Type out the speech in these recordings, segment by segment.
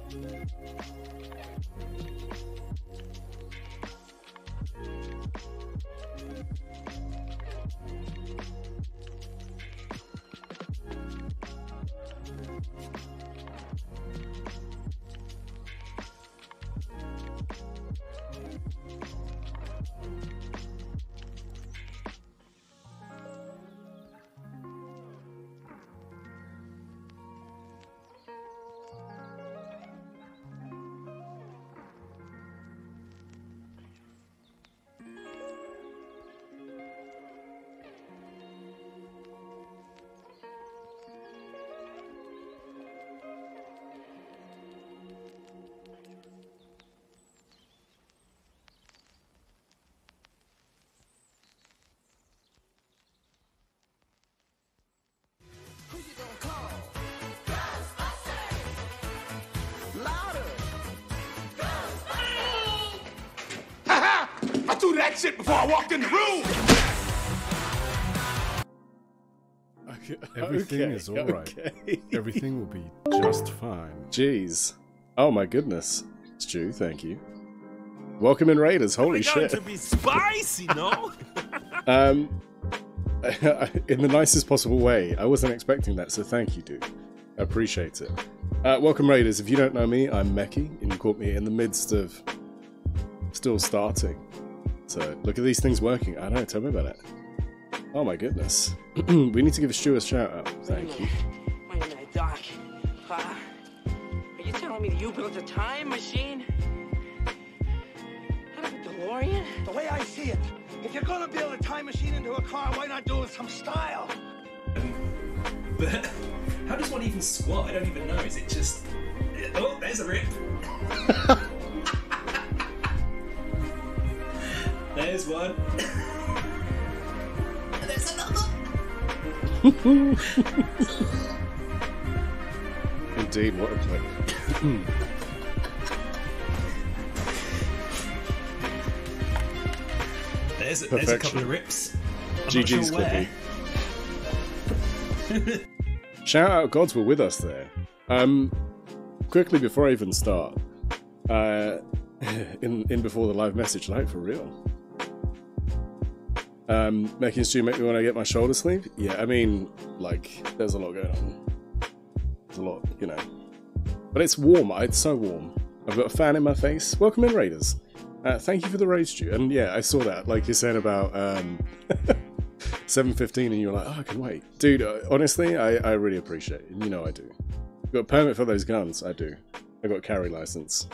I threw that shit before I walked in the room! Everything is alright. Okay. Everything will be just fine. Jeez. Oh my goodness. Stu, thank you. Welcome in, Raiders. Holy shit. To be spicy, no? In the nicest possible way. I wasn't expecting that, so thank you, dude. I appreciate it. Welcome, Raiders. If you don't know me, I'm Meki, and you caught me in the midst of still starting. So, look at these things working. I don't know, tell me about it. Oh my goodness. We need to give Stu a shout out. Thank you. Wait a minute, Doc. Are you telling me that you built a time machine? Out of a DeLorean? The way I see it, if you're gonna build a time machine into a car, why not do it with some style? But how does one even squat? I don't even know. Is it just... Oh, there's a rip. There's one. There's another. Indeed, what a clip. There's a couple of rips. GG's Clippy. Shout out gods were with us there. Quickly before I even start, in before the live message, like for real. Making Stu make me want to get my shoulder sleeve. Yeah, I mean, like, there's a lot going on. There's a lot, you know. But it's warm. It's so warm. I've got a fan in my face. Welcome in, Raiders. Thank you for the raid, Stu. And yeah, I saw that. Like you're saying about 7:15, and you're like, oh, I can wait, dude. Honestly, I really appreciate it. You know I do. Got a permit for those guns. I do. I got a carry license.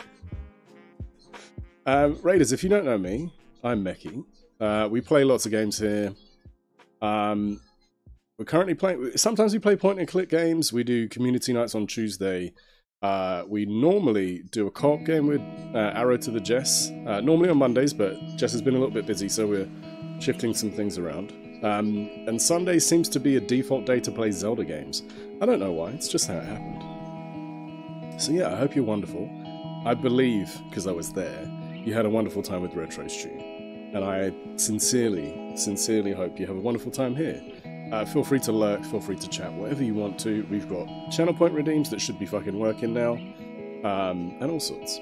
Raiders, if you don't know me, I'm Meki. We play lots of games here. We're currently playing... Sometimes we play point-and-click games. We do community nights on Tuesday. We normally do a co-op game with Arrow to the Jess. Normally on Mondays, but Jess has been a little bit busy, so we're shifting some things around. And Sunday seems to be a default day to play Zelda games. I don't know why. It's just how it happened. So yeah, I hope you're wonderful. I believe, because I was there, you had a wonderful time with Retro Stu. And I sincerely hope you have a wonderful time here. Feel free to lurk, feel free to chat, whatever you want to. We've got channel point redeems that should be fucking working now. And all sorts.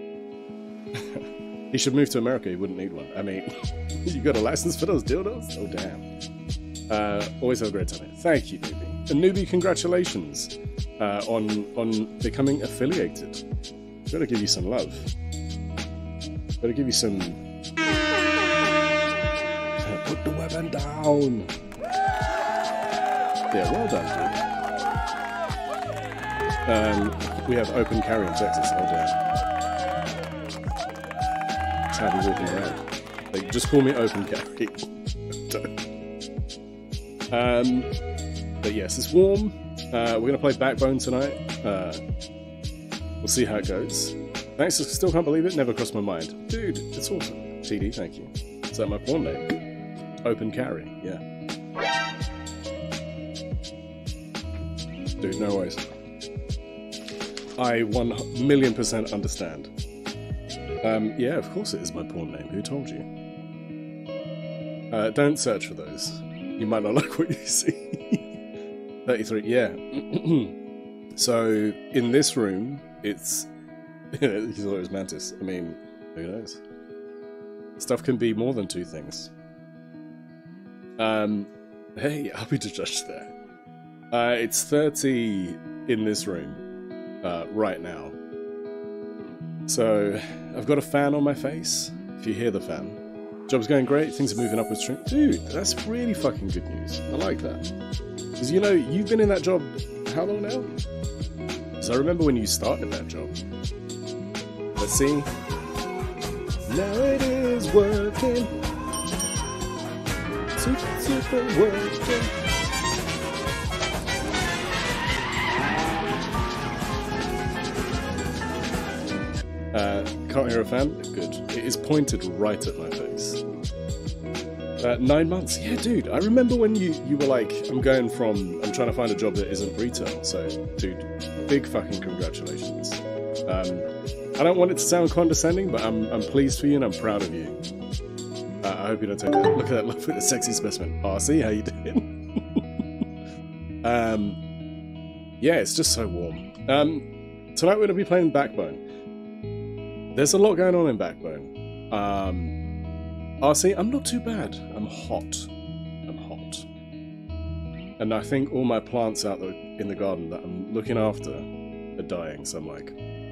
He should move to America, he wouldn't need one. I mean, you got a license for those dildos? Oh, damn. Always have a great time here. Thank you, Newbie. And Newbie, congratulations on becoming affiliated. Gotta give you some love. Gotta give you some... Put the weapon down! Yeah, well done, dude. We have open carry in Texas. Oh, damn. That's how we walking around. Like, just call me open carry. But yes, it's warm. We're going to play Backbone tonight. We'll see how it goes. Thanks, I still can't believe it. Never crossed my mind. Dude, it's awesome. TD, thank you. Is that my porn name? Open carry, yeah. Dude, no worries. I 1,000,000% understand. Yeah, of course it is my porn name. Who told you? Don't search for those. You might not like what you see. 33, yeah. So, in this room, it's You thought it was Mantis. I mean, who knows? Stuff can be more than two things. Hey, I'll be the judge there. It's 30 in this room right now. So I've got a fan on my face. If you hear the fan. Job's going great, things are moving up with stream. Dude, that's really fucking good news. I like that. Because you know, you've been in that job how long now? Because I remember when you started that job. Let's see. Now it is working. Super working. Can't hear a fan? Good. It is pointed right at my face. 9 months. Yeah, dude. I remember when you were like, I'm trying to find a job that isn't retail. So, dude, big fucking congratulations. I don't want it to sound condescending, but I'm pleased for you and I'm proud of you. I hope you don't take that. Look at that. Look at the sexy specimen. RC, how you doing? Yeah, it's just so warm. Tonight we're going to be playing Backbone. There's a lot going on in Backbone. RC, I'm not too bad. I'm hot. I'm hot. And I think all my plants out in the garden that I'm looking after are dying, so I'm like...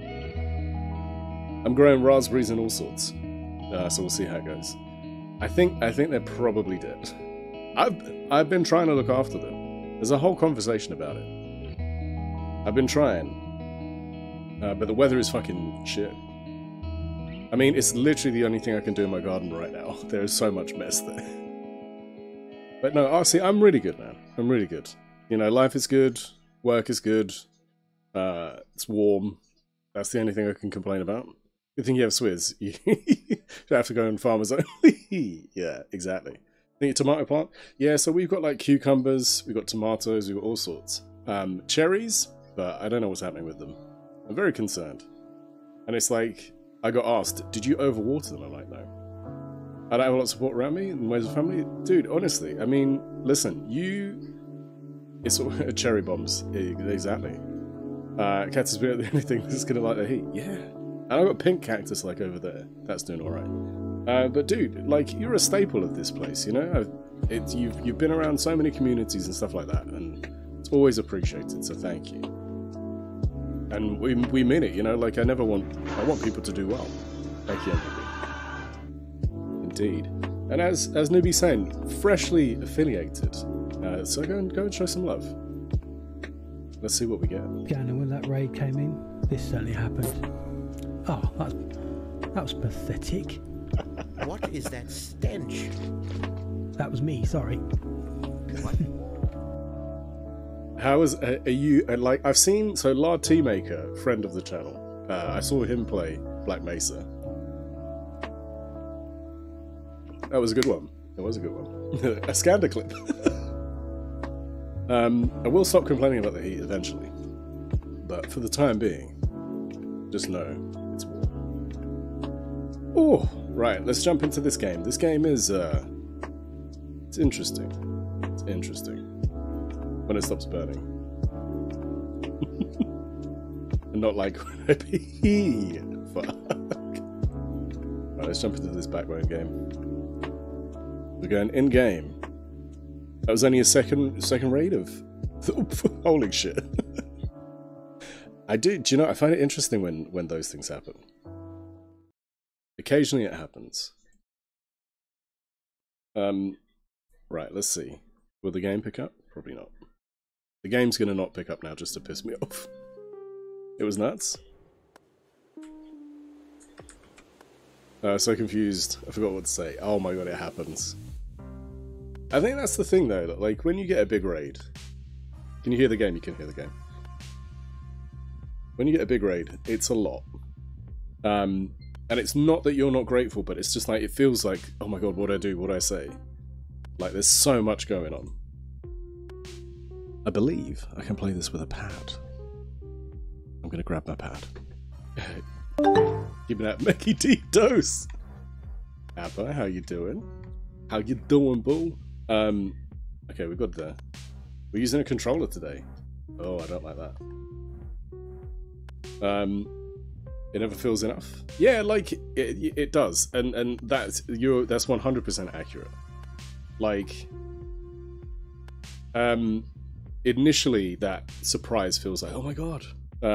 I'm growing raspberries and all sorts. So we'll see how it goes. I think they're probably dead. I've been trying to look after them. There's a whole conversation about it. I've been trying. But the weather is fucking shit. I mean, it's literally the only thing I can do in my garden right now. There is so much mess there. But no, honestly, I'm really good, man. I'm really good. You know, life is good. Work is good. It's warm. That's the only thing I can complain about. Good thing you have Swizz. You don't have to go on farmers only. Yeah, exactly. Think your tomato plant? Yeah, so we've got like cucumbers, we've got tomatoes, we've got all sorts. Cherries, but I don't know what's happening with them. I'm very concerned. And it's like, I got asked, did you overwater them? I'm like, no. I don't have a lot of support around me in ways of family. Dude, honestly, I mean, listen, it's cherry bombs. Exactly. Cactus being the only thing that's gonna like the heat. Yeah. And I've got pink cactus like over there. That's doing alright. But dude, like, you're a staple of this place, you know? You've been around so many communities and stuff like that, and it's always appreciated, so thank you. And we mean it, you know, like I want people to do well. Thank you, MVP. Indeed. And as Newbie's saying, freshly affiliated. So go and show some love. Let's see what we get. Gannon, when that raid came in, this certainly happened. Oh, that was pathetic. What is that stench? That was me, sorry. What? How is are you like? I've seen Lard Teamaker, friend of the channel. I saw him play Black Mesa. That was a good one. It was a good one. A Scander clip. I will stop complaining about the heat eventually, but for the time being, just know it's warm. Oh, right. Let's jump into this game. This game is it's interesting. It's interesting. When it stops burning. And not like when I pee. Fuck. Right, let's jump into this Backbone game. We're going in-game. That was only a second raid of... Holy shit. Do you know, I find it interesting when those things happen. Occasionally it happens. Right, let's see. Will the game pick up? Probably not. The game's gonna not pick up now just to piss me off. It was nuts. So confused. I forgot what to say. Oh my god, it happens. I think that's the thing though, that like when you get a big raid... Can you hear the game? You can hear the game. When you get a big raid, it's a lot. And it's not that you're not grateful, but it's just like, it feels like, oh my god, what do I do? What do I say? Like there's so much going on. I believe I can play this with a pad. I'm gonna grab my pad. Keeping that Mickey deep dose. Abba, how you doing? How you doing, boo? Okay, we've got the... We're using a controller today. Oh, I don't like that. It never feels enough. Yeah, like it does, and that's 100% accurate. Like, initially that surprise feels like, oh my god.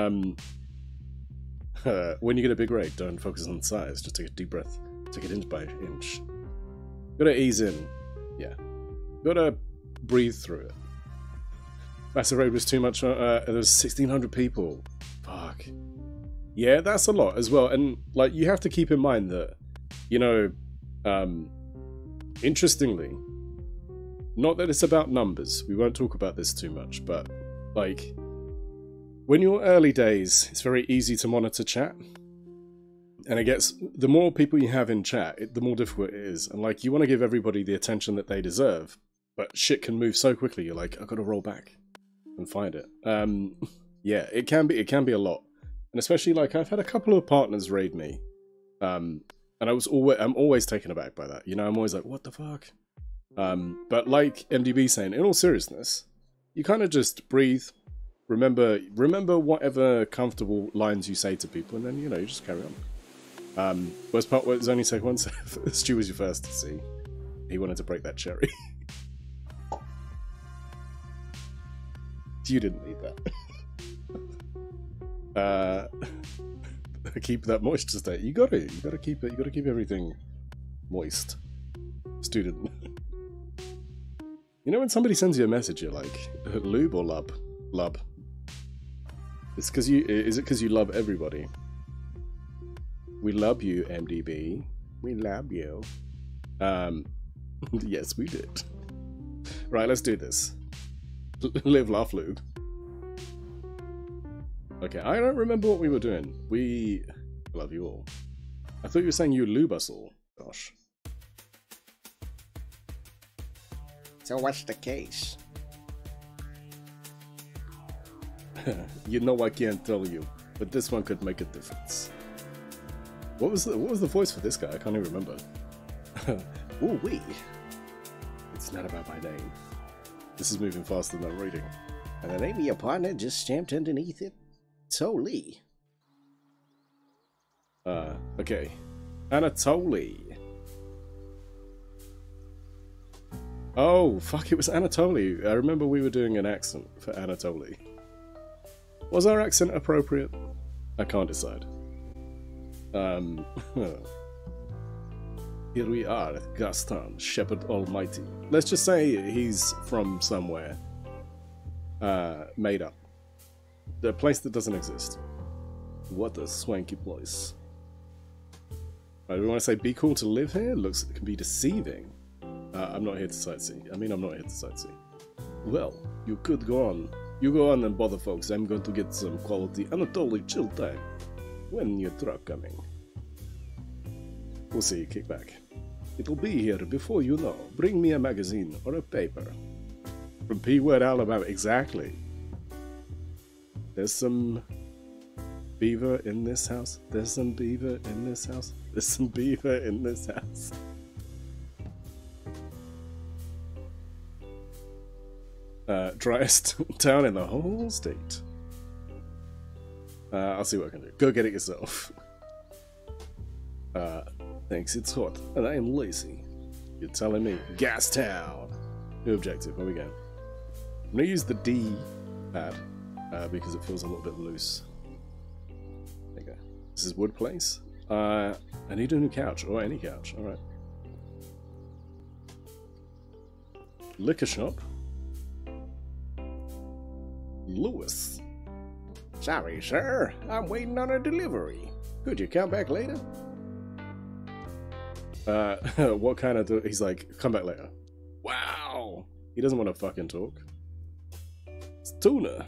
When you get a big raid, don't focus on size. Just take a deep breath. Take it inch by inch. Gotta ease in. Yeah. Gotta breathe through it. Massive raid was too much. There was 1,600 people. Fuck. Yeah, that's a lot as well. And like, you have to keep in mind that, you know, interestingly, not that it's about numbers. We won't talk about this too much, but like, when you're early days, it's very easy to monitor chat. And it gets, the more people you have in chat, the more difficult it is. And like, you want to give everybody the attention that they deserve, but shit can move so quickly. You're like, I've got to roll back and find it. Yeah, it can be a lot. And especially like, I've had a couple of partners raid me. And I'm always taken aback by that. You know, I'm always like, what the fuck? But like MDB saying, in all seriousness, you kind of just breathe. Remember whatever comfortable lines you say to people, and then, you know, you just carry on. Worst part was only take one. Stu was your first to see. He wanted to break that cherry. You didn't need that. Keep that moisture state. You gotta keep it. You gotta keep everything moist. Student. You know when somebody sends you a message, you're like, lube or lub? Lub. It's because you. Is it because you love everybody? We love you, MDB. We love you. Yes, we did. Right, let's do this. Live, laugh, lube. Okay, I don't remember what we were doing. We love you all. I thought you were saying you lube us all. Gosh. So what's the case? You know I can't tell you, but this one could make a difference. What was the voice for this guy? I can't even remember. Ooh wee. It's not about my name. This is moving faster than I'm reading. And the name of your partner just stamped underneath it. Anatoly. Okay. Anatoly. Oh, fuck, it was Anatoly. I remember we were doing an accent for Anatoly. Was our accent appropriate? I can't decide. Here we are, Gaston, Shepherd Almighty. Let's just say he's from somewhere. Made up. The place that doesn't exist. What a swanky place. Right, we want to say, be cool to live here? Looks, it can be deceiving. I'm not here to sightsee. I'm not here to sightsee. Well, you could go on. You go on and bother folks. I'm going to get some quality Anatoly chill time. When your truck coming? We'll see, kick back. It'll be here before you know. Bring me a magazine or a paper. From P-Word Alabama, exactly. There's some beaver in this house. There's some beaver in this house. There's some beaver in this house. Driest town in the whole state. I'll see what I can do. Go get it yourself. Thanks, it's hot, and I am lazy. You're telling me. Gas Town! New objective, where we go? I'm gonna use the D pad, because it feels a little bit loose. There you go. This is Wood Place. I need a new couch, or any couch, alright. Liquor shop. Lewis. Sorry, sir. I'm waiting on a delivery. Could you come back later? What kind of... He's like, come back later. Wow! He doesn't want to fucking talk. It's Tuna.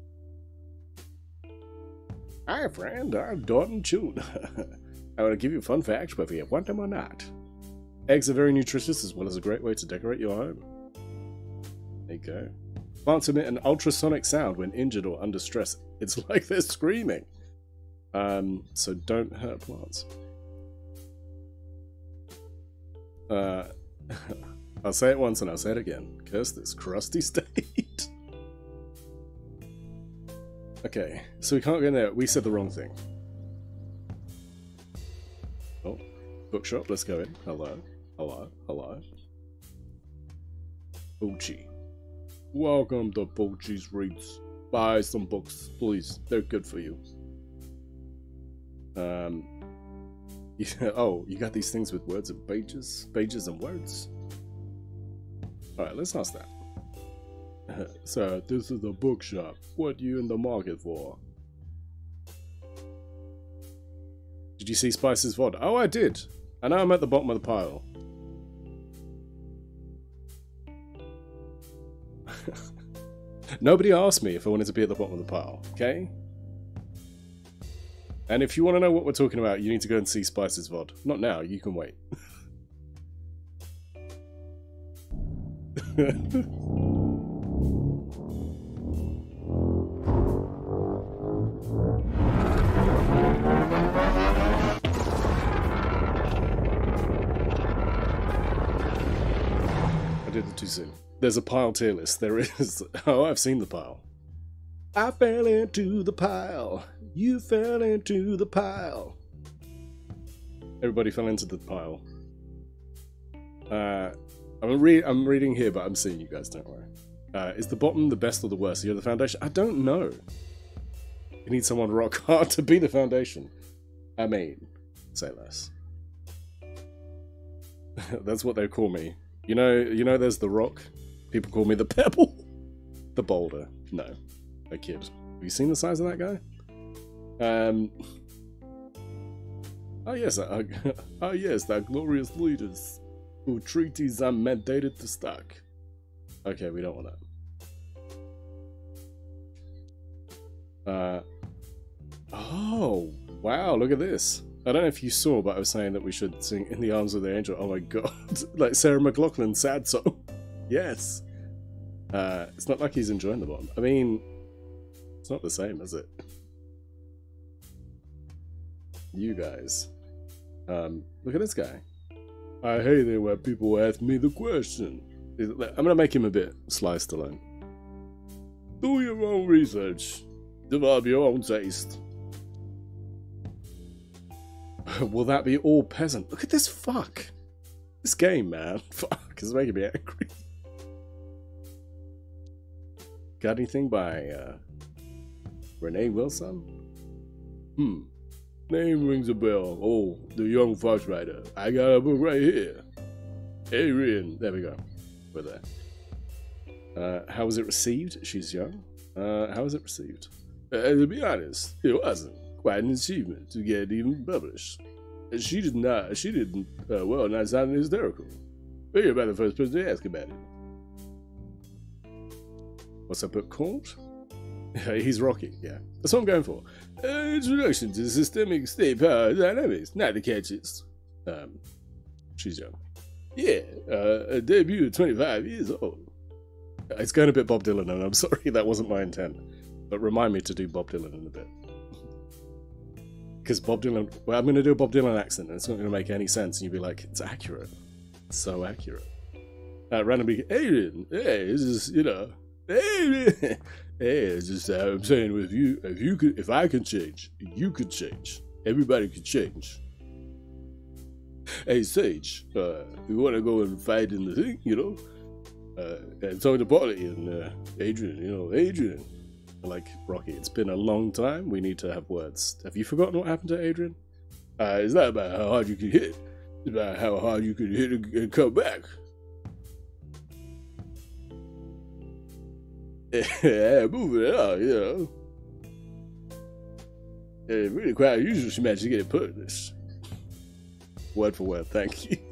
Hi, friend. I'm Dalton Tune. I want to give you fun facts, whether you want them or not. Eggs are very nutritious, as well as a great way to decorate your home. There you go. Plants emit an ultrasonic sound when injured or under stress. It's like they're screaming. So don't hurt plants. I'll say it once and I'll say it again. Curse this crusty state. Okay, so we can't go in there. We said the wrong thing. Oh, bookshop. Let's go in. Hello. Hello. Hello. Poochie. Welcome to Poochie's Reads. Buy some books, please. They're good for you. Oh, you got these things with words and pages? Pages and words? Alright, let's ask that. Sir, this is a bookshop. What are you in the market for? Did you see Spice's VOD? Oh, I did. I know I'm at the bottom of the pile. Nobody asked me if I wanted to be at the bottom of the pile, okay? And if you want to know what we're talking about, you need to go and see Spice's VOD. Not now, you can wait. I did it too soon. There's a pile tier list. There is. Oh, I've seen the pile. I fell into the pile. You fell into the pile. Everybody fell into the pile. I'm reading here, but I'm seeing you guys, don't worry. Is the bottom the best or the worst? You're the foundation? I don't know. You need someone rock hard to be the foundation. I mean, say less. That's what they call me. You know there's the rock? People call me the pebble. The boulder. No. A kid. Have you seen the size of that guy? Oh yes, that glorious leaders who treaties are mandated to stock. Okay, we don't want that. Oh, wow, look at this. I don't know if you saw, but I was saying that we should sing In the Arms of the Angel. Oh my god. Like Sarah McLachlan's sad song. Yes. It's not like he's enjoying the bottom. I mean, it's not the same, is it? You guys. Look at this guy. I hate it when people ask me the question. I'm gonna make him a bit Sly Stallone. Do your own research. Develop your own taste. Will that be all peasant? Look at this fuck. This game, man. Fuck, it's making me angry. Got anything by Renee Wilson? Name rings a bell. Oh, the young fox rider. I got a book right here. Adrian. There we go. We're there. How was it received? She's young. How was it received? To be honest, it wasn't quite an achievement to get it even published. She didn't not sound hysterical. But you're about the first person to ask about it. What's that book called? He's Rocky, yeah. That's what I'm going for. Introduction to Systemic State Power Dynamics, not the catches. She's young. Yeah, a debut at 25 years old. It's going a bit Bob Dylan, and I'm sorry, that wasn't my intent. But remind me to do Bob Dylan in a bit. Because Bob Dylan, well, I'm going to do a Bob Dylan accent, and it's not going to make any sense, and you'll be like, it's accurate. It's so accurate. Randomly, Adrian, hey, this is, hey, it's just I'm saying, if I can change, you could change. Everybody could change. Hey, Sage, we want to go and fight in the thing, and talk to Polly and Adrian, Adrian. Like, Rocky, it's been a long time. We need to have words. Have you forgotten what happened to Adrian? It's not about how hard you can hit. It's about how hard you can hit and come back. Yeah, moving it on, It's really quite unusual she managed to get it put in this. Word for word, thank you.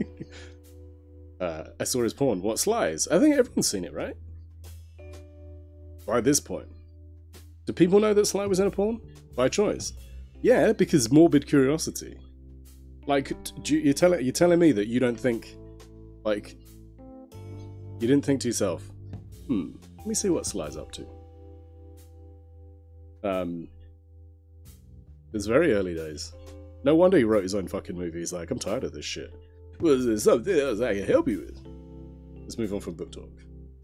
I saw his porn. What Slides? I think everyone's seen it, right? By this point. Do people know that Sly was in a porn? By choice. Yeah, because morbid curiosity. Like, you're telling me that you don't think, like, you didn't think to yourself, let me see what Sly's up to. It's very early days. No wonder he wrote his own fucking movie. He's like, I'm tired of this shit. Well, is there something else I can help you with? Let's move on from book talk.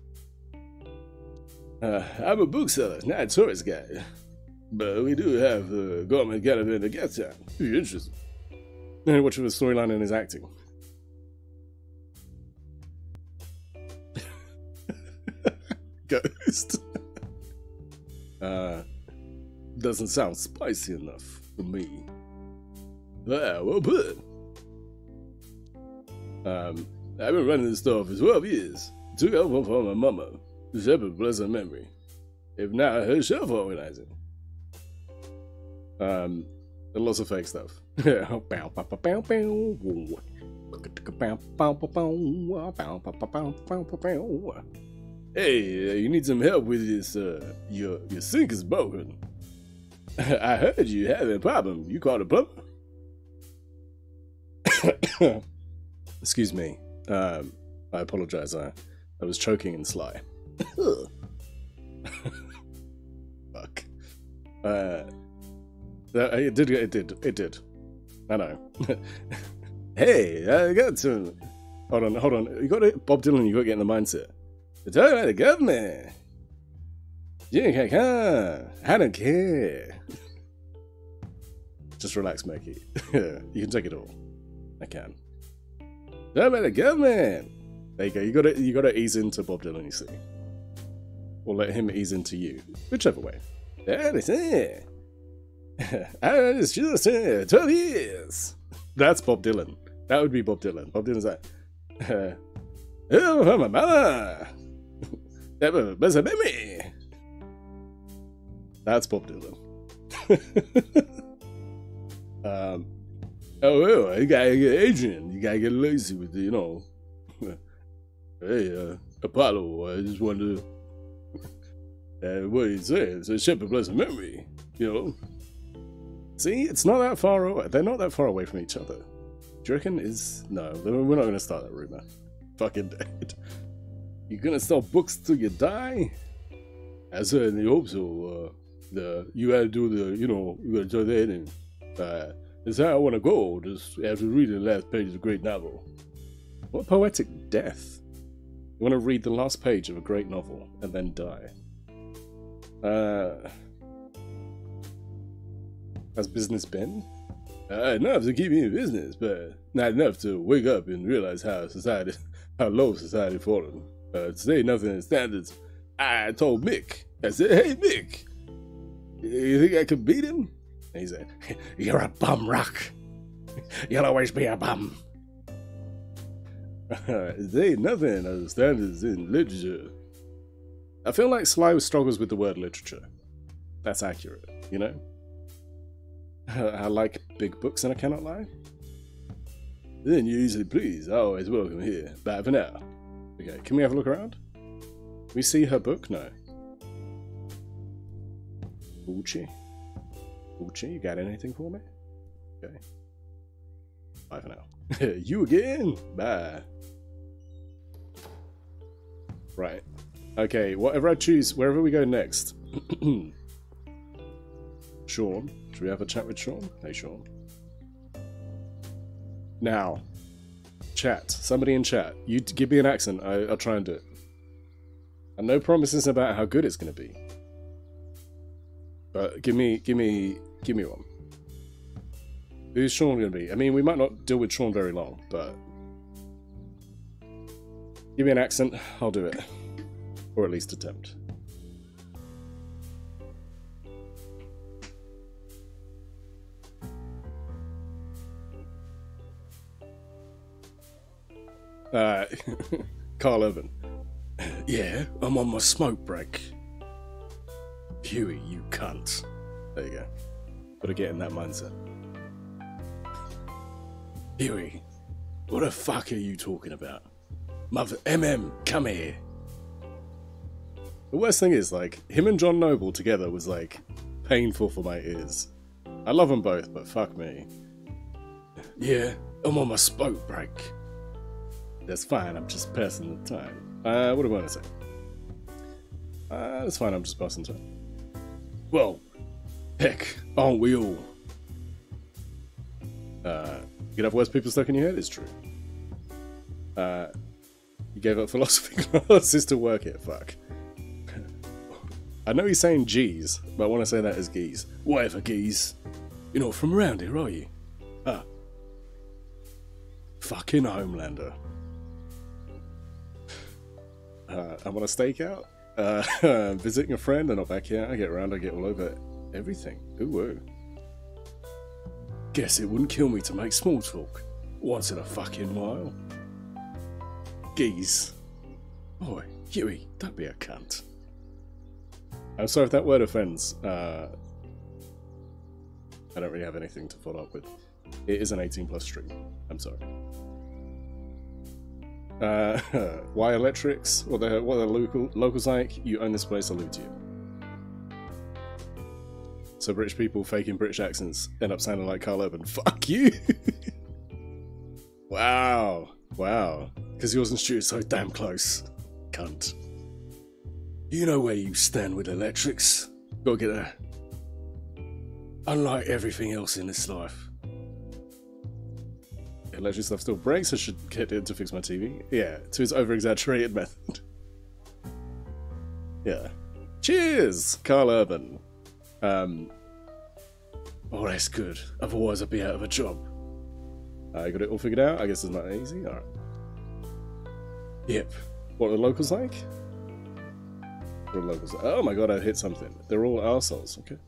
I'm a bookseller, not a tourist guide. But we do have the government kind of in the guest town, if you're interested. Watch the storyline and his acting. Ghost. Doesn't sound spicy enough for me. Well put. I've been running this store for 12 years. Took over from my mama. The shepherd bless her memory. If not her shelf organizing. Lots of fake stuff. Hey, you need some help with this, your sink is broken. I heard you had a problem. You called a plumber? Excuse me. I apologize. I was choking in Sly. Fuck. It did. I know. Hey, I got to. Hold on. You got it, Bob Dylan. You got to get in the mindset. You're talking about the government. I don't care. Just relax, Mikey. You can take it all. I can. Talking about the government. There you go. You gotta ease into Bob Dylan, you see, or let him ease into you, whichever way. That is it. I was just 12 years. That's Bob Dylan. That would be Bob Dylan. Bob Dylan's like, oh, my mama. That's a baby. That's Bob Dylan. Oh, well, you gotta get Adrian. You gotta get lazy with the, hey, Apollo, I just wanted to, what do you say? It's a shepherd bless her memory, See, it's not that far away. They're not that far away from each other. Do you reckon no, we're not gonna start that rumor. Fucking dead. You gonna sell books till you die? I certainly hope so. You gotta do you gotta do that, and that's how I wanna go. Just after reading the last page of a great novel. What poetic death? You wanna read the last page of a great novel and then die? Has business been? Enough to keep me in business, but not enough to wake up and realize how low society fallen. To say nothing in standards, I told Mick. I said, "Hey Mick, you think I could beat him?" And he said, "You're a bum, Rock. You'll always be a bum." There ain't nothing as standards in literature. I feel like Sly struggles with the word literature. That's accurate, I like big books and I cannot lie. Then you're easily pleased. Always welcome here. Bye for now. Okay, can we have a look around? Can we see her book? No. Uchi, you got anything for me? Okay. Bye for now. You again? Bye. Right. Okay, whatever I choose, wherever we go next. Sean. Should we have a chat with Sean? Hey, Sean. Now, chat. Somebody in chat. You give me an accent. I'll try and do it. And no promises about how good it's going to be. But give me one. Who's Sean going to be? I mean, we might not deal with Sean very long, but give me an accent. I'll do it, or at least attempt. Carl Urban. Yeah, I'm on my smoke break. Huey, you cunt. There you go. Gotta get in that mindset. Huey, what the fuck are you talking about? Mother come here. The worst thing is, him and John Noble together was, painful for my ears. I love them both, but fuck me. Yeah, I'm on my smoke break. That's fine, I'm just passing the time. What do I want to say? That's fine, I'm just passing time. Well, heck, aren't we all? You can have worse people stuck in your head, it's true. You gave up philosophy classes to work it, fuck. I know he's saying G's, but I want to say that as geese. Whatever, geese. You're not from around here, are you? Fucking Homelander. I want a stakeout. Visiting a friend and not back here. I get around, I get all over everything. Ooh, woo. Guess it wouldn't kill me to make small talk. Once in a fucking while. Geez. Boy, Huey, don't be a cunt. I'm sorry if that word offends. I don't really have anything to follow up with. It is an 18+ stream. I'm sorry. Why Electrics? What are the locals like? You own this place, I'll leave it to you. So British people faking British accents end up sounding like Carl Urban. Fuck you! Wow. Wow. Because yours and Stuart's so damn close. Cunt. You know where you stand with Electrics. Gotta get there. Unlike everything else in this life. Electric stuff still breaks, I should get it to fix my TV. Yeah, to his over-exaggerated method. Yeah. Cheers, Carl Urban. Oh, that's good. Otherwise I'd be out of a job. I got it all figured out? I guess it's not easy? Alright. Yep. What are the locals like? What are the locals like? Oh my god, I hit something. They're all arseholes, okay.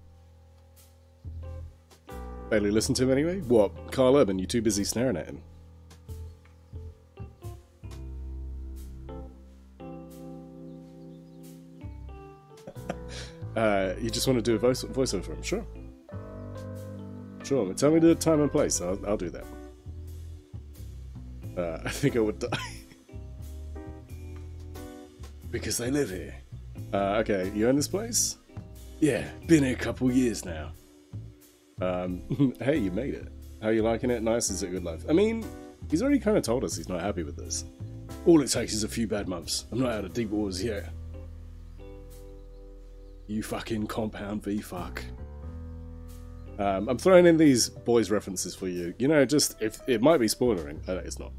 Barely listen to him anyway? What? Carl Urban, you too busy staring at him. You just want to do a voiceover for him? Sure. Sure, tell me the time and place, I'll do that. I think I would die. Because they live here. Okay, you own this place? Yeah, been here a couple years now. Hey, you made it. How you liking it? Nice? Is it a good life? I mean, he's already kind of told us he's not happy with this. All it takes is a few bad months. I'm not out of deep waters yet. You fucking compound V fuck. I'm throwing in these boys references for you. You know, just, if it might be spoilering. It's not.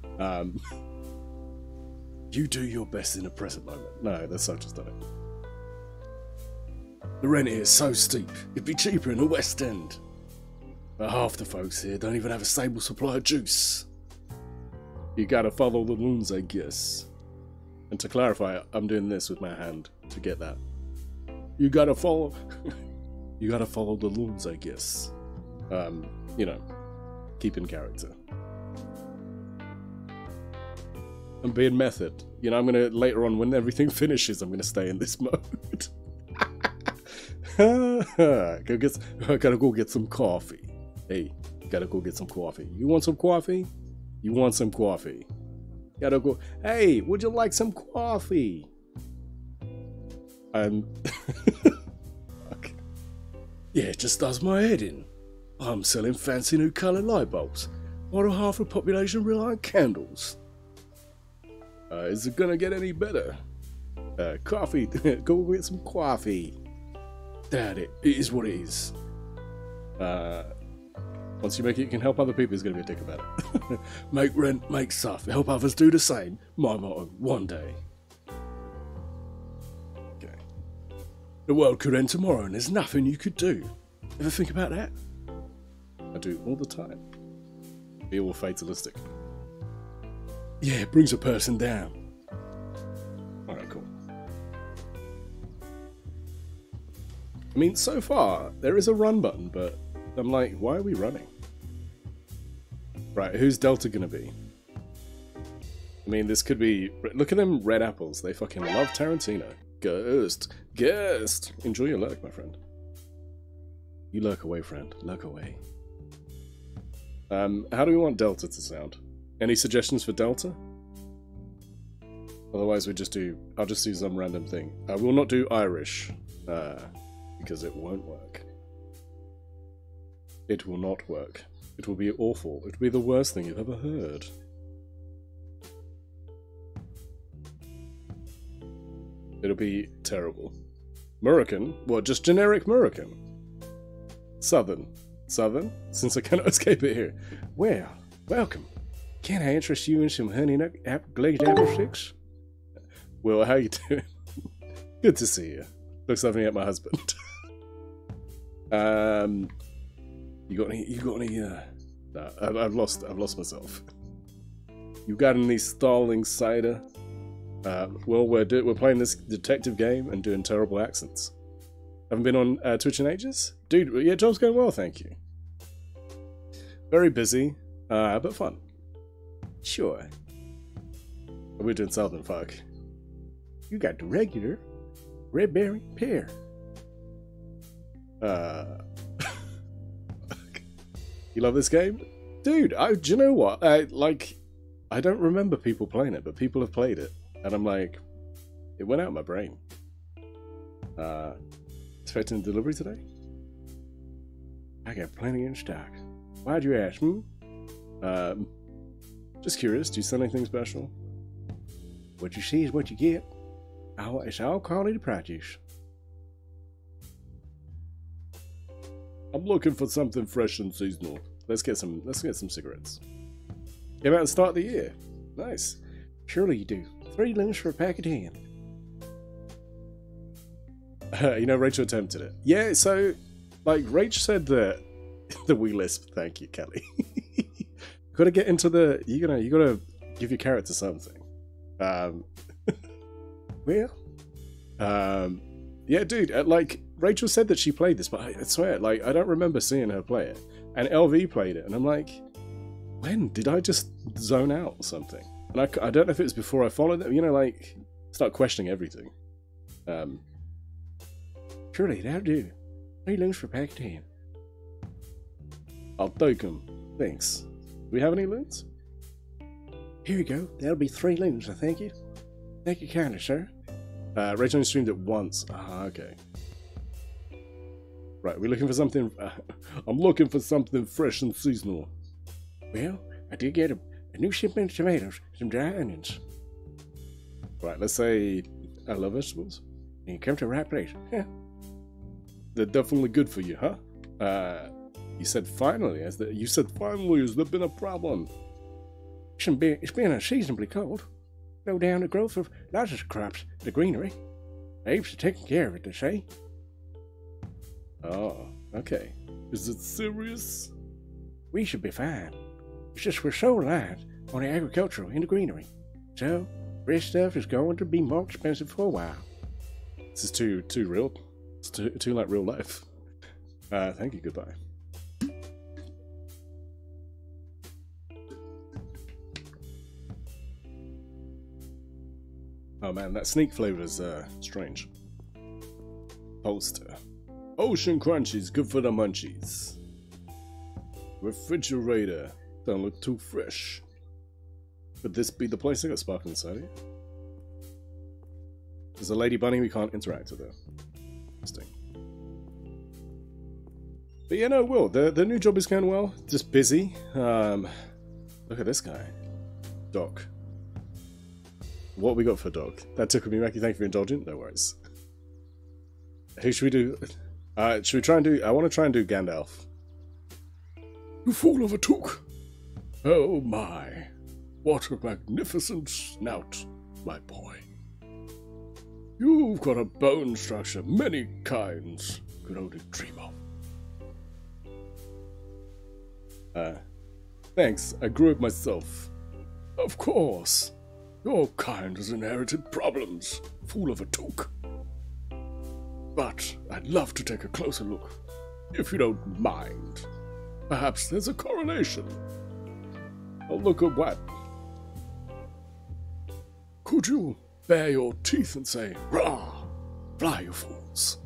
You do your best in the present moment. No, that's so just done it. The rent here is so steep, it'd be cheaper in the West End. But half the folks here don't even have a stable supply of juice. You gotta follow the rules, I guess. And to clarify, I'm doing this with my hand to get that. You gotta follow... you gotta follow the rules, I guess. You know, keep in character. I'm being method. You know, I'm gonna, later on, when everything finishes, I'm gonna stay in this mode. I gotta go get some coffee. Hey, gotta go get some coffee. You want some coffee? You want some coffee? Gotta go. Hey, would you like some coffee? Okay. Yeah, it just does my head in. I'm selling fancy new coloured light bulbs, while half the population rely on candles. Is it gonna get any better? Coffee. Go get some coffee. That it is what it is. Once you make it, you can help other people. He's gonna be a dick about it. Make rent, make stuff. Help others do the same. My motto. One day. Okay. The world could end tomorrow, and there's nothing you could do. Ever think about that? I do all the time. Be all fatalistic. Yeah, it brings a person down. Alright, cool. I mean, so far, there is a run button, but I'm like, why are we running? Right, who's Delta gonna be? I mean, this could be... Look at them red apples. They fucking love Tarantino. Ghost. Ghost. Enjoy your lurk, my friend. You lurk away, friend. Lurk away. How do we want Delta to sound? Any suggestions for Delta? Otherwise, I'll just do some random thing. I will not do Irish. Because it won't work. It will not work. It will be awful. It will be the worst thing you've ever heard. It'll be terrible. American? What, just generic American? Southern. Southern? Since I cannot escape it here. Well, welcome. Can I interest you in some honey nut glazed apple sticks? Well, how you doing? Good to see you. Looks like me at my husband. You got any, no, I've lost myself. You got any stalling cider? Well, we're playing this detective game and doing terrible accents. Haven't been on Twitch in ages? Dude, yeah, job's going well, thank you. Very busy, but fun. Sure. We're doing Southern Fuck. You got the regular red berry pear. You love this game? Dude, do you know what? I don't remember people playing it, but people have played it. And I'm like, it went out of my brain. Expecting delivery today? I got plenty in stock. Why'd you ask, hmm? Just curious, do you sell anything special? What you see is what you get. It's all quality produce. I'm looking for something fresh and seasonal. Let's get some cigarettes. Came out at the start of the year. Nice. Surely you do. 3 loons for a pack of 10. You know, Rachel attempted it. Yeah, so, like, Rach said that the wee lisp. Thank you, Kelly. Gotta get into the. You gotta give your character something. Well, yeah, dude. Like, Rachel said that she played this, but I swear, like, I don't remember seeing her play it. And LV played it, and I'm like, when did I just zone out or something? And I don't know if it was before I followed them. You know, like, start questioning everything. Surely that'll do. 3 loons for a pack of 10. I'll take them. Thanks. Do we have any loons? Here you go. That'll be 3 loons, I thank you. Thank you kindly, sir. Rachel only streamed it once. Ah, okay. Right, we're looking for something. I'm looking for something fresh and seasonal. Well, I did get a new shipment of tomatoes, some dry onions. Right, let's say I love vegetables. You come to the right place. Yeah. They're definitely good for you, huh? You said finally. Has there been a problem? It's been unseasonably cold. Slow down the growth of lots of crops, the greenery. The apes are taking care of it, they say. Oh, okay. Is it serious? We should be fine. It's just we're so reliant on the agricultural and the greenery. So, fresh stuff is going to be more expensive for a while. This is too real. It's too like real life. Thank you, goodbye. Oh man, that sneak flavor's strange. Poster. Ocean Crunchies, good for the munchies. Refrigerator, don't look too fresh. Could this be the place? I got sparkling soda. There's a lady bunny, we can't interact with her. Interesting. But yeah, no, Will, the new job is going well. Just busy. Look at this guy. Doc. What we got for Doc? That tickled me, Mackie. Thank you for indulging. No worries. Who should we do? Should we try and do... I want to try and do Gandalf. You fool of a took! Oh my. What a magnificent snout, my boy. You've got a bone structure many kinds could only dream of. Thanks. I grew it myself. Of course. Your kind has inherited problems, fool of a took. But I'd love to take a closer look, if you don't mind. Perhaps there's a correlation. A look at what? Could you bare your teeth and say, "Rah! Fly, you fools"?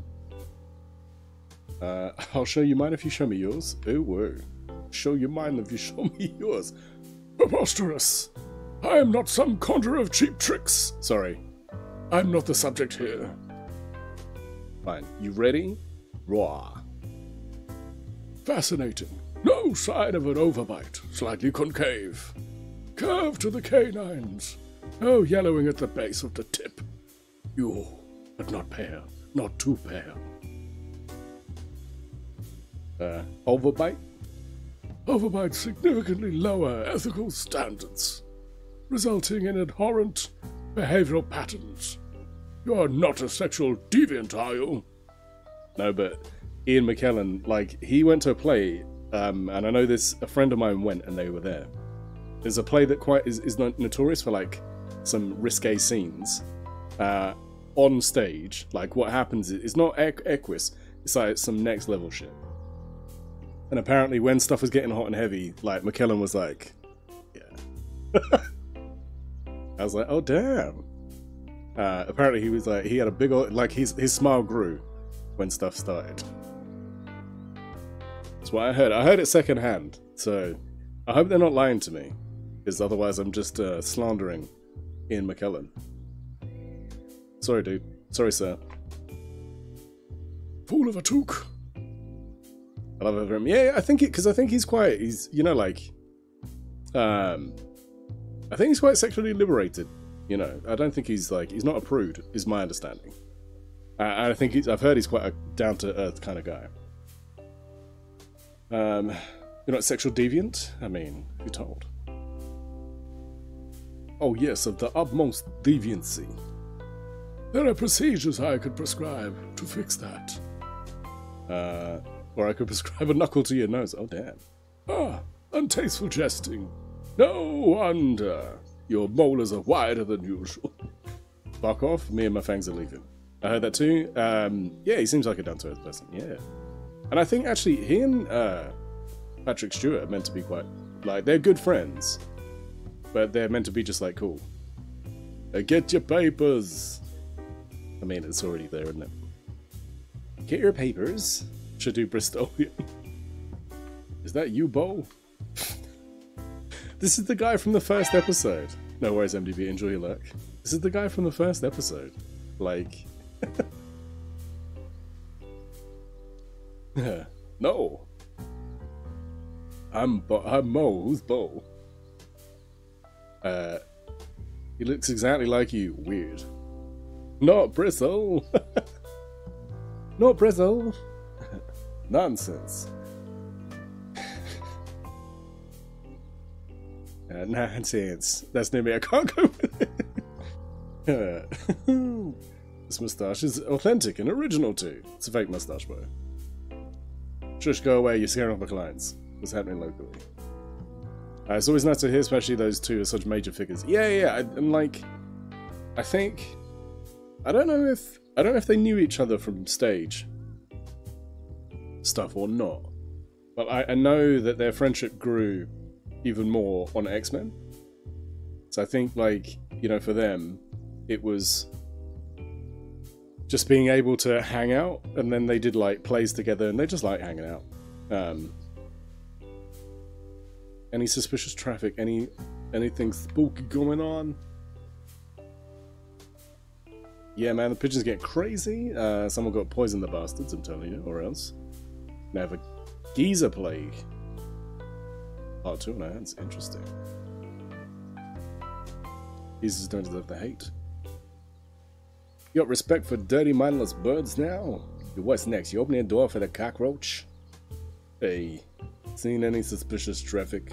I'll show you mine if you show me yours. Oh, whoa. Show you mine if you show me yours. Preposterous! I am not some conjurer of cheap tricks. Sorry. I'm not the subject here. Fine. You ready? Raw. Fascinating. No sign of an overbite. Slightly concave. Curve to the canines. No yellowing at the base of the tip. You, but not pale. Not too pale. Overbite? Overbite significantly lower ethical standards, resulting in abhorrent behavioral patterns. You're not a sexual deviant, are you? No, but Ian McKellen, like, he went to a play, and I know this, a friend of mine went and they were there. there's a play that quite is notorious for like some risque scenes on stage. Like what happens is it's not Equus, it's like some next level shit. And apparently when stuff was getting hot and heavy, like McKellen was like, yeah. I was like, oh damn. Apparently he was like, he had a big old, like his smile grew when stuff started. That's what I heard. I heard it secondhand, so I hope they're not lying to me, because otherwise I'm just slandering Ian McKellen. Sorry, dude. Sorry, sir. Fool of a took. I love him. Yeah, I think because I think he's quite, you know, like, I think he's quite sexually liberated. You know, I don't think he's not a prude, is my understanding. I think I've heard he's quite a down to earth kind of guy. You're not sexual deviant? I mean, who told? Oh yes, of the utmost deviancy. There are procedures I could prescribe to fix that. Or I could prescribe a knuckle to your nose. Oh damn. Ah, untasteful jesting. No wonder. Your molars are wider than usual. Fuck off, me and my fangs are leaving. I heard that too. Yeah, he seems like a down-to-earth person, yeah. And I think actually he and Patrick Stewart are meant to be quite, like, they're good friends. But they're meant to be just like, cool. Get your papers. I mean, it's already there, isn't it? Get your papers. Should do Bristolian. Is that you, Bo? This is the guy from the first episode. No worries, MDB. Enjoy your luck. This is the guy from the first episode. Like... No. I'm Mo. Who's Bo? He looks exactly like you. Weird. Not Bristle. Not Bristle. Nonsense. Nonsense. That's near me. I can't go with it. This moustache is authentic and original too. It's a fake moustache, bro. Shush, go away. You're scaring off my clients. What's happening locally? It's always nice to hear, especially those two are such major figures. Yeah. And like, I think, I don't know if they knew each other from stage stuff or not, but I know that their friendship grew even more on X-Men. So I think, like, you know, for them, it was just being able to hang out, and then they did like plays together, and they just like hanging out. Any suspicious traffic? Anything spooky going on? Yeah, man, the pigeons get crazy. Someone got poisoned, the bastards, I'm telling you, or else. They have a geezer plague. Part 2 on our hands. Interesting. Geezers don't deserve the hate. You got respect for dirty, mindless birds now? What's next? You opening a door for the cockroach? Hey, seen any suspicious traffic?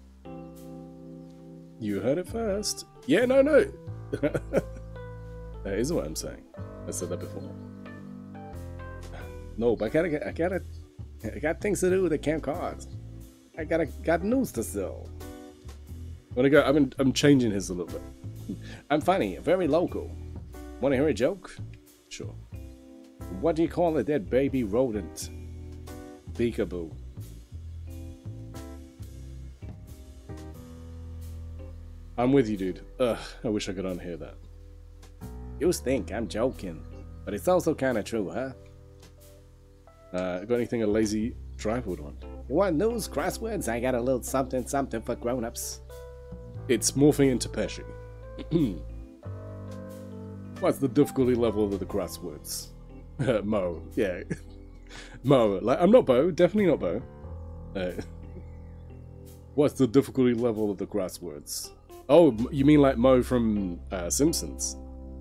You heard it first. Yeah, no. That is what I'm saying. I said that before. No, but I got things to do that can't cause. I got news to sell. Wanna go? I'm changing his a little bit. I'm funny, very local. Wanna hear a joke? Sure. What do you call a dead baby rodent? Peekaboo. I'm with you, dude. Ugh, I wish I could unhear that. You think I'm joking, but it's also kind of true, huh? Got anything a lazy drive would want? You want news, crosswords? I got a little something for grown-ups. It's morphing into Pesci. What's the difficulty level of the crosswords? Mo, yeah. Mo, like, I'm not Bo, definitely not Bo. What's the difficulty level of the crosswords? Oh, you mean like Mo from Simpsons?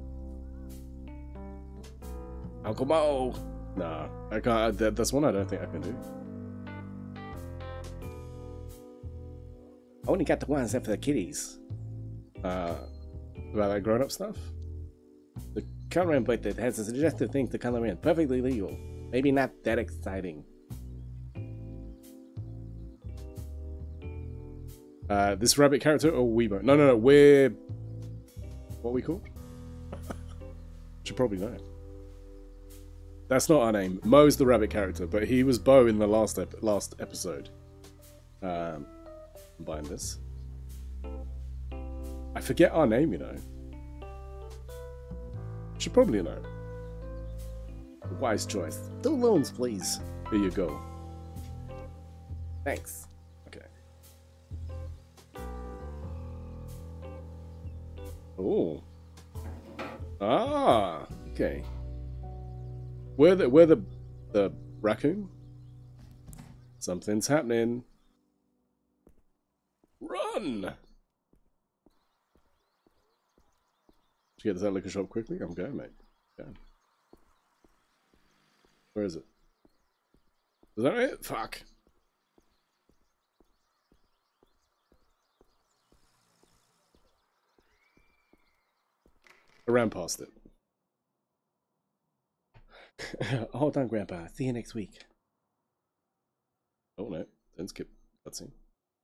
Uncle Mo! Nah, I can't. That's one I don't think I can do. I only got the ones that for the kiddies. About that grown-up stuff? The coloring book that has a suggestive thing to color in. Perfectly legal. Maybe not that exciting. This rabbit character or Weebo? No, we're... What are we called? Should probably know. That's not our name. Mo's the rabbit character, but he was Bo in the last episode. I'm buying this. I forget our name, you know. Should probably know. Wise choice. 2 loans, please. Here you go. Thanks. Okay. Oh. Ah. Okay. We're the raccoon. Something's happening. Run! Did you get to that liquor shop quickly? I'm going, mate. Okay. Where is it? Is that it? Fuck. I ran past it. Hold on, Grandpa. See you next week. Oh no, don't skip cutscene.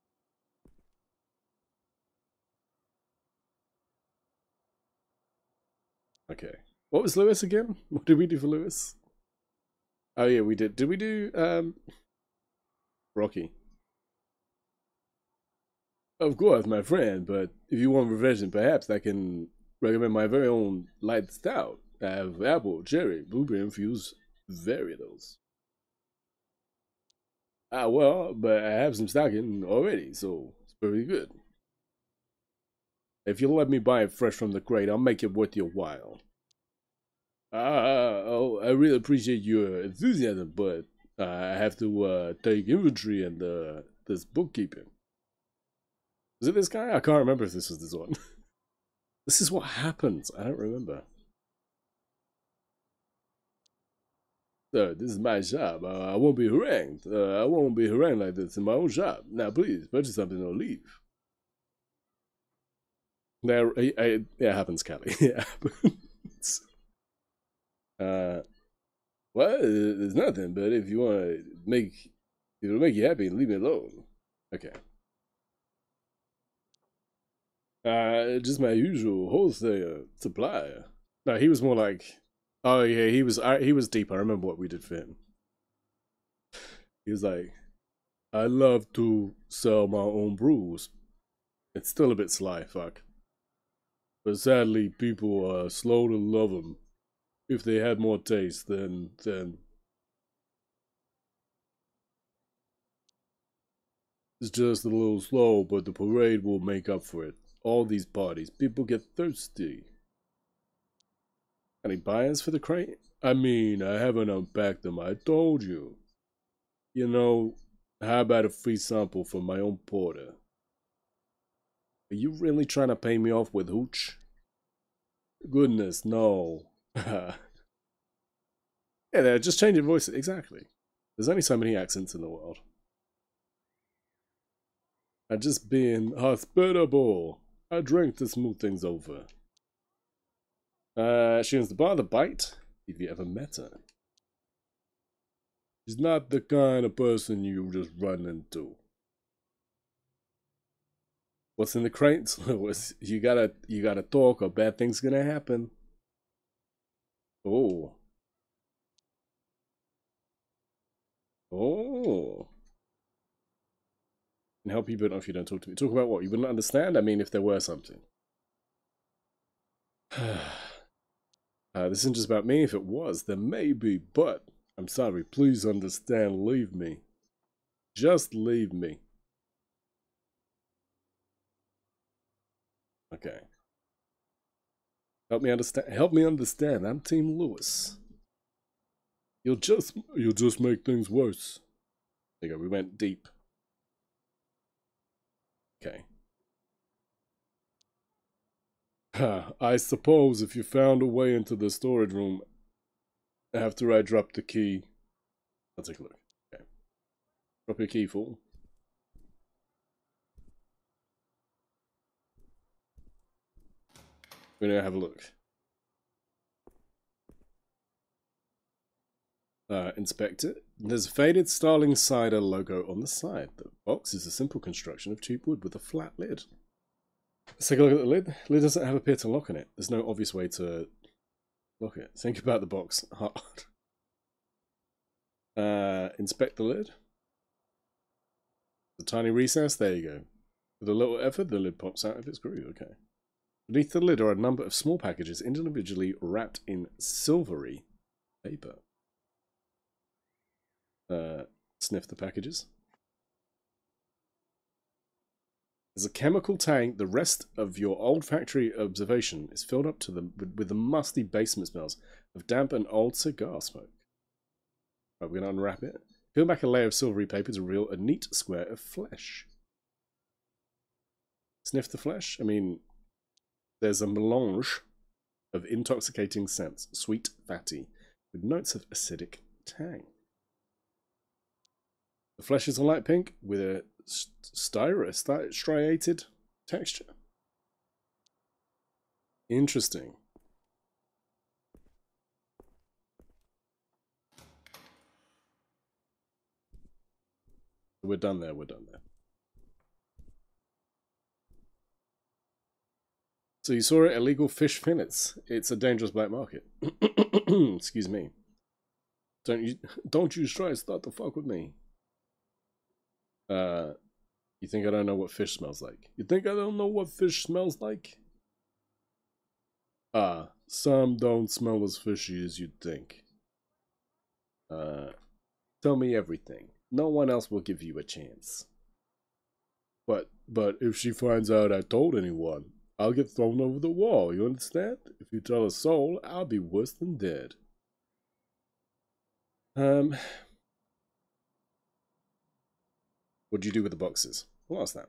Okay. What was Lewis again? What did we do for Lewis? Oh yeah, we did. Did we do Rocky? Of course, my friend, but if you want refreshing, perhaps I can recommend my very own light stout. I have apple, cherry, blueberry infused varietals. Well, but I have some stocking already, so it's very good. If you'll let me buy it fresh from the crate, I'll make it worth your while. Oh, I really appreciate your enthusiasm, but I have to take inventory and this bookkeeping. Was it this guy? I can't remember if this was this one. This is what happens. I don't remember. So, this is my shop. I won't be harangued. I won't be harangued like this in my own shop. Now, please, purchase something or leave. There, it happens, Callie. It happens. Well, there's nothing, but if you want to make, if it'll make you happy, leave me alone. Okay. Just my usual wholesale supplier. No, he was more like, oh yeah, he was deep. I remember what we did for him. He was like, I love to sell my own brews. It's still a bit sly, fuck. But sadly, people are slow to love them. If they had more taste, then it's just a little slow, but the parade will make up for it. All these parties, people get thirsty. Any buyers for the crate? I mean, I haven't unpacked them, I told you. You know, how about a free sample from my own porter? Are you really trying to pay me off with hooch? Goodness, no. Yeah, they're just changing voices. Exactly. There's only so many accents in the world. I'm just being hospitable. I drink to smooth things over. She owns the bar, The Bite. If you ever met her. She's not the kind of person you just run into. What's in the crates? you gotta talk or bad things gonna happen. Oh. Oh. Can help you, but not if you don't talk to me. Talk about what? You wouldn't understand? I mean, if there were something. This isn't just about me. If it was, there may be, but I'm sorry. Please understand. Leave me. Just leave me. Okay. Help me understand. Help me understand. I'm Team Lewis. You'll just make things worse. There you go. We went deep. Okay. I suppose if you found a way into the storage room after I dropped the key. I'll take a look. Okay. Drop your key, fool. We're gonna have a look. Inspect it. There's a faded Starling Cider logo on the side. The box is a simple construction of cheap wood with a flat lid. Let's take a look at the lid. The lid doesn't appear to lock on it. There's no obvious way to lock it. Think about the box hard. Inspect the lid. The tiny recess, there you go. With a little effort, the lid pops out of its groove. Okay. Beneath the lid are a number of small packages individually wrapped in silvery paper. Sniff the packages. There's a chemical tank. The rest of your olfactory observation is filled up to with the musty basement smells of damp and old cigar smoke. Right, we're going to unwrap it. Peel back a layer of silvery paper to reveal a neat square of flesh. Sniff the flesh? I mean, there's a melange of intoxicating scents, sweet, fatty, with notes of acidic tang. The flesh is a light pink with a striated texture. Interesting. We're done there, we're done there. So you saw it, illegal fish fillets. It's a dangerous black market. Excuse me. Don't you try to start the fuck with me. You think I don't know what fish smells like? You think I don't know what fish smells like? Some don't smell as fishy as you'd think. Tell me everything. No one else will give you a chance. But if she finds out I told anyone, I'll get thrown over the wall, you understand? If you tell a soul, I'll be worse than dead. What'd you do with the boxes? What was that?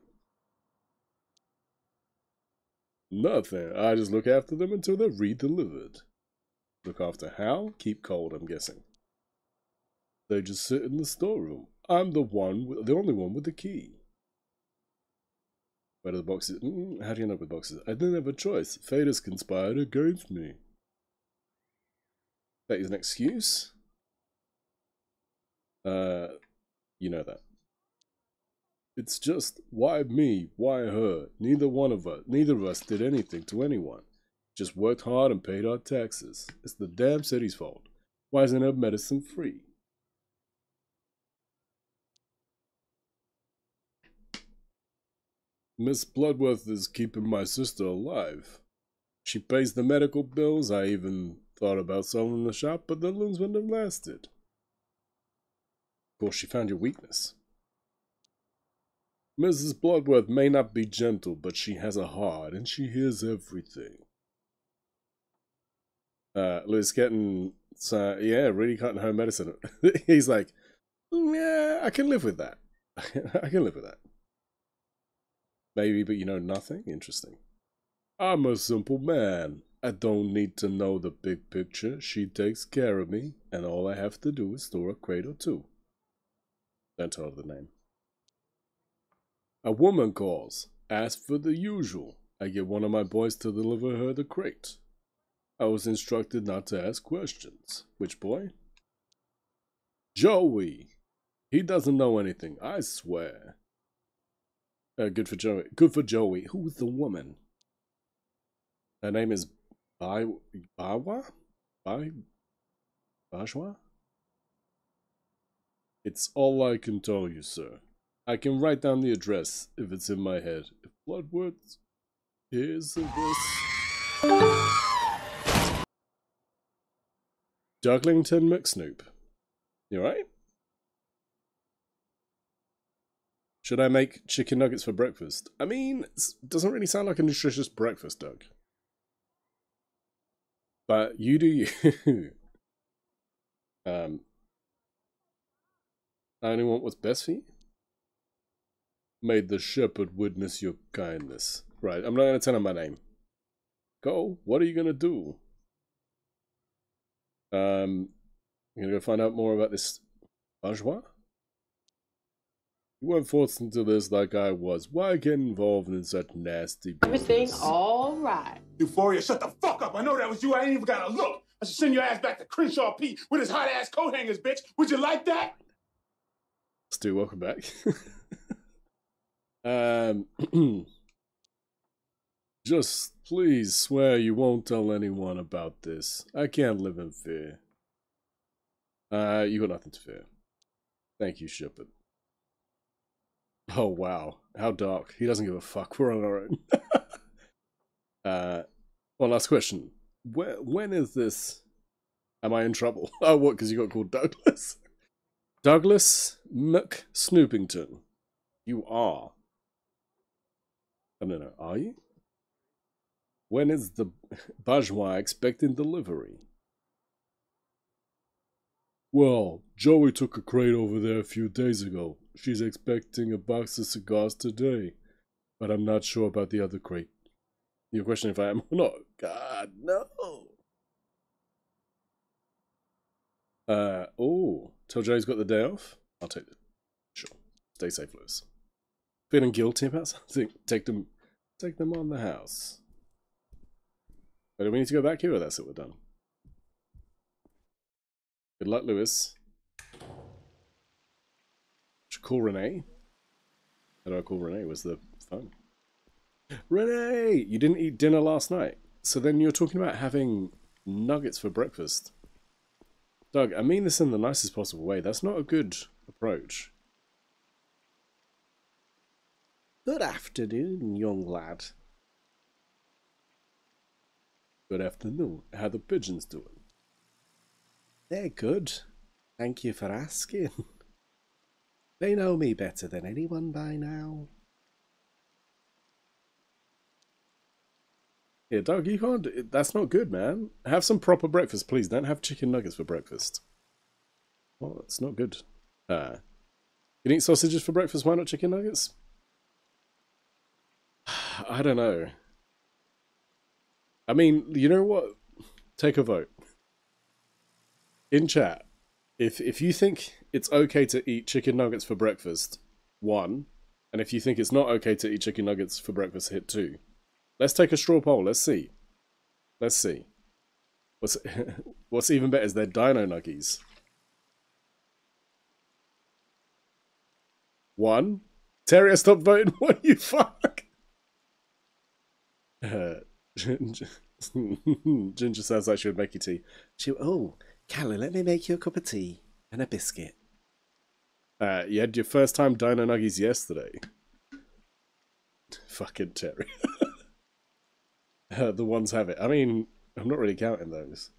Nothing. I just look after them until they're re-delivered. Look after how? Keep cold, I'm guessing. They just sit in the storeroom. I'm the only one with the key. Where are the boxes? How do you end up with boxes? I didn't have a choice. Fate has conspired against me. That is an excuse? You know that. It's just, why me? Why her? Neither of us did anything to anyone. Just worked hard and paid our taxes. It's the damn city's fault. Why isn't her medicine free? Miss Bloodworth is keeping my sister alive. She pays the medical bills. I even thought about selling the shop, but the loans wouldn't have lasted. Of course, she found your weakness. Mrs. Bloodworth may not be gentle, but she has a heart, and she hears everything. Liz getting, yeah, really cutting her medicine. He's like, yeah, I can live with that. I can live with that. Maybe, but you know nothing? Interesting. I'm a simple man. I don't need to know the big picture. She takes care of me, and all I have to do is store a crate or two. Don't tell her the name. A woman calls. Ask for the usual. I get one of my boys to deliver her the crate. I was instructed not to ask questions. Which boy? Joey. He doesn't know anything, I swear. Good for Joey. Good for Joey. Who's the woman? Her name is Bajwa? It's all I can tell you, sir. I can write down the address if it's in my head. If Bloodworth hears of this... Ducklington McSnoop. You alright? Should I make chicken nuggets for breakfast? I mean, it doesn't really sound like a nutritious breakfast, Doug. But you do you. I only want what's best for you. May the shepherd witness your kindness. Right, I'm not going to tell him my name. Go, what are you going to do? I'm going to go find out more about this Bajwa. You weren't forced into this like I was. Why get involved in such nasty business? Everything all right. Euphoria, shut the fuck up. I know that was you. I ain't even got to look. I should send your ass back to Crenshaw Pete with his hot-ass coat hangers, bitch. Would you like that? Stu, welcome back. Just please swear you won't tell anyone about this. I can't live in fear. You got nothing to fear. Thank you, Shepard. Oh, wow. How dark. He doesn't give a fuck. We're on our own. One last question. When is this? Am I in trouble? Oh, what? Because you got called Douglas? Douglas McSnoopington. You are. I don't know. Are you? When is the bourgeois expecting delivery? Well, Joey took a crate over there a few days ago. She's expecting a box of cigars today. But I'm not sure about the other crate. Your question if I am or not? God, no. Oh. Tell Joey's got the day off? I'll take it. Sure. Stay safe, Lewis. Feeling guilty about something? Take them on the house. But do we need to go back here or that's it, we're done? Good luck, Lewis. Should call Renee. How do I call Renee? Was the phone? Renee! You didn't eat dinner last night. So then you're talking about having nuggets for breakfast. Doug, I mean this in the nicest possible way. That's not a good approach. Good afternoon, young lad. Good afternoon. How the pigeons doing? They're good. Thank you for asking. They know me better than anyone by now. Yeah, Doug, you can't. That's not good, man. Have some proper breakfast, please. Don't have chicken nuggets for breakfast. Well, it's not good. You eat sausages for breakfast, why not chicken nuggets? I don't know. I mean, you know what? Take a vote. In chat, if you think it's okay to eat chicken nuggets for breakfast, 1. And if you think it's not okay to eat chicken nuggets for breakfast, hit 2. Let's take a straw poll. Let's see. Let's see. What's even better is their Dino Nuggies. 1. Terry, stop voting. What you fuck? Ginger sounds like she would make you tea. Oh, Callie, let me make you a cup of tea and a biscuit. You had your first time Dino Nuggies yesterday. Fucking Terry. The ones have it. I mean, I'm not really counting those.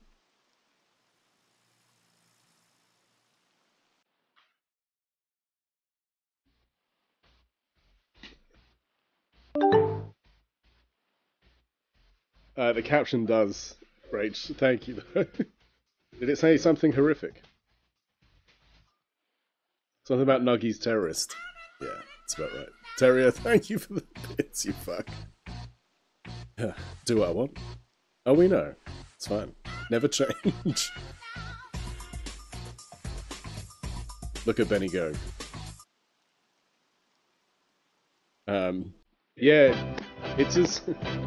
The caption does, Rach. Thank you. Did it say something horrific? Something about Nuggies terrorist. Yeah, that's about right. Terrier, thank you for the bits, you fuck. Do what I want. Oh, we know. It's fine. Never change. Look at Benny go. Yeah, it's just...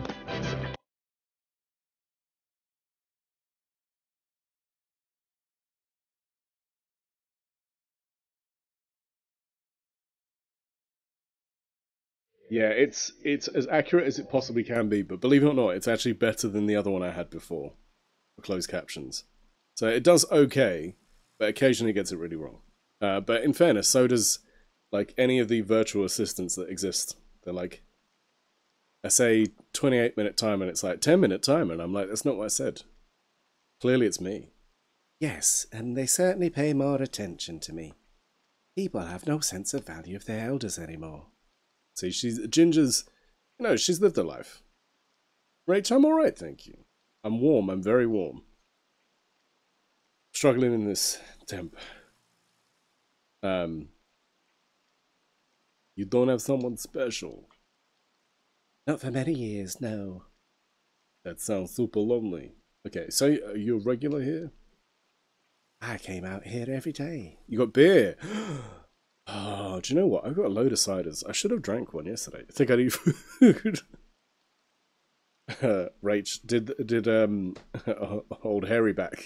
Yeah, it's as accurate as it possibly can be, but believe it or not, it's actually better than the other one I had before, for closed captions. So it does okay, but occasionally it gets it really wrong. But in fairness, so does like any of the virtual assistants that exist. They're like, I say 28-minute timer, and it's like 10-minute timer, and I'm like, that's not what I said. Clearly it's me. Yes, and they certainly pay more attention to me. People have no sense of value of their elders anymore. See, Ginger's, you know, she's lived her life. Rach, I'm alright, thank you. I'm warm, I'm very warm. Struggling in this temp. You don't have someone special? Not for many years, no. That sounds super lonely. Okay, so are you a regular here? I came out here every day. You got beer? Oh, do you know what? I've got a load of ciders. I should have drank one yesterday. I think I need food. Rach, did old Harry back?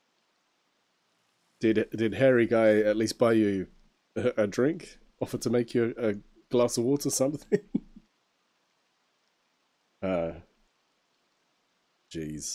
Did Harry guy at least buy you a drink? Offer to make you a glass of water, something? Jeez.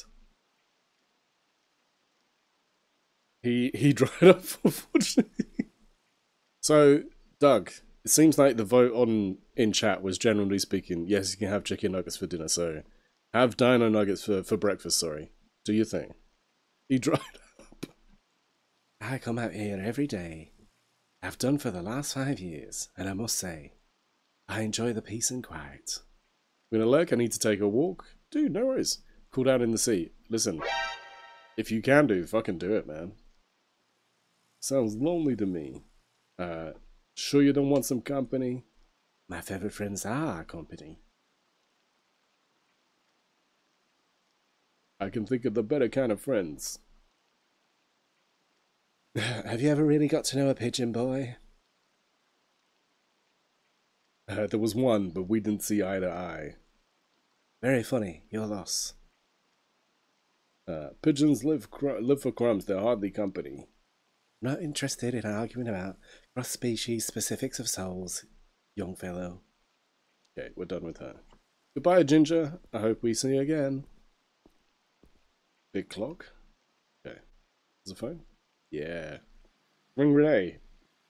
He dried up, unfortunately. So, Doug, it seems like the vote in chat was generally speaking, yes, you can have chicken nuggets for dinner, so have dino nuggets for breakfast, sorry. Do your thing. He dried up. I come out here every day. I've done for the last 5 years, and I must say, I enjoy the peace and quiet. I'm gonna lurk, I need to take a walk. Dude, no worries. Cool down in the seat. Listen, if you can do, fucking do it, man. Sounds lonely to me. Sure you don't want some company? My favorite friends are company. I can think of the better kind of friends. Have you ever really got to know a pigeon boy? There was one, but we didn't see eye to eye. Very funny, your loss. Pigeons live for crumbs, they're hardly company. Not interested in arguing about cross-species specifics of souls, young fellow. Okay, we're done with her. Goodbye, Ginger. I hope we see you again. Big clock. Okay. Is the phone? Yeah. Ring Renee.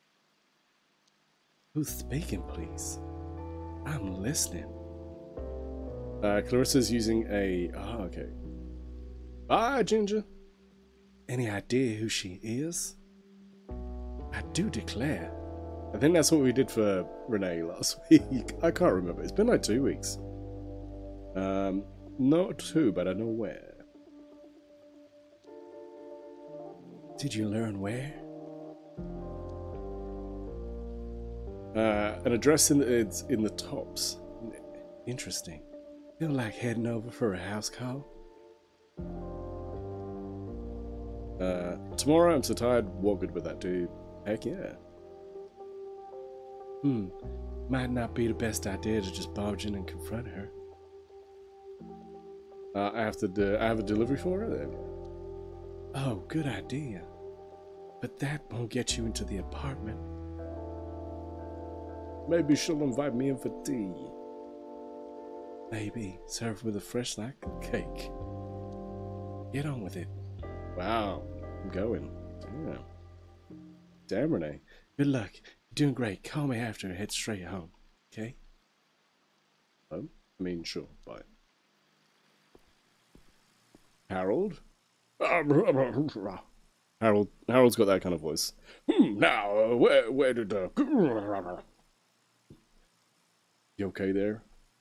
Who's speaking, please? I'm listening. Clarissa's using a... Oh, okay. Bye, Ginger. Any idea who she is? I do declare. I think that's what we did for Renee last week. I can't remember. It's been like 2 weeks. Not 2, but I know where. Did you learn where? An address in the tops. Interesting. Feel like heading over for a house call? Tomorrow I'm so tired. What good with that, dude? Heck yeah. Might not be the best idea to just barge in and confront her. I have a delivery for her then. Oh, good idea. But that won't get you into the apartment. Maybe she'll invite me in for tea. Maybe served with a fresh like cake. Get on with it. Wow, I'm going. Yeah. Damn, Renee. Good luck. You're doing great. Call me after and head straight home. Okay? Home? I mean, sure. Bye. Harold? Harold's got that kind of voice. Now, where did You okay there?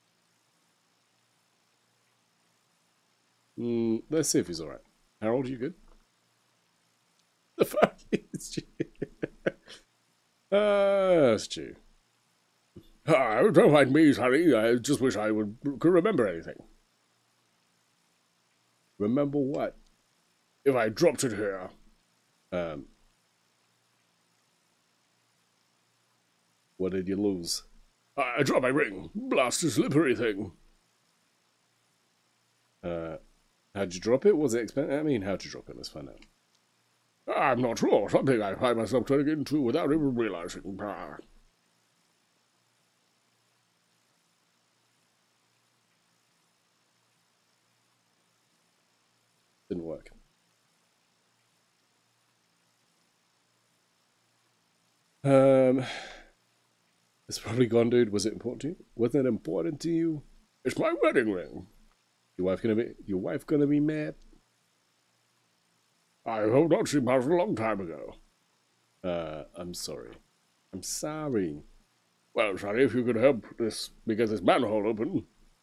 Let's see if he's alright. Harold, you good? The fuck is Stu? Stu. Don't mind me, Sonny. I just wish I could remember anything. Remember what? If I dropped it here. What did you lose? I dropped my ring. Blasted slippery thing. How'd you drop it? Was it expensive? I mean, how'd you drop it? Let's find out. I'm not sure. Something I find myself turning into without even realizing. Didn't work. It's probably gone, dude. Was it important to you? Wasn't it important to you? It's my wedding ring. Your wife gonna be mad? I hope not. She passed a long time ago. I'm sorry. I'm sorry. Well, Sonny, if you could help this because this manhole open.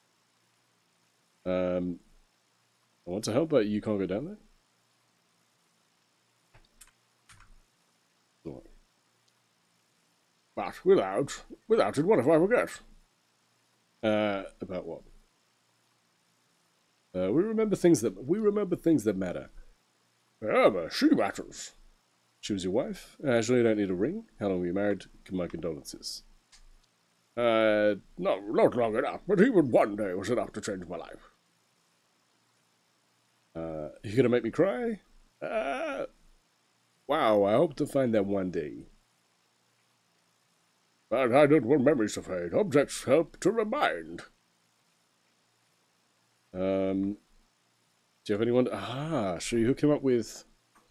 I want to help, but you can't go down there. Sorry. But without it, what if I forget? About what? We remember things that matter. Yeah, but she matters. She was your wife? Actually, you don't need a ring. How long were you married? My condolences. Not long enough, but even one day was enough to change my life. You gonna make me cry? Wow, I hope to find that one day. But I don't want memories to fade. Objects help to remind. Do you have anyone? Ah, should you hook him up with?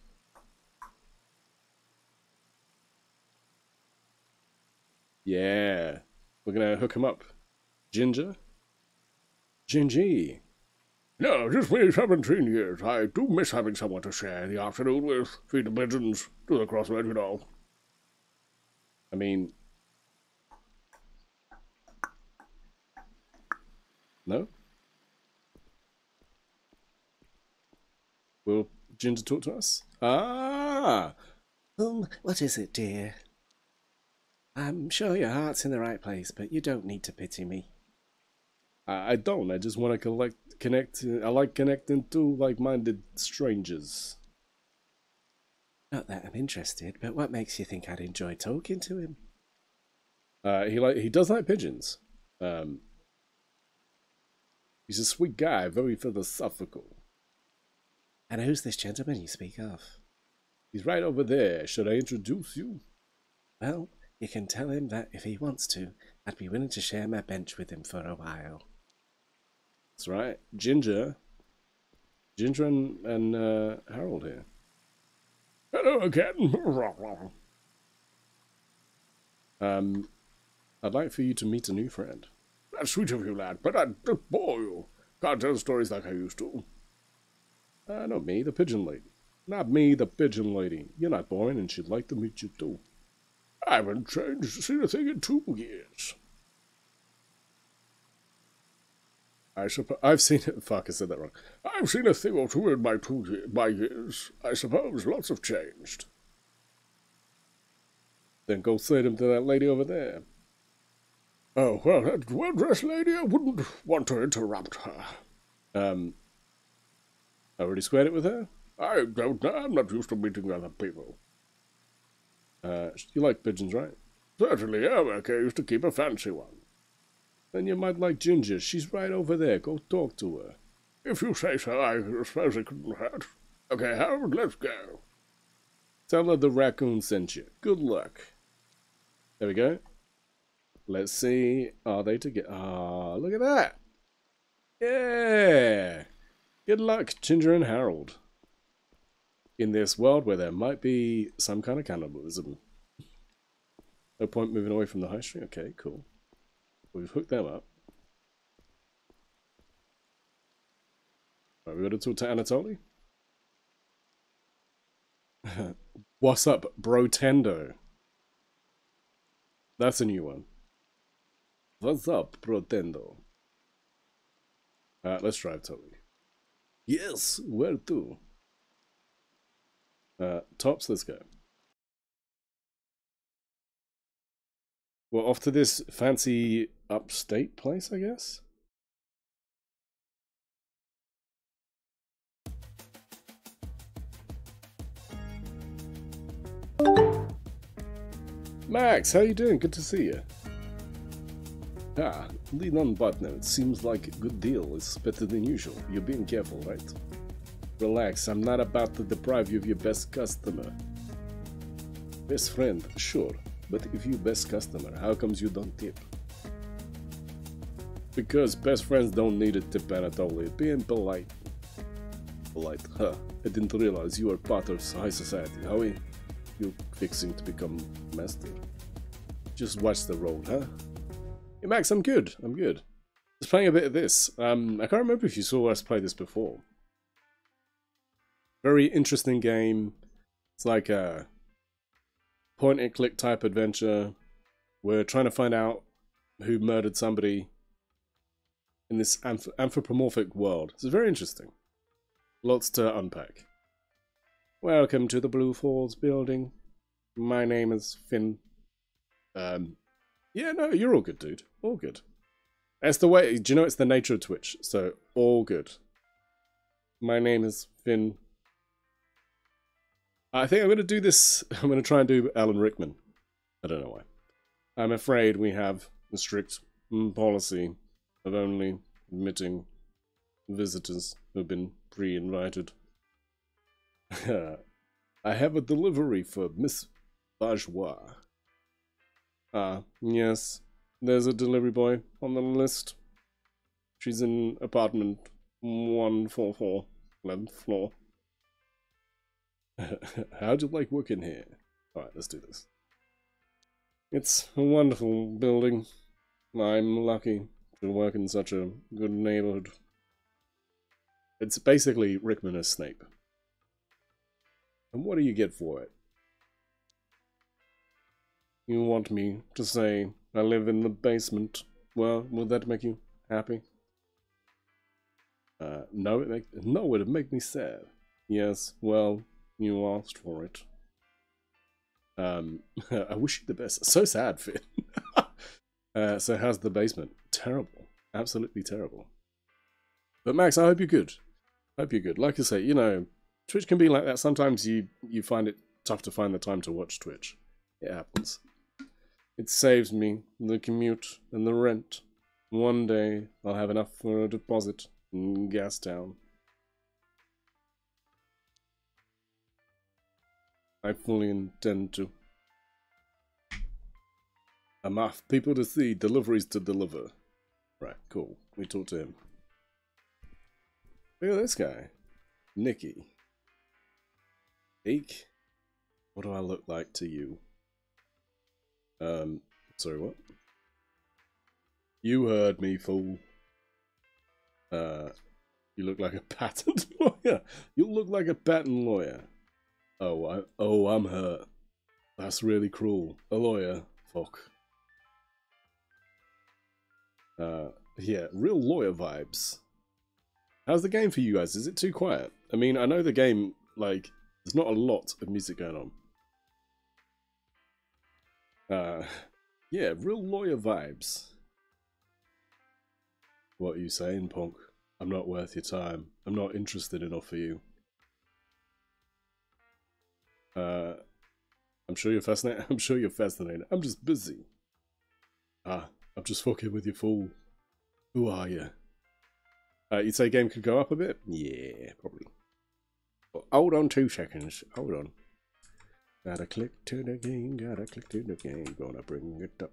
Yeah, we're gonna hook him up. Ginger? Gingy. No, just me 17 years. I do miss having someone to share the afternoon with. Feed the pigeons, do the crossword, you know. I mean... No? Will Ginger talk to us? Ah! What is it, dear? I'm sure your heart's in the right place, but you don't need to pity me. I don't. I just want to connect. I like connecting to like-minded strangers. Not that I'm interested, but what makes you think I'd enjoy talking to him? He does like pigeons. He's a sweet guy, very philosophical. And who's this gentleman you speak of? He's right over there. Should I introduce you? Well, you can tell him that if he wants to, I'd be willing to share my bench with him for a while. That's right. Ginger and Harold here. Hello again. I'd like for you to meet a new friend. That's sweet of you, lad, but I'd just bore you. Can't tell stories like I used to. Not me, the pigeon lady. Not me, the pigeon lady. You're not boring, and she'd like to meet you too. I haven't seen a thing in 2 years. I've seen it. Fuck, I said that wrong. I've seen a thing or two in my years. I suppose lots have changed. Then go say them to that lady over there. Oh, well, that well-dressed lady, I wouldn't want to interrupt her. Already squared it with her? I don't know. I'm not used to meeting other people. You like pigeons, right? Certainly, I used to keep a fancy one. Then you might like Ginger. She's right over there. Go talk to her. If you say so, I suppose it couldn't hurt. Okay, Harold, let's go. Tell her the raccoon sent you. Good luck. There we go. Let's see. Are they together? Ah, look at that. Yeah. Good luck, Ginger and Harold. In this world where there might be some kind of cannibalism. No point moving away from the high street. Okay, cool. We've hooked them up. Right, we got to talk to Anatoly. What's up, Brotendo? That's a new one. What's up, Brotendo? Let's drive, Toby. Yes, where to? Tops, let's go. Well, off to this fancy upstate place, I guess? Max, how you doing? Good to see you. Ah, lead on partner. It seems like a good deal. It's better than usual. You're being careful, right? Relax, I'm not about to deprive you of your best customer. Best friend, sure. But if you best customer, how comes you don't tip? Because best friends don't need a tip, Anatoly. Being polite. Polite, huh? I didn't realize you were part of high society. How are you fixing to become master? Just watch the road, huh? Hey Max, I'm good. I'm good. Just playing a bit of this. I can't remember if you saw us play this before. Very interesting game. It's like a point-and-click type adventure. We're trying to find out who murdered somebody in this anthropomorphic world. It's very interesting. Lots to unpack. Welcome to the Blue Falls building. My name is Finn. Yeah, no, you're all good, dude. All good. That's the way, do you know it's the nature of Twitch? So, all good. My name is Finn. I think I'm going to do this, I'm going to try and do Alan Rickman. I don't know why. I'm afraid we have a strict policy of only admitting visitors who've been pre-invited. I have a delivery for Miss Bourgeois. Yes. There's a delivery boy on the list. She's in apartment 144, 11th floor. How'd you like working here? Alright, let's do this. It's a wonderful building. I'm lucky to work in such a good neighborhood. It's basically Rickman as Snape. And what do you get for it? You want me to say I live in the basement? Well, would that make you happy? No, it'd make me sad. Yes, well, you asked for it. I wish you the best. So sad, Finn. So how's the basement? Terrible. Absolutely terrible. But Max, I hope you're good. I hope you're good. Like I say, you know, Twitch can be like that. Sometimes you find it tough to find the time to watch Twitch. It happens. It saves me the commute and the rent. One day I'll have enough for a deposit in Gastown. I fully intend to. Enough people to see, deliveries to deliver. Right, cool. We talked to him. Look at this guy. Nicky. Eek. What do I look like to you? Sorry, what? You heard me, fool. You look like a patent lawyer. You look like a patent lawyer. Oh, I'm hurt. That's really cruel. A lawyer. Fuck. Yeah, real lawyer vibes. How's the game for you guys? Is it too quiet? I mean, I know the game, like, there's not a lot of music going on. Yeah, real lawyer vibes. What are you saying, punk? I'm not worth your time. I'm not interested enough for you. I'm sure you're fascinated. I'm sure you're fascinated. I'm just busy. I'm just fucking with you, fool. Who are you? You'd say game could go up a bit? Yeah, probably. Well, hold on 2 seconds. Hold on. Gotta click to the game. Gotta click to the game. Gonna bring it up.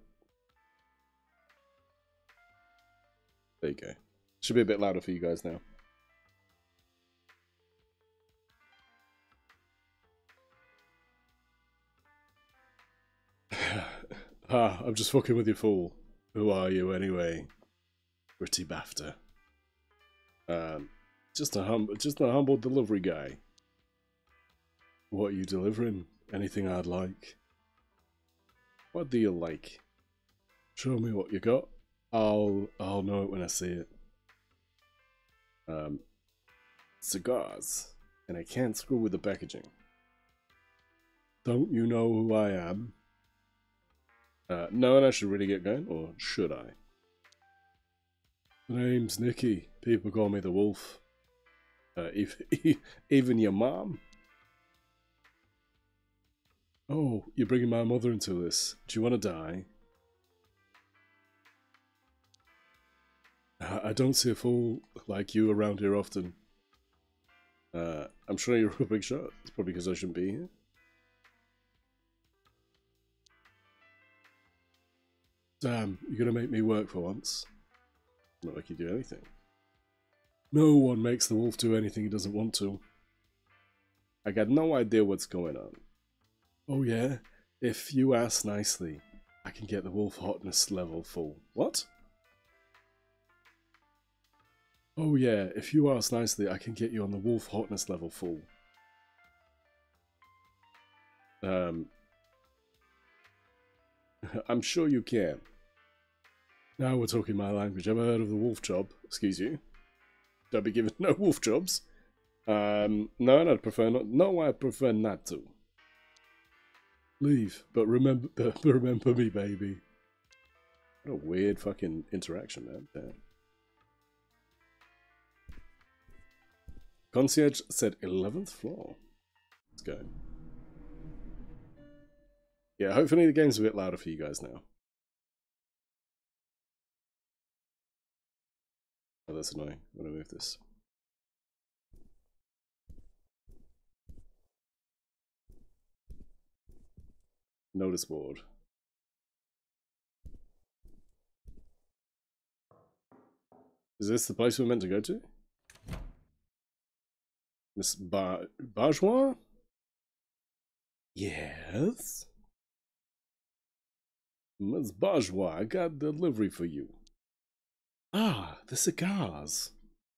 There you go. Should be a bit louder for you guys now. I'm just fucking with you, fool. Who are you anyway? Pretty BAFTA. Just a humble delivery guy. What are you delivering? Anything I'd like? What do you like? Show me what you got. I'll know it when I see it. Cigars. And I can't screw with the packaging. Don't you know who I am? No, and I should really get going, or should I? The name's Nicky. People call me the Wolf. Even your mom? Oh, you're bringing my mother into this. Do you want to die? I don't see a fool like you around here often. I'm sure you're a big shot. It's probably because I shouldn't be here. Damn, you're gonna make me work for once. Not like you do anything. No one makes the wolf do anything he doesn't want to. I got no idea what's going on. Oh yeah? If you ask nicely, I can get the wolf hotness level full. What? Oh yeah, if you ask nicely, I can get you on the wolf hotness level full. I'm sure you can. Now we're talking my language. Ever heard of the wolf job? Excuse you. Don't be given no wolf jobs. No, I'd prefer not. No, I prefer not to. Leave, but remember me, baby. What a weird fucking interaction, man. Damn. Concierge said 11th floor. Let's go. Yeah, hopefully the game's a bit louder for you guys now. Oh, that's annoying. I'm gonna move this. Notice board. Is this the place we're meant to go to? Miss Bourgeois? Yes? Miss Bourgeois, I got a delivery for you. Ah, the cigars.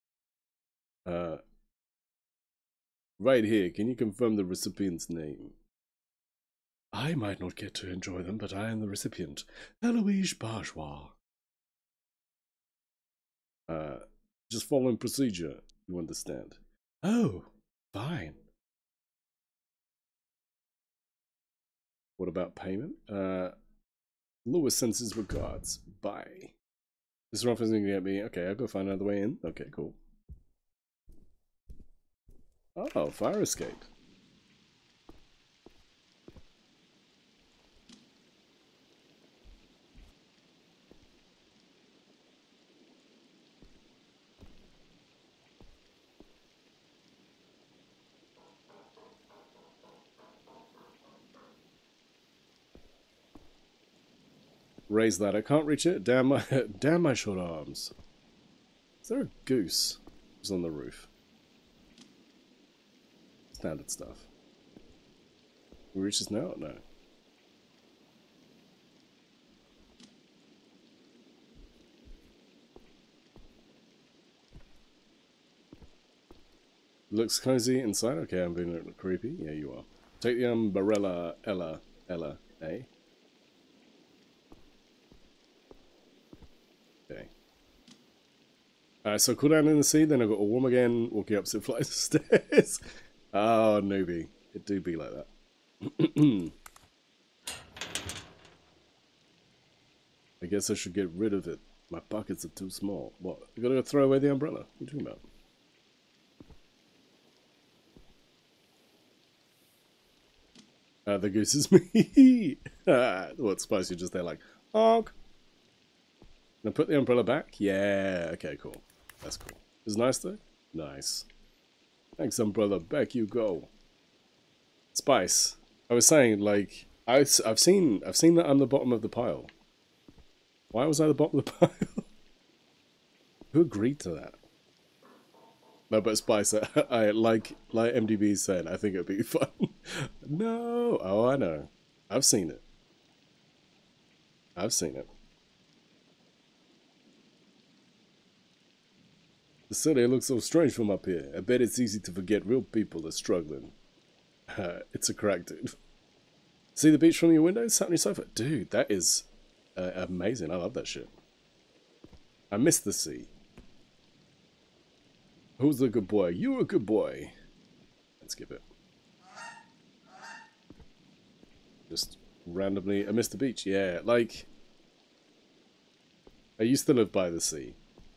Right here, can you confirm the recipient's name? I might not get to enjoy them, but I am the recipient. Eloise Bourgeois. Just following procedure, you understand. Oh, fine. What about payment? Lewis sends his regards. Bye. This office isn't gonna get me. Okay, I'll go find another way in. Okay, cool. Oh, fire escape. Raise that. I can't reach it. Damn my short arms. Is there a goose? Who's on the roof? Standard stuff. Can we reach this now? No. Looks cozy inside. Okay, I'm being a little creepy. Yeah, you are. Take the umbrella, Ella, eh? Okay. So cool down in the sea, then I've got a warm again, walking up some flights of stairs. Oh, newbie. It do be like that. I guess I should get rid of it. My pockets are too small. What? You gotta go throw away the umbrella? What are you talking about? The goose is me. What, Spice, you're just there like, honk. Now put the umbrella back? Yeah, okay, cool. That's cool. It's nice though? Nice. Thanks, umbrella. Back you go. Spice, I was saying, like, I've seen that I'm the bottom of the pile. Why was I the bottom of the pile? Who agreed to that? No, but Spice, I like MDB said, I think it'd be fun. No! Oh, I know. I've seen it. I've seen it. The city looks so strange from up here. I bet it's easy to forget real people are struggling. It's a crack, dude. See the beach from your window? Sat on your sofa? Dude, that is amazing. I love that shit. I miss the sea. Who's the good boy? You're a good boy. Let's skip it. Just randomly, I miss the beach. Yeah, like, I used to live by the sea.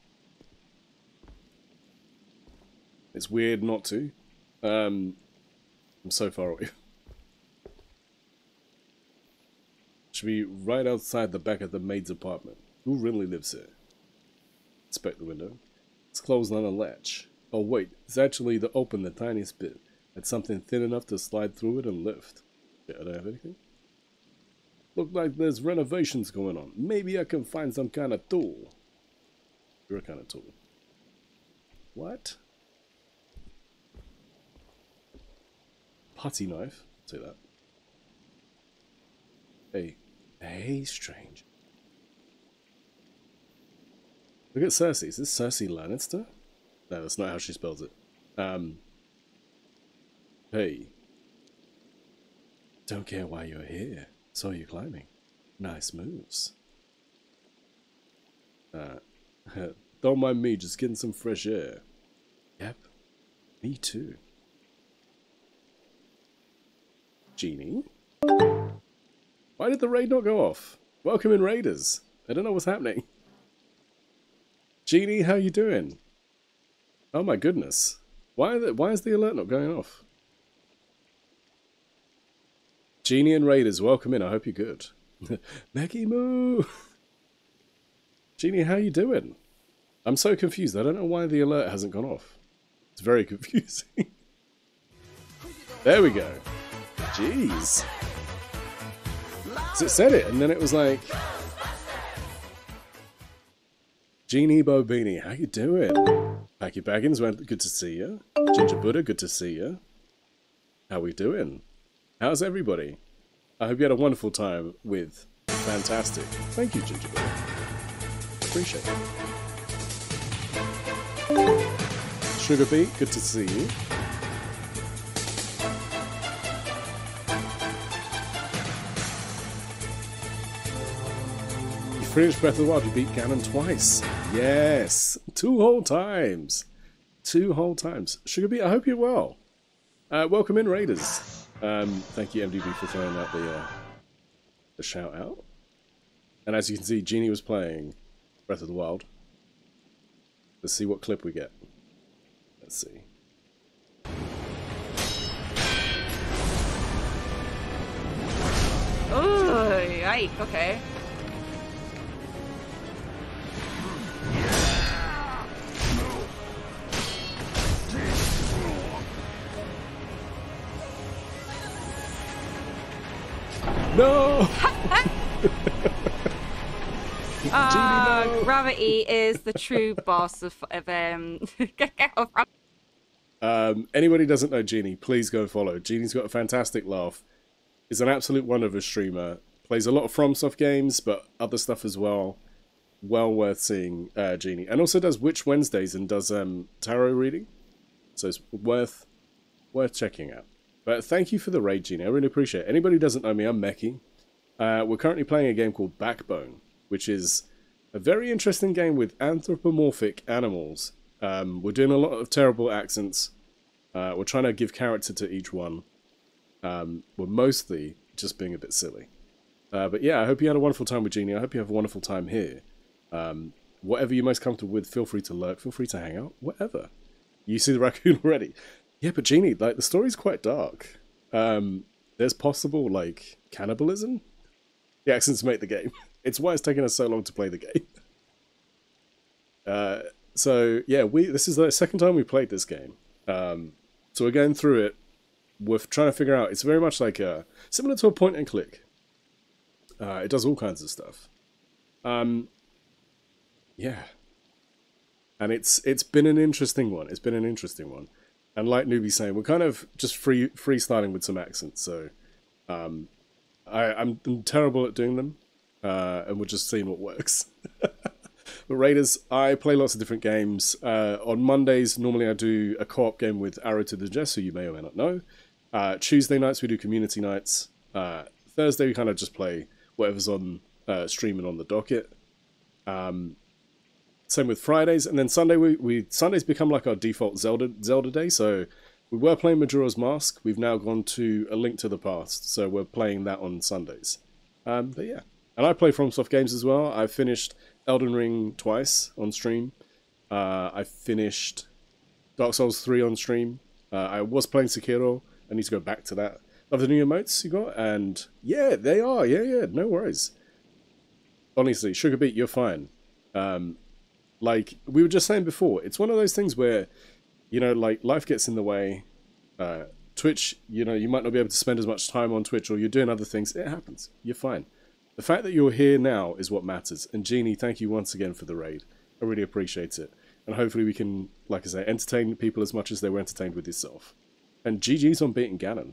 It's weird not to. I'm so far away. Should be right outside the back of the maid's apartment. Who really lives here? Inspect the window. It's closed on a latch. Oh wait, it's actually the open the tiniest bit. It's something thin enough to slide through it and lift. Yeah, I don't have anything. Look like there's renovations going on. Maybe I can find some kind of tool. You're a kind of tool. What? Putty knife. Say that. Hey. Hey, strange. Look at Cersei. Is this Cersei Lannister? No, that's not how she spells it. Hey. Don't care why you're here. Saw you climbing. Nice moves. Don't mind me, just getting some fresh air. Yep. Me too. Genie? Why did the raid not go off? Welcome in, raiders. I don't know what's happening. Genie, how you doing? Oh my goodness. Why is the alert not going off? Genie and raiders, welcome in. I hope you're good. Maggie Moo! Genie, how you doing? I'm so confused. I don't know why the alert hasn't gone off. It's very confusing. There we go. Jeez. 'Cause it said it, and then it was like, Genie Bobini, how you doing? Packy Baggins, good to see you. Ginger Buddha, good to see you. How we doing? How's everybody? I hope you had a wonderful time with Fantastic. Thank you, Ginger Buddha. Appreciate it. Sugar Beat, good to see you. You finished Breath of the Wild, you beat Ganon twice. Yes, 2 whole times. 2 whole times. Sugar Beat, I hope you're well. Welcome in, Raiders. Thank you, MDB, for throwing out the shout out. And as you can see, Genie was playing Breath of the Wild. Let's see what clip we get. Let's see. Oh, yike, okay. No! No. Gravity is the true boss of Anybody doesn't know Genie, please go follow. Genie's got a fantastic laugh. He's an absolute wonder of a streamer. Plays a lot of FromSoft games, but other stuff as well. Well worth seeing Genie. And also does Witch Wednesdays and does tarot reading. So it's worth checking out. But thank you for the raid, Genie. I really appreciate it. Anybody who doesn't know me, I'm Meki. We're currently playing a game called Backbone, which is a very interesting game with anthropomorphic animals. We're doing a lot of terrible accents. We're trying to give character to each one. We're mostly just being a bit silly. But yeah, I hope you had a wonderful time with Genie. I hope you have a wonderful time here. Whatever you're most comfortable with, feel free to lurk, feel free to hang out, whatever. You see the raccoon already. Yeah, but Genie, like, the story's quite dark. There's possible, like, cannibalism. The accents make the game. It's why it's taken us so long to play the game. So, yeah, this is the second time we played this game. So we're going through it. We're trying to figure out, it's very much like similar to a point and click. It does all kinds of stuff. Yeah. And it's been an interesting one. It's been an interesting one. And like Newbie's saying, we're kind of just freestyling with some accents. So I'm terrible at doing them. And we're just seeing what works. But Raiders, I play lots of different games. On Mondays, normally I do a co-op game with Arrow to the Jess, who you may or may not know. Tuesday nights, we do community nights. Thursday, we kind of just play whatever's on streaming on the docket. Same with Fridays, and then Sunday, Sundays become like our default Zelda day. So we were playing Majora's Mask. We've now gone to A Link to the Past, so we're playing that on Sundays. But yeah, and I play FromSoft games as well. I've finished Elden Ring twice on stream. I finished Dark Souls 3 on stream. I was playing Sekiro. I need to go back to that. Love the new emotes you got, and yeah, they are. Yeah, no worries. Honestly, Sugar Beat, you're fine. Like we were just saying before, it's one of those things where, you know, like life gets in the way. Twitch, you know, you might not be able to spend as much time on Twitch, or you're doing other things. It happens. You're fine. The fact that you're here now is what matters. And Genie, thank you once again for the raid. I really appreciate it. And hopefully we can, like I say, entertain people as much as they were entertained with yourself. And GG's on beating Ganon.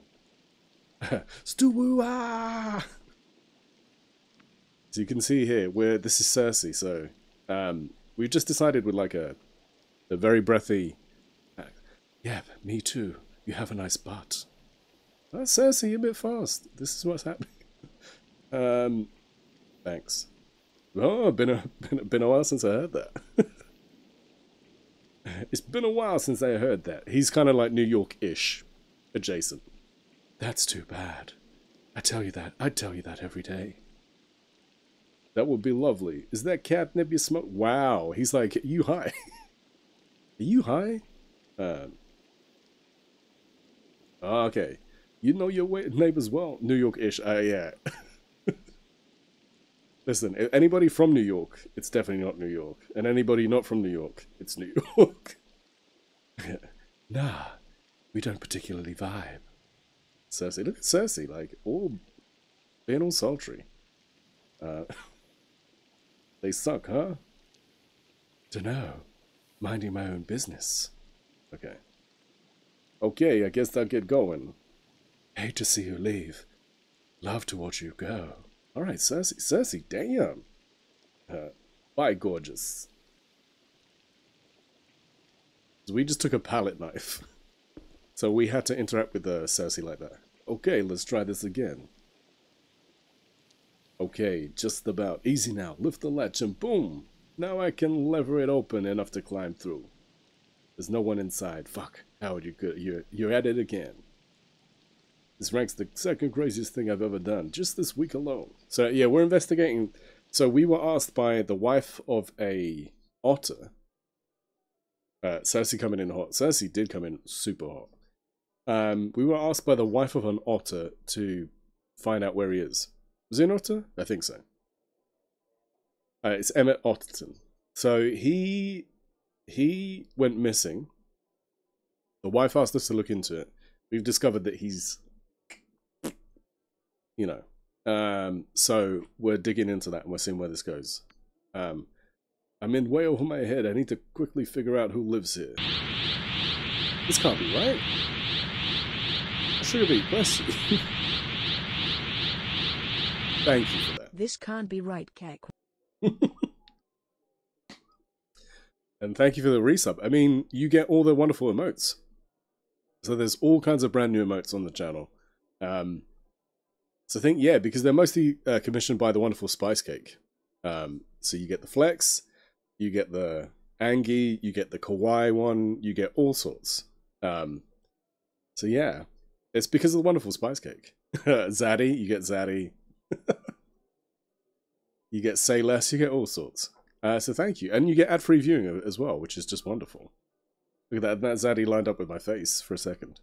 Stu-woo-ah! So you can see here, this is Cersei, so we've just decided with like a very breathy, yeah, me too, you have a nice butt. Cersei, you're a bit fast. This is what's happening. Thanks. Oh, been a while since I heard that. It's been a while since I heard that. He's kind of like New York-ish, adjacent. That's too bad. I'd tell you that every day. That would be lovely. Is that catnip you smoke? Wow. He's like, are you high? Are you high? Okay. You know your neighbors well. New York-ish. Yeah. Listen, anybody from New York, it's definitely not New York. And anybody not from New York, it's New York. Nah, we don't particularly vibe. Cersei, look at Cersei, like, being all sultry. They suck, huh? Dunno. Minding my own business. Okay. Okay, I guess I'll get going. Hate to see you leave. Love to watch you go. Alright, Cersei. Cersei, damn. Bye, gorgeous. We just took a palette knife. So we had to interact with Cersei like that. Okay, let's try this again. Okay, just about. Easy now. Lift the latch and boom! Now I can lever it open enough to climb through. There's no one inside. Fuck. Howard, you're at it again. This ranks the second craziest thing I've ever done, just this week alone. So yeah, we're investigating. So we were asked by the wife of a otter. Cersei coming in hot. Cersei did come in super hot. We were asked by the wife of an otter to find out where he is. Was he an otter? I think so. It's Emmett Otterton. So he went missing. The wife asked us to look into it. We've discovered that he's, you know, so we're digging into that and we're seeing where this goes. I'm in way over my head. I need to quickly figure out who lives here. This can't be right. Sugar Beat, bless you. Thank you for that. This can't be right, Kek. And thank you for the resub. I mean, you get all the wonderful emotes. So there's all kinds of brand new emotes on the channel. So I think, yeah, because they're mostly commissioned by the wonderful Spice Cake. So you get the Flex, you get the Angie, you get the Kawaii one, you get all sorts. So yeah, it's because of the wonderful Spice Cake. Zaddy, you get Zaddy. You get Say Less, you get all sorts. So thank you. And you get ad-free viewing as well, which is just wonderful. Look at that, that Zaddy lined up with my face for a second.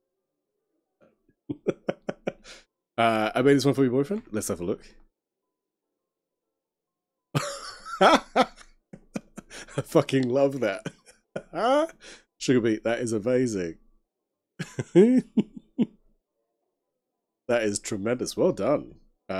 I made this one for your boyfriend. Let's have a look. I fucking love that. Sugar Beat, that is amazing. That is tremendous. Well done.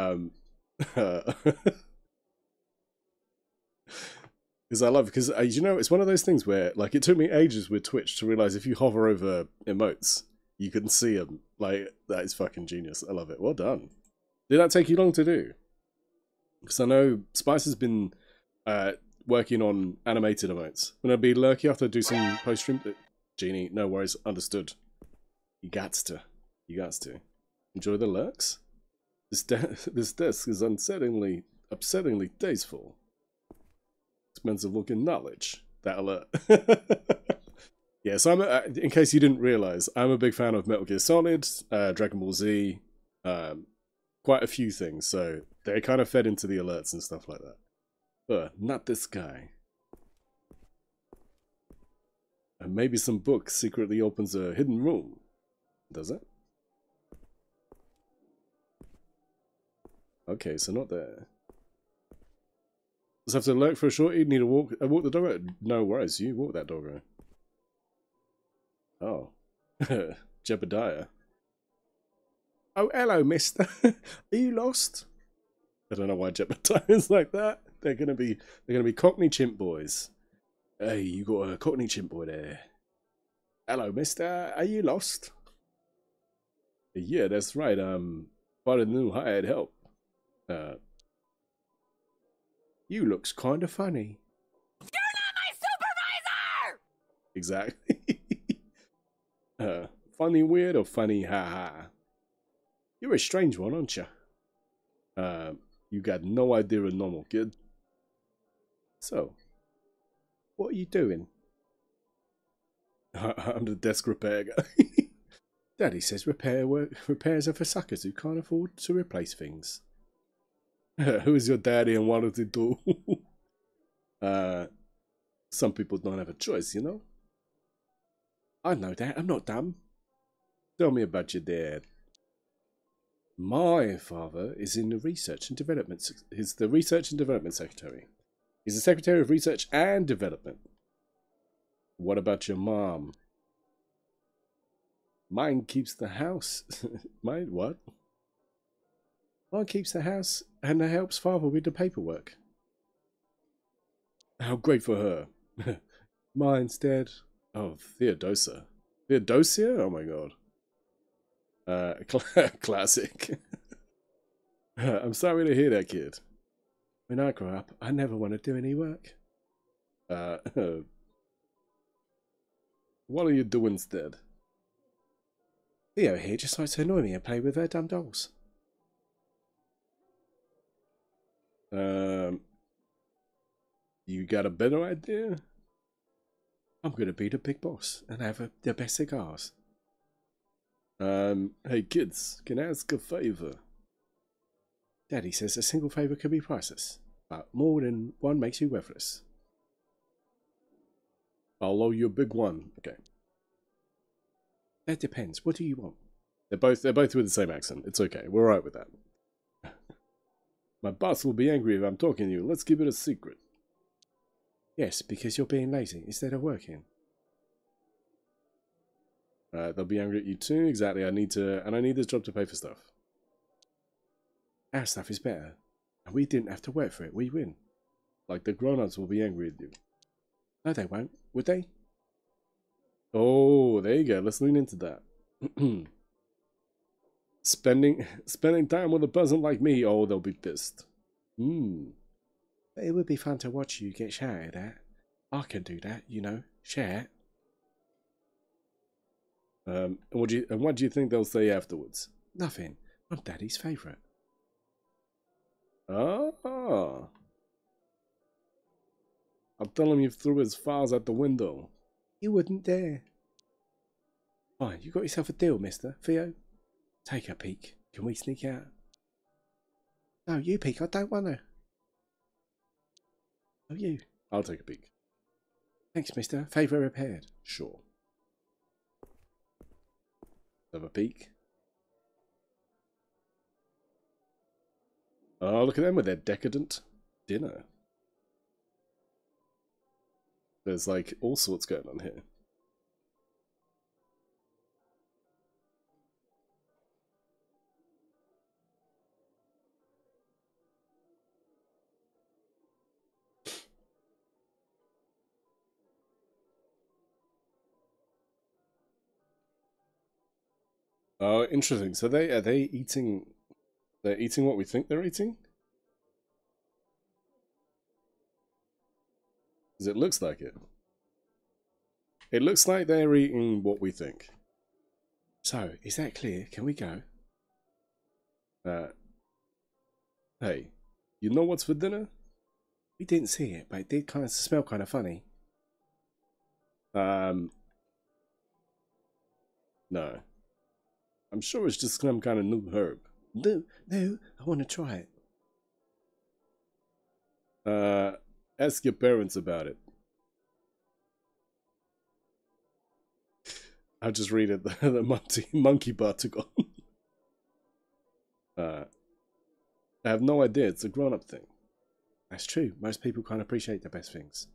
Because I love it, because you know, it's one of those things where, like, it took me ages with Twitch to realize if you hover over emotes, you can see them. Like, that is fucking genius. I love it. Well done. Did that take you long to do? Because I know Spice has been working on animated emotes. When I'd be lurky after I do some post stream. Genie, no worries, understood. You gats to. Enjoy the lurks. This desk is upsettingly tasteful. Expensive looking knowledge. That alert. Yeah, so in case you didn't realize, I'm a big fan of Metal Gear Solid, Dragon Ball Z, quite a few things. So they kind of fed into the alerts and stuff like that. Not this guy. And maybe some book secretly opens a hidden room. Does it? Okay, so not there. Just have to lurk for a short. You need to walk the dog out. No worries, you walk that dog out. Oh. Jebediah. Oh, hello, mister. Are you lost? I don't know why Jebediah is like that. They're gonna be Cockney chimp boys. Hey, you got a Cockney chimp boy there. Hello, mister. Are you lost? Yeah, that's right. Part of the new hired help. You looks kind of funny. You're not my supervisor! Exactly. Funny weird or funny ha-ha? You're a strange one, aren't you? You got no idea of normal, kid. So, what are you doing? I'm the desk repair guy. Daddy says repairs are for suckers who can't afford to replace things. Who is your daddy and what does he do? Some people don't have a choice, you know? I know that. I'm not dumb. Tell me about your dad. My father is in the research and development. He's the research and development secretary. He's the secretary of research and development. What about your mom? Mine keeps the house. Mine what? Aunt keeps the house and helps father with the paperwork. How great for her. Mine's dead. Oh, Theodosia. Theodosia? Oh my god. Classic. I'm sorry to hear that, kid. When I grow up, I never want to do any work. What are you doing instead? Theo here just likes to annoy me and play with her dumb dolls. You got a better idea? I'm gonna be the big boss and have the best cigars. Hey kids, can I ask a favor? Daddy says a single favor can be priceless, but more than one makes you worthless. I'll owe you a big one. Okay. That depends. What do you want? They're both with the same accent. It's okay. We're alright with that. My boss will be angry if I'm talking to you. Let's keep it a secret. Yes, because you're being lazy instead of working. They'll be angry at you too. Exactly. I need this job to pay for stuff. Our stuff is better. And we didn't have to work for it. We win. Like the grown-ups will be angry at you. No, they won't. Would they? Oh, there you go. Let's lean into that. Spending time with a person like me. Oh, they'll be pissed. But it would be fun to watch you get shouted at. I can do that, you know. Shout. And what do you think they'll say afterwards? Nothing. I'm Daddy's favourite. Ah. I'll tell him you threw his files out the window. You wouldn't dare. Fine, you got yourself a deal, mister. Theo? Take a peek. Can we sneak out? No, you peek. I don't want to. Oh, you. I'll take a peek. Thanks, mister. Favour repaired. Sure. Have a peek. Oh, look at them with their decadent dinner. There's like all sorts going on here. Oh, interesting. So are they eating? They're eating what we think they're eating? Because it looks like it. It looks like they're eating what we think. So, is that clear? Can we go? Hey, you know what's for dinner? We didn't see it, but it did kind of smell kind of funny. No. I'm sure it's just some kind of new herb. No, I want to try it. Ask your parents about it. I'll just read it. The monkey particle. I have no idea. It's a grown-up thing. That's true. Most people can't appreciate the best things.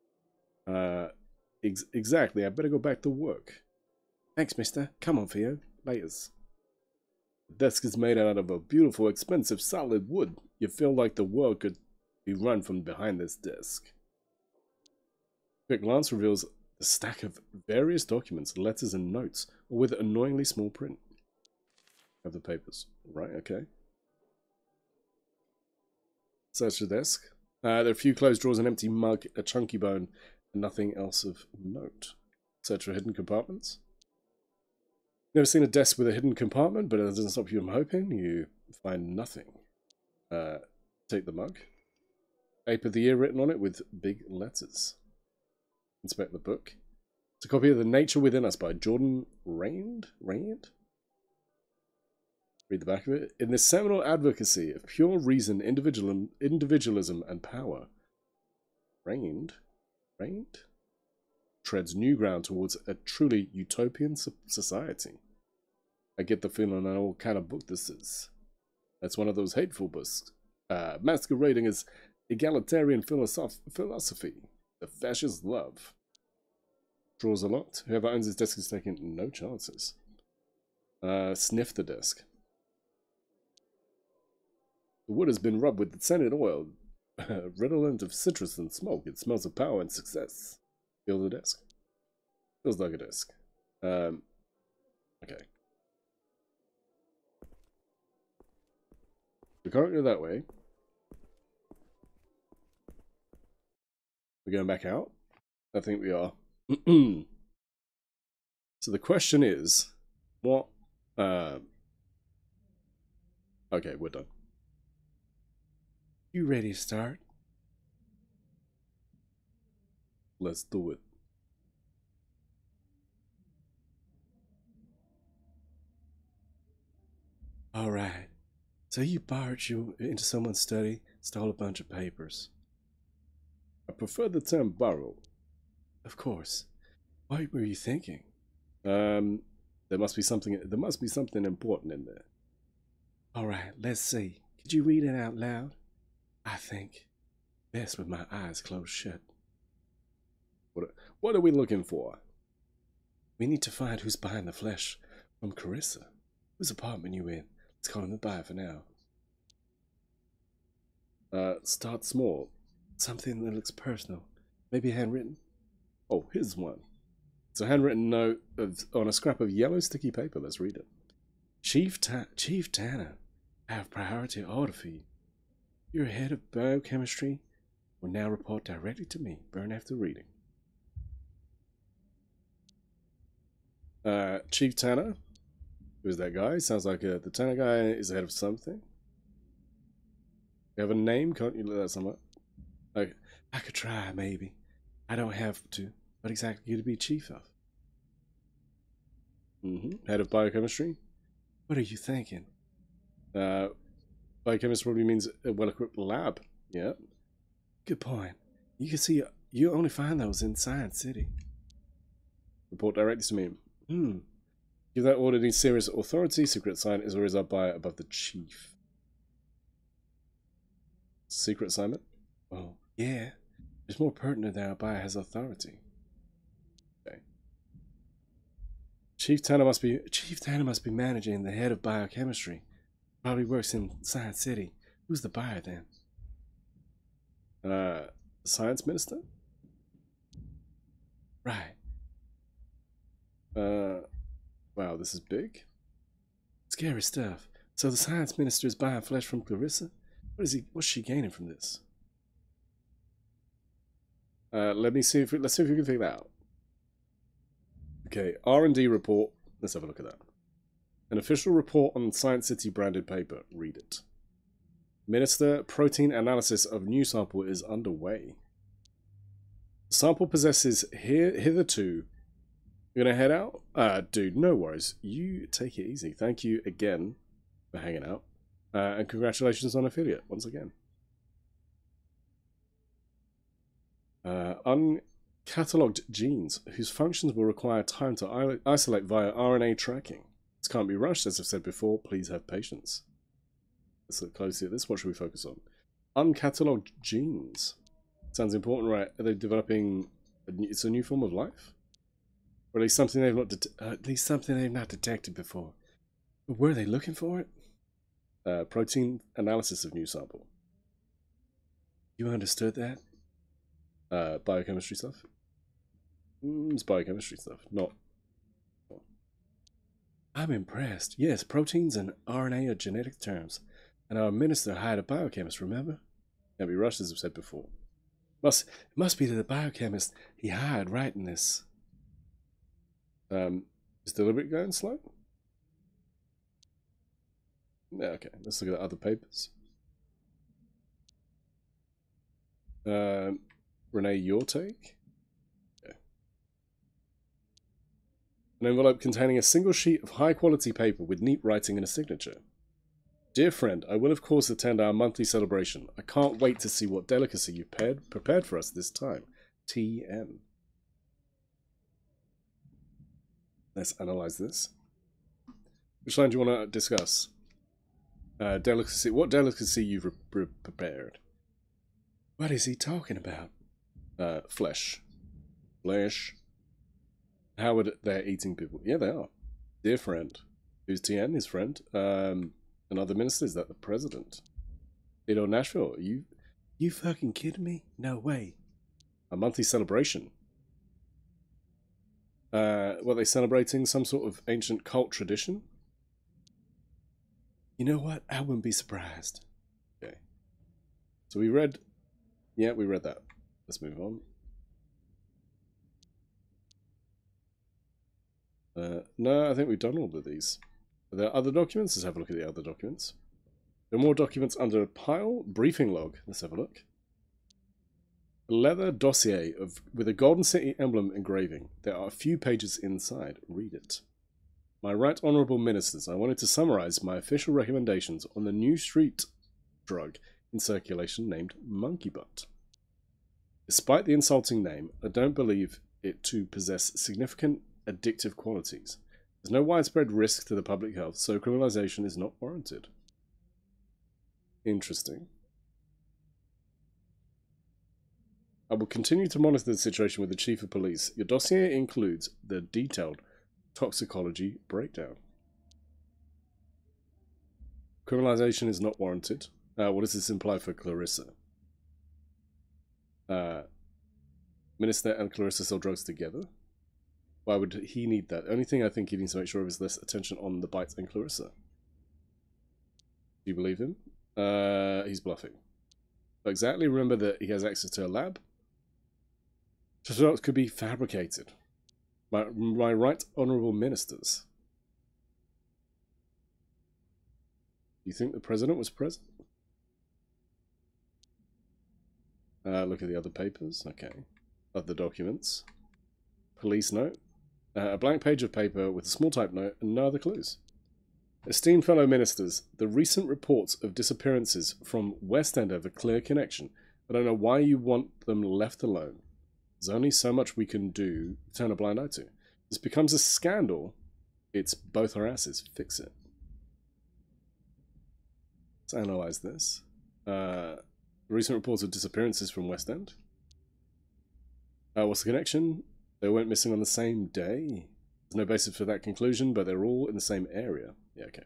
Exactly. I better go back to work. Thanks, mister. Come on, Theo. Laters. The desk is made out of a beautiful, expensive, solid wood. You feel like the world could be run from behind this desk. Quick glance reveals a stack of various documents, letters, and notes, all with annoyingly small print. Of the papers. Right, okay. Search the desk. There are a few closed drawers, an empty mug, a chunky bone, and nothing else of note. Search for hidden compartments. Never seen a desk with a hidden compartment, but it doesn't stop you from hoping. You find nothing. Take the mug. Ape of the Year written on it with big letters. Inspect the book. It's a copy of The Nature Within Us by Jordan Rand? Read the back of it. In this seminal advocacy of pure reason, individualism, and power, Rand treads new ground towards a truly utopian society. I get the feeling I know what kind of book this is. That's one of those hateful books, masquerading as egalitarian philosophy, the fascist love. Drawers are locked. Whoever owns this desk is taking no chances. Sniff the desk. The wood has been rubbed with the scented oil, redolent of citrus and smoke. It smells of power and success. Feel the desk. Feels like a desk. Okay. We can't go that way. We're going back out? I think we are. So the question is, what... Okay, we're done. You ready to start? Let's do it. All right. So you barged you into someone's study, stole a bunch of papers. I prefer the term borrow. Of course. What were you thinking? There must be something important in there. All right, let's see. Could you read it out loud? I think best with my eyes closed shut. What are we looking for? We need to find who's behind the flesh from Carissa. Whose apartment you in? Let's call him the buyer for now. Start small. Something that looks personal. Maybe handwritten. Oh, here's one. It's a handwritten note on a scrap of yellow sticky paper. Let's read it. Chief Tanner, I have priority order for you. Your head of biochemistry will now report directly to me. Burn after reading. Chief Tanner? Who's that guy? Sounds like the Tanner guy is the head of something. You have a name? Can't you let that somewhere? Okay. I could try, maybe. I don't have to. What exactly you to be chief of? Head of biochemistry? What are you thinking? Biochemist probably means a well-equipped lab. Yeah. Good point. You can see you only find those in Science City. Report directly to me. Give that order any serious authority. Secret sign is always up by above the chief. Secret assignment? Oh, yeah. It's more pertinent that our buyer has authority. Okay. Chief Tanner must be managing the head of biochemistry. Probably works in Science City. Who's the buyer then? Science minister? Right. Wow, this is big. Scary stuff. So the science minister is buying flesh from Clarissa? What's she gaining from this? Let's see if we can figure that out. Okay, R&D report. Let's have a look at that. An official report on Science City branded paper. Read it. Minister, protein analysis of new sample is underway. Sample possesses hitherto. You're gonna head out? Dude, no worries. You take it easy. Thank you again for hanging out. And congratulations on affiliate once again. Uncatalogued genes whose functions will require time to isolate via RNA tracking. This can't be rushed, as I've said before. Please have patience. Let's look closely at this. What should we focus on? Uncatalogued genes. Sounds important, right? Are they developing? It's a new form of life, or at least something they've not detected before. But were they looking for it? Protein analysis of new sample. You understood that? Biochemistry stuff. It's biochemistry stuff, not. I'm impressed. Yes, proteins and RNA are genetic terms. And our minister hired a biochemist, remember? Can't be rushed, as I've said before. It must be the biochemist he hired writing this. Is delivery going slow? Yeah, okay. Let's look at the other papers. Renee, your take? Okay. An envelope containing a single sheet of high-quality paper with neat writing and a signature. Dear friend, I will of course attend our monthly celebration. I can't wait to see what delicacy you've prepared for us this time. TN. Let's analyze this. Which line do you want to discuss? Delicacy. What delicacy you've prepared? What is he talking about? Flesh. Flesh. How would they're eating people? Yeah, they are. Dear friend. Who's TN? His friend. Another minister? Is that the president? Little Nashville, are you fucking kidding me? No way. A monthly celebration. Were they celebrating some sort of ancient cult tradition? You know what? I wouldn't be surprised. Okay. So we read... Yeah, we read that. Let's move on. No, I think we've done all of these. Are there other documents? Let's have a look at the other documents. There are more documents under a pile. Briefing log. Let's have a look. A leather dossier with a Golden City emblem engraving. There are a few pages inside. Read it. My right honourable ministers, I wanted to summarise my official recommendations on the new street drug in circulation named Monkey Butt. Despite the insulting name, I don't believe it to possess significant addictive qualities. There's no widespread risk to the public health, so criminalisation is not warranted. Interesting. I will continue to monitor the situation with the Chief of Police. Your dossier includes the detailed toxicology breakdown. Criminalisation is not warranted. What does this imply for Clarissa? Minister and Clarissa sell drugs together? Why would he need that? The only thing I think he needs to make sure of is less attention on the Bite and Clarissa. Do you believe him? He's bluffing. But exactly, remember that he has access to a lab? Results could be fabricated. My right honourable ministers. Do you think the president was present? Look at the other papers. Okay. Other documents. Police note. A blank page of paper with a small type note and no other clues. Esteemed fellow ministers, the recent reports of disappearances from West End have a clear connection. I don't know why you want them left alone. There's only so much we can do to turn a blind eye to. This becomes a scandal. It's both our asses. Fix it. Let's analyze this. Recent reports of disappearances from West End. What's the connection? They went missing on the same day. There's no basis for that conclusion, but they're all in the same area. Yeah, okay.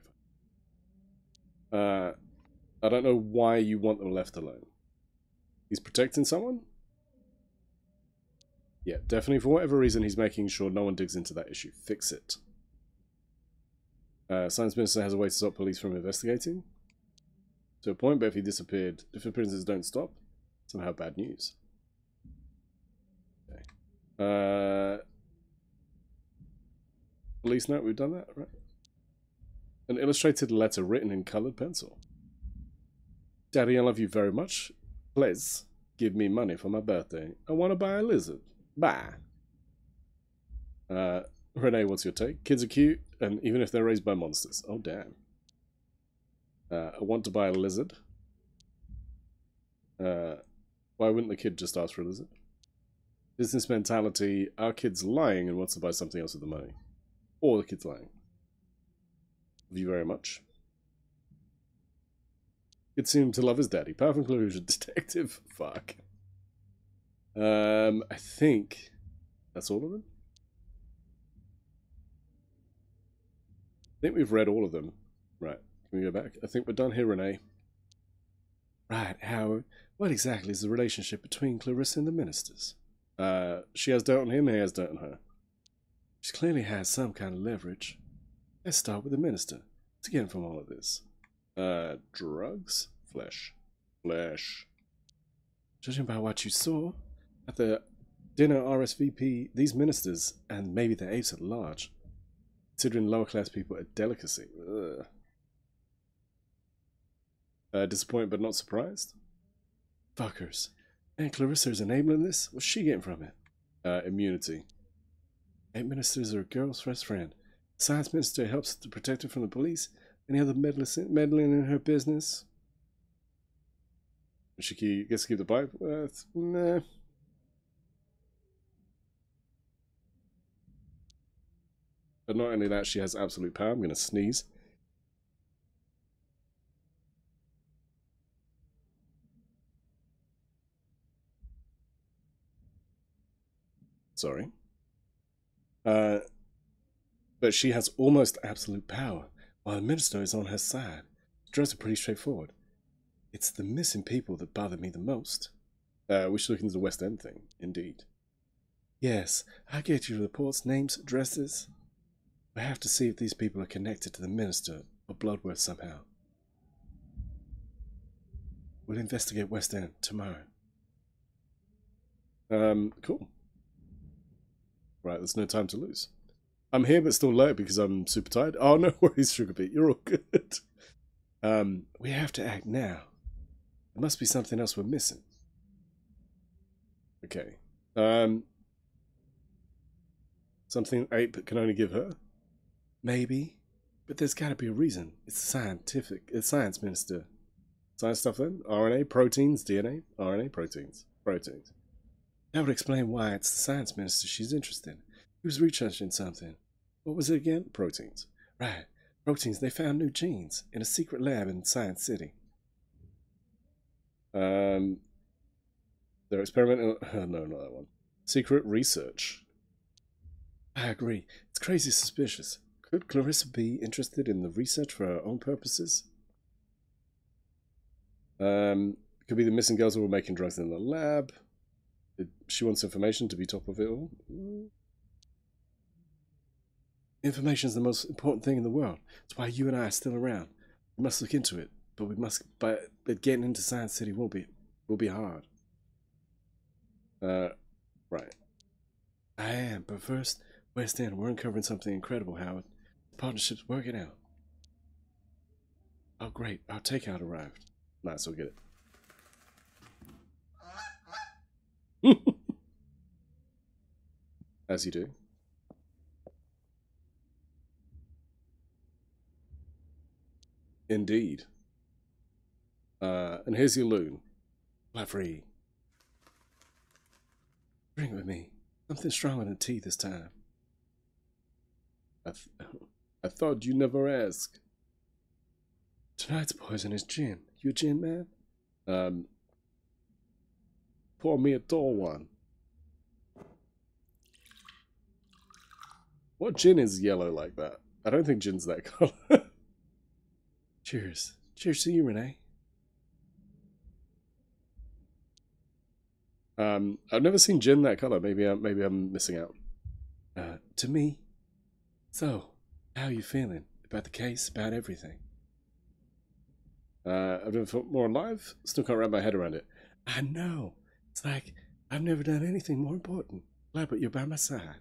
I don't know why you want them left alone. He's protecting someone? Yeah, definitely for whatever reason he's making sure no one digs into that issue. Fix it. Science Minister has a way to stop police from investigating. To a point, but if he disappeared, if appearances don't stop, somehow bad news. Okay. Police note, we've done that, right? An illustrated letter written in coloured pencil. Daddy, I love you very much. Please give me money for my birthday. I want to buy a lizard. Bye. Renee, what's your take? Kids are cute, and even if they're raised by monsters. Oh, damn. I want to buy a lizard. Why wouldn't the kid just ask for a lizard? Business mentality. Our kid's lying and wants to buy something else with the money. Or the kid's lying. Love you very much. Kid seemed to love his daddy. Powerful conclusion. Detective. Fuck. I think that's all of them. I think we've read all of them. Right. Can we go back? I think we're done here, Renee. Right, Howard. What exactly is the relationship between Clarissa and the ministers? She has dirt on him, he has dirt on her. She clearly has some kind of leverage. Let's start with the minister. What's he getting from all of this? Drugs? Flesh. Flesh. Judging by what you saw at the dinner RSVP, these ministers, and maybe the apes at large, considering lower class people a delicacy. Ugh. Disappointed but not surprised? Fuckers. And Clarissa is enabling this? What's she getting from it? Immunity. Ape ministers are a girl's best friend. The science minister helps to protect her from the police. Any other meddling in her business? She gets to keep the pipe? Nah. But not only that, she has absolute power. I'm going to sneeze. Sorry. But she has almost absolute power, while the minister is on her side. The drugs are pretty straightforward. It's the missing people that bother me the most. We should look into the West End thing, indeed. Yes, I'll get you reports, names, addresses. We have to see if these people are connected to the Minister or Bloodworth somehow. We'll investigate West End tomorrow. Cool. Right, there's no time to lose. I'm here but still late because I'm super tired. Oh, no worries, Sugarbeat. You're all good. We have to act now. There must be something else we're missing. Okay. Something Ape can only give her? Maybe. But there's got to be a reason. It's science minister. Science stuff then? RNA, proteins, DNA? RNA, proteins. Proteins. That would explain why it's the science minister she's interested in. He was researching something. What was it again? Proteins. Right. Proteins. They found new genes in a secret lab in Science City. They're experimental. No, not that one. Secret research. I agree. It's crazy suspicious. Could Clarissa be interested in the research for her own purposes? Could be the missing girls who were making drugs in the lab. She wants information to be top of it all. Information is the most important thing in the world. That's why you and I are still around. We must look into it, but but getting into Science City will be hard. Right. I am, but first, West End, we're uncovering something incredible, Howard. The partnership's working out. Oh, great. Our takeout arrived. Nice, we'll get it. As you do. Indeed. And here's your loon. Flat free. Drink with me. Something stronger than tea this time. I thought you never ask. Tonight's poison is gin. You a gin man? Pour me a tall one. What gin is yellow like that? I don't think gin's that color. Cheers. Cheers to you, Renee. I've never seen gin that color. Maybe I'm missing out. To me. So, how are you feeling about the case, about everything? I've never felt more alive. Still can't wrap my head around it. I know. It's like I've never done anything more important. Glad but you're by my side.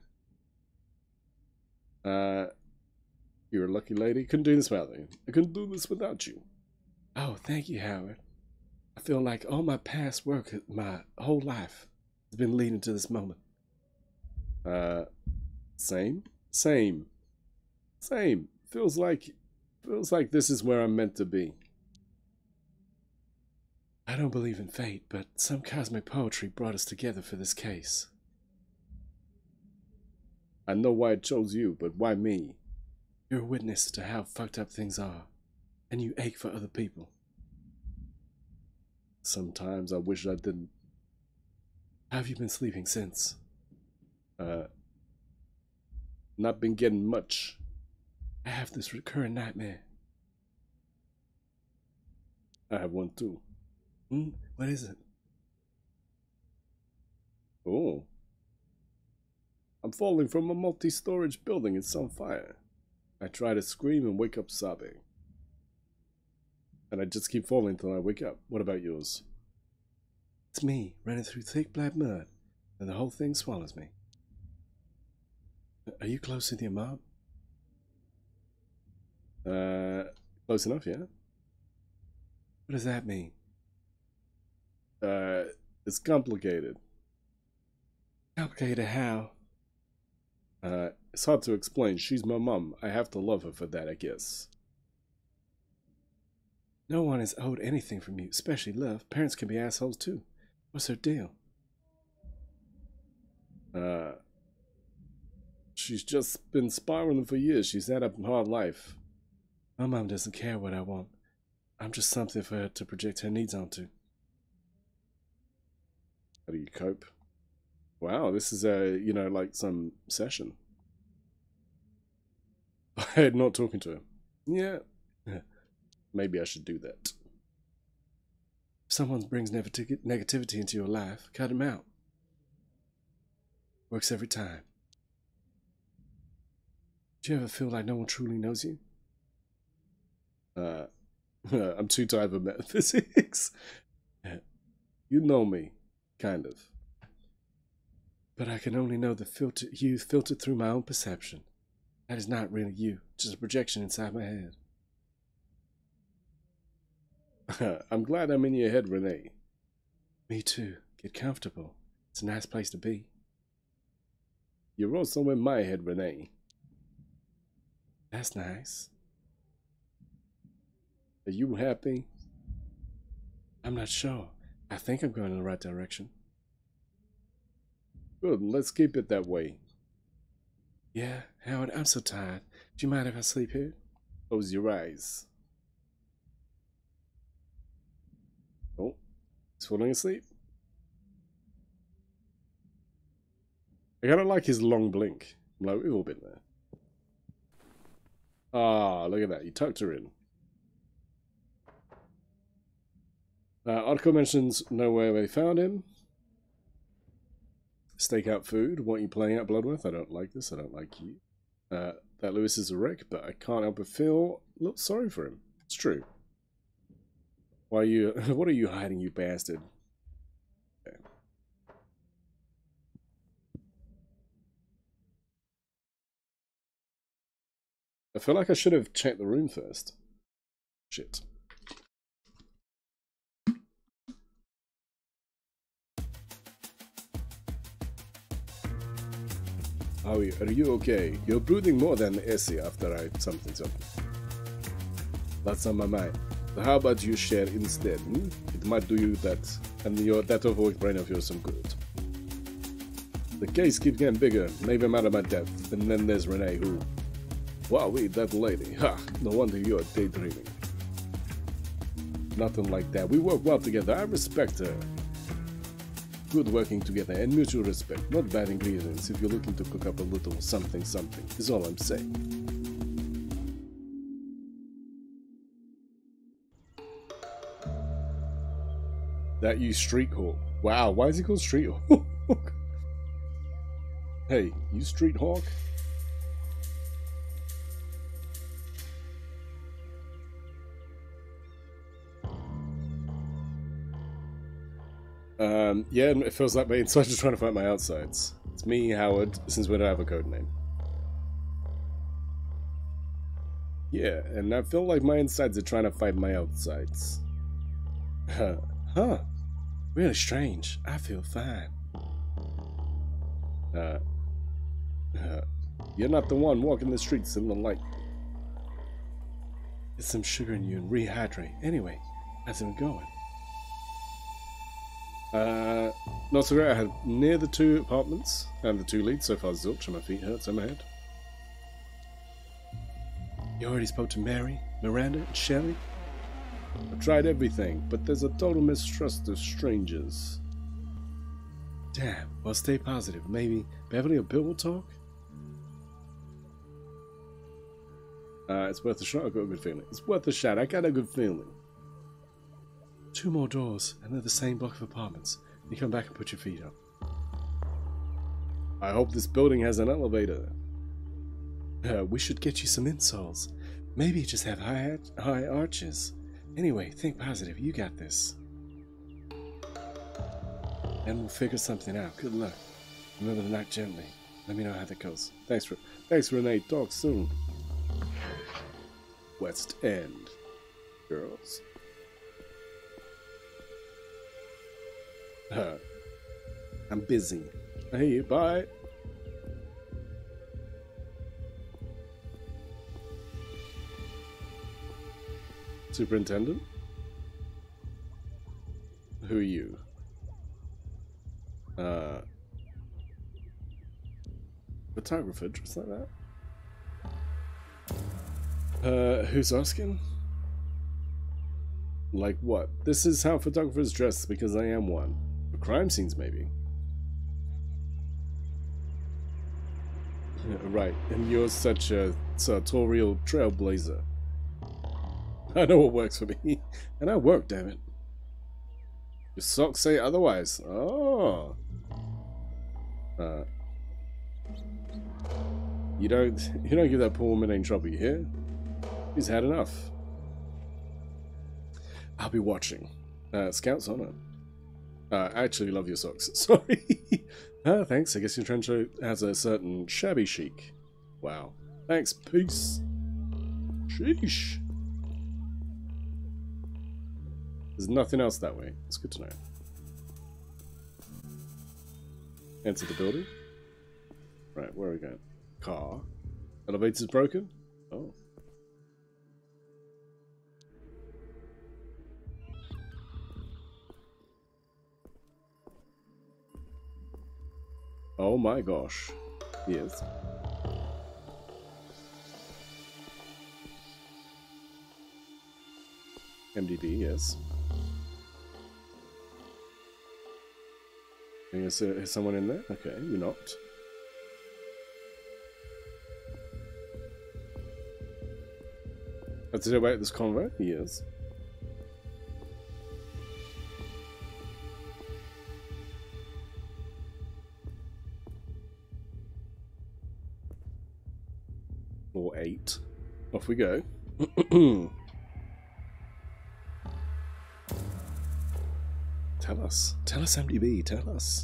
You're a lucky lady. Couldn't do this without you. I couldn't do this without you. Oh, thank you, Howard. I feel like all my past work, my whole life, has been leading to this moment. Same. Feels like this is where I'm meant to be. I don't believe in fate, but some cosmic poetry brought us together for this case. I know why it chose you, but why me? You're a witness to how fucked up things are, and you ache for other people. Sometimes I wish I didn't. How have you been sleeping since? Not been getting much. I have this recurring nightmare. I have one too. What is it? Oh. I'm falling from a multi-storage building. It's on fire. I try to scream and wake up sobbing. And I just keep falling until I wake up. What about yours? It's me, running through thick black mud, and the whole thing swallows me. Are you close with your mom? Close enough, yeah? What does that mean? It's complicated. Complicated how? It's hard to explain. She's my mom. I have to love her for that, I guess. No one is owed anything from you, especially love. Parents can be assholes too. What's her deal? She's just been spiraling for years. She's had a hard life. My mom doesn't care what I want. I'm just something for her to project her needs onto. How do you cope? Wow, this is like some session. I'm not talking to her. Yeah. Maybe I should do that. If someone brings negativity into your life, cut them out. Works every time. Do you ever feel like no one truly knows you? I'm too tired for metaphysics. You know me, kind of. But I can only know the you filtered through my own perception. That is not really you, just a projection inside my head. I'm glad I'm in your head, Renee. Me too. Get comfortable. It's a nice place to be. You're also in my head, Renee. That's nice. Are you happy? I'm not sure. I think I'm going in the right direction. Good, let's keep it that way. Yeah, Howard, I'm so tired. Do you mind if I sleep here? Close your eyes. Oh, he's falling asleep. I kind of like his long blink. I'm like, we've all been there. Ah, look at that. You tucked her in. Article mentions nowhere where they found him. Stakeout food. What are you playing at Bloodworth? I don't like this. I don't like you. That Lewis is a wreck, but I can't help but feel a little sorry for him. It's true. Why are you... what are you hiding, you bastard? Okay. I feel like I should have checked the room first. Shit. Are you okay? You're brooding more than Essie after I something. That's on my mind. So how about you share instead? Hmm? It might do you that, and that overworked brain of yours some good. The case keeps getting bigger. Maybe I'm out of my depth. And then there's Renee, who... Wow, wait, that lady. Ha! No wonder you're daydreaming. Nothing like that. We work well together. I respect her. Good working together and mutual respect. Not bad ingredients if you're looking to cook up a little something is all I'm saying. That you Street Hawk. Wow, why is he called Street Hawk? Hey, you Street Hawk? Yeah, it feels like my insides are trying to fight my outsides. It's me, Howard, since we don't have a code name. Yeah, and I feel like my insides are trying to fight my outsides. Huh. Really strange. I feel fine. You're not the one walking the streets in the light. Get some sugar in you and rehydrate. Anyway, how's it going? Not so great. I had near the 2 apartments and the 2 leads. So far, zilch, and my feet hurt so my head. You already spoke to Mary, Miranda, and Shelley? I've tried everything, but there's a total mistrust of strangers. Damn, well, stay positive. Maybe Beverly or Bill will talk? It's worth a shot. I've got a good feeling. It's worth a shot. I got a good feeling. 2 more doors, and they're the same block of apartments. You come back and put your feet up. I hope this building has an elevator. We should get you some insoles. Maybe just have high arches. Anyway, think positive. You got this. And we'll figure something out. Good luck. Remember to knock gently. Let me know how that goes. Thanks, Renee. Talk soon. West End. Girls. I'm busy. Hey, bye. Superintendent? Who are you? Photographer, just like that? Who's asking? Like what? This is how photographers dress because I am one. For crime scenes, maybe. Yeah, right, and you're such a sartorial trailblazer. I know what works for me, and I work, damn it. Your socks say otherwise. Oh. You don't give that poor woman any trouble, you hear? He's had enough. I'll be watching. Scout's honor. I actually love your socks. Sorry. Thanks. I guess your trench coat has a certain shabby chic. Wow. Thanks. Peace. Sheesh. There's nothing else that way. It's good to know. Enter the building. Right, where are we going? Car. Elevator's broken? Oh. Oh my gosh. Yes. MDB, yes. Is someone in there? Okay, we knocked. Did I wait this convo? Yes. Or 8. Off we go. Tell us, MDB, tell us.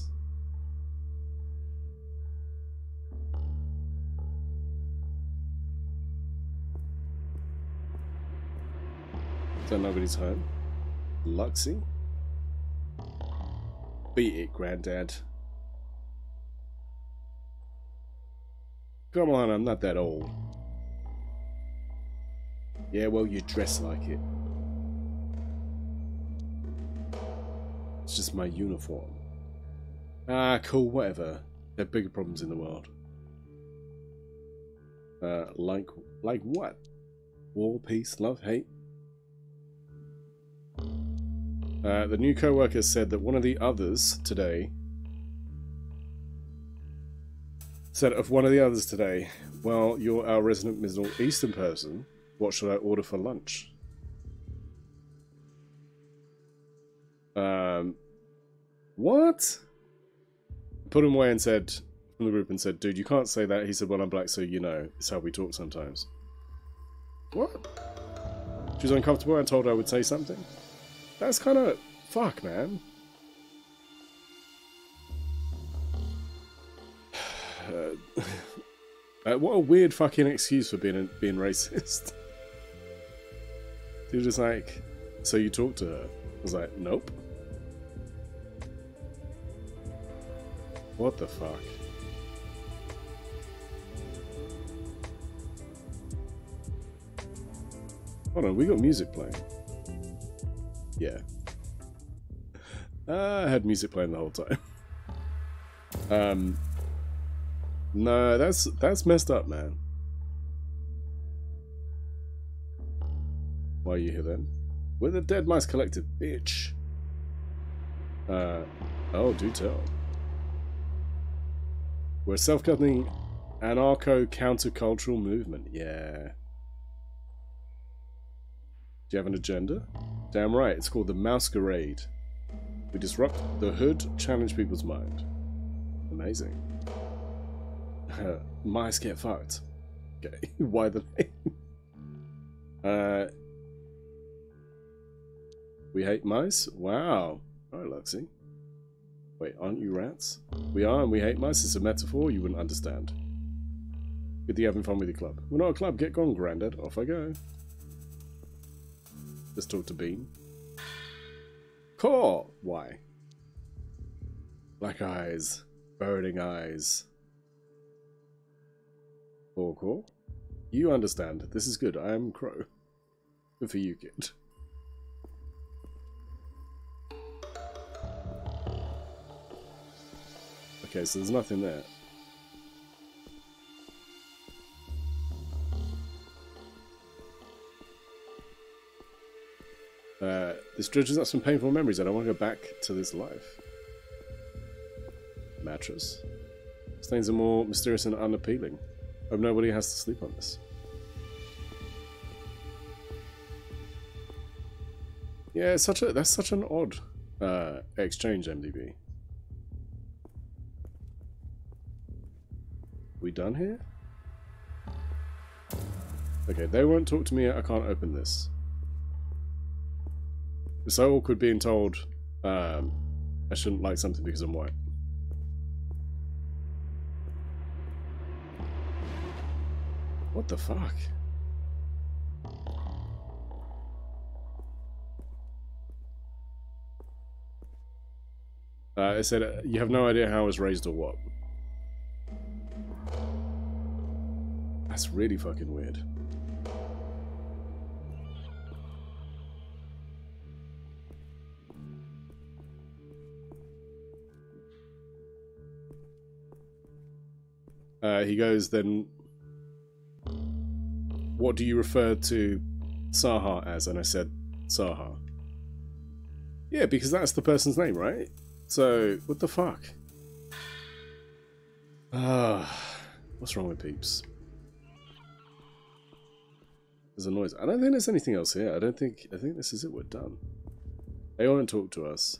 So nobody's home. Luxie? Beat it, Granddad. Come on, I'm not that old. Yeah, well, you dress like it. It's just my uniform. Ah, cool, whatever. There are bigger problems in the world. Like what? War, peace, love, hate? The new co-worker said that one of the others today well, you're our resident Middle Eastern person. What should I order for lunch? What? Put him away and said, from the group, and said, dude, you can't say that. He said, well, I'm black, so you know. It's how we talk sometimes. What? She was uncomfortable and told her I would say something? That's kind of... Fuck, man. What a weird fucking excuse for being racist. He was just like, so you talked to her? I was like, nope. What the fuck? Hold on, we got music playing. Yeah. I had music playing the whole time. No, that's messed up, man. Why are you here then? We're the Dead Mice Collective, bitch. Oh, do tell. We're a self-governing anarcho-countercultural movement. Yeah. Do you have an agenda? Damn right, it's called the Masquerade. We disrupt the hood, challenge people's mind. Amazing. Mice get fucked. Okay, why the name? We hate mice? Wow. Alright, Luxie. Wait, aren't you rats? We are, and we hate mice. It's a metaphor you wouldn't understand. Good that you're having fun with your club. We're not a club. Get gone, Grandad. Off I go. Let's talk to Bean. Core! Why? Black eyes. Burning eyes. Core. You understand. This is good. I am Crow. Good for you, kid. Okay, so there's nothing there. This dredges up some painful memories. I don't want to go back to this life. Mattress. Stains are more mysterious and unappealing. Hope nobody has to sleep on this. Yeah, that's such an odd Exchange MDB. We done here? Okay, they won't talk to me. I can't open this. It's so awkward being told I shouldn't like something because I'm white. What the fuck? It said, you have no idea how I was raised or what. That's really fucking weird. He goes, then, what do you refer to Saha as? And I said, Saha. Yeah, because that's the person's name, right? So, what the fuck? What's wrong with peeps? There's a noise. I don't think there's anything else here. I think this is it. We're done. They won't talk to us.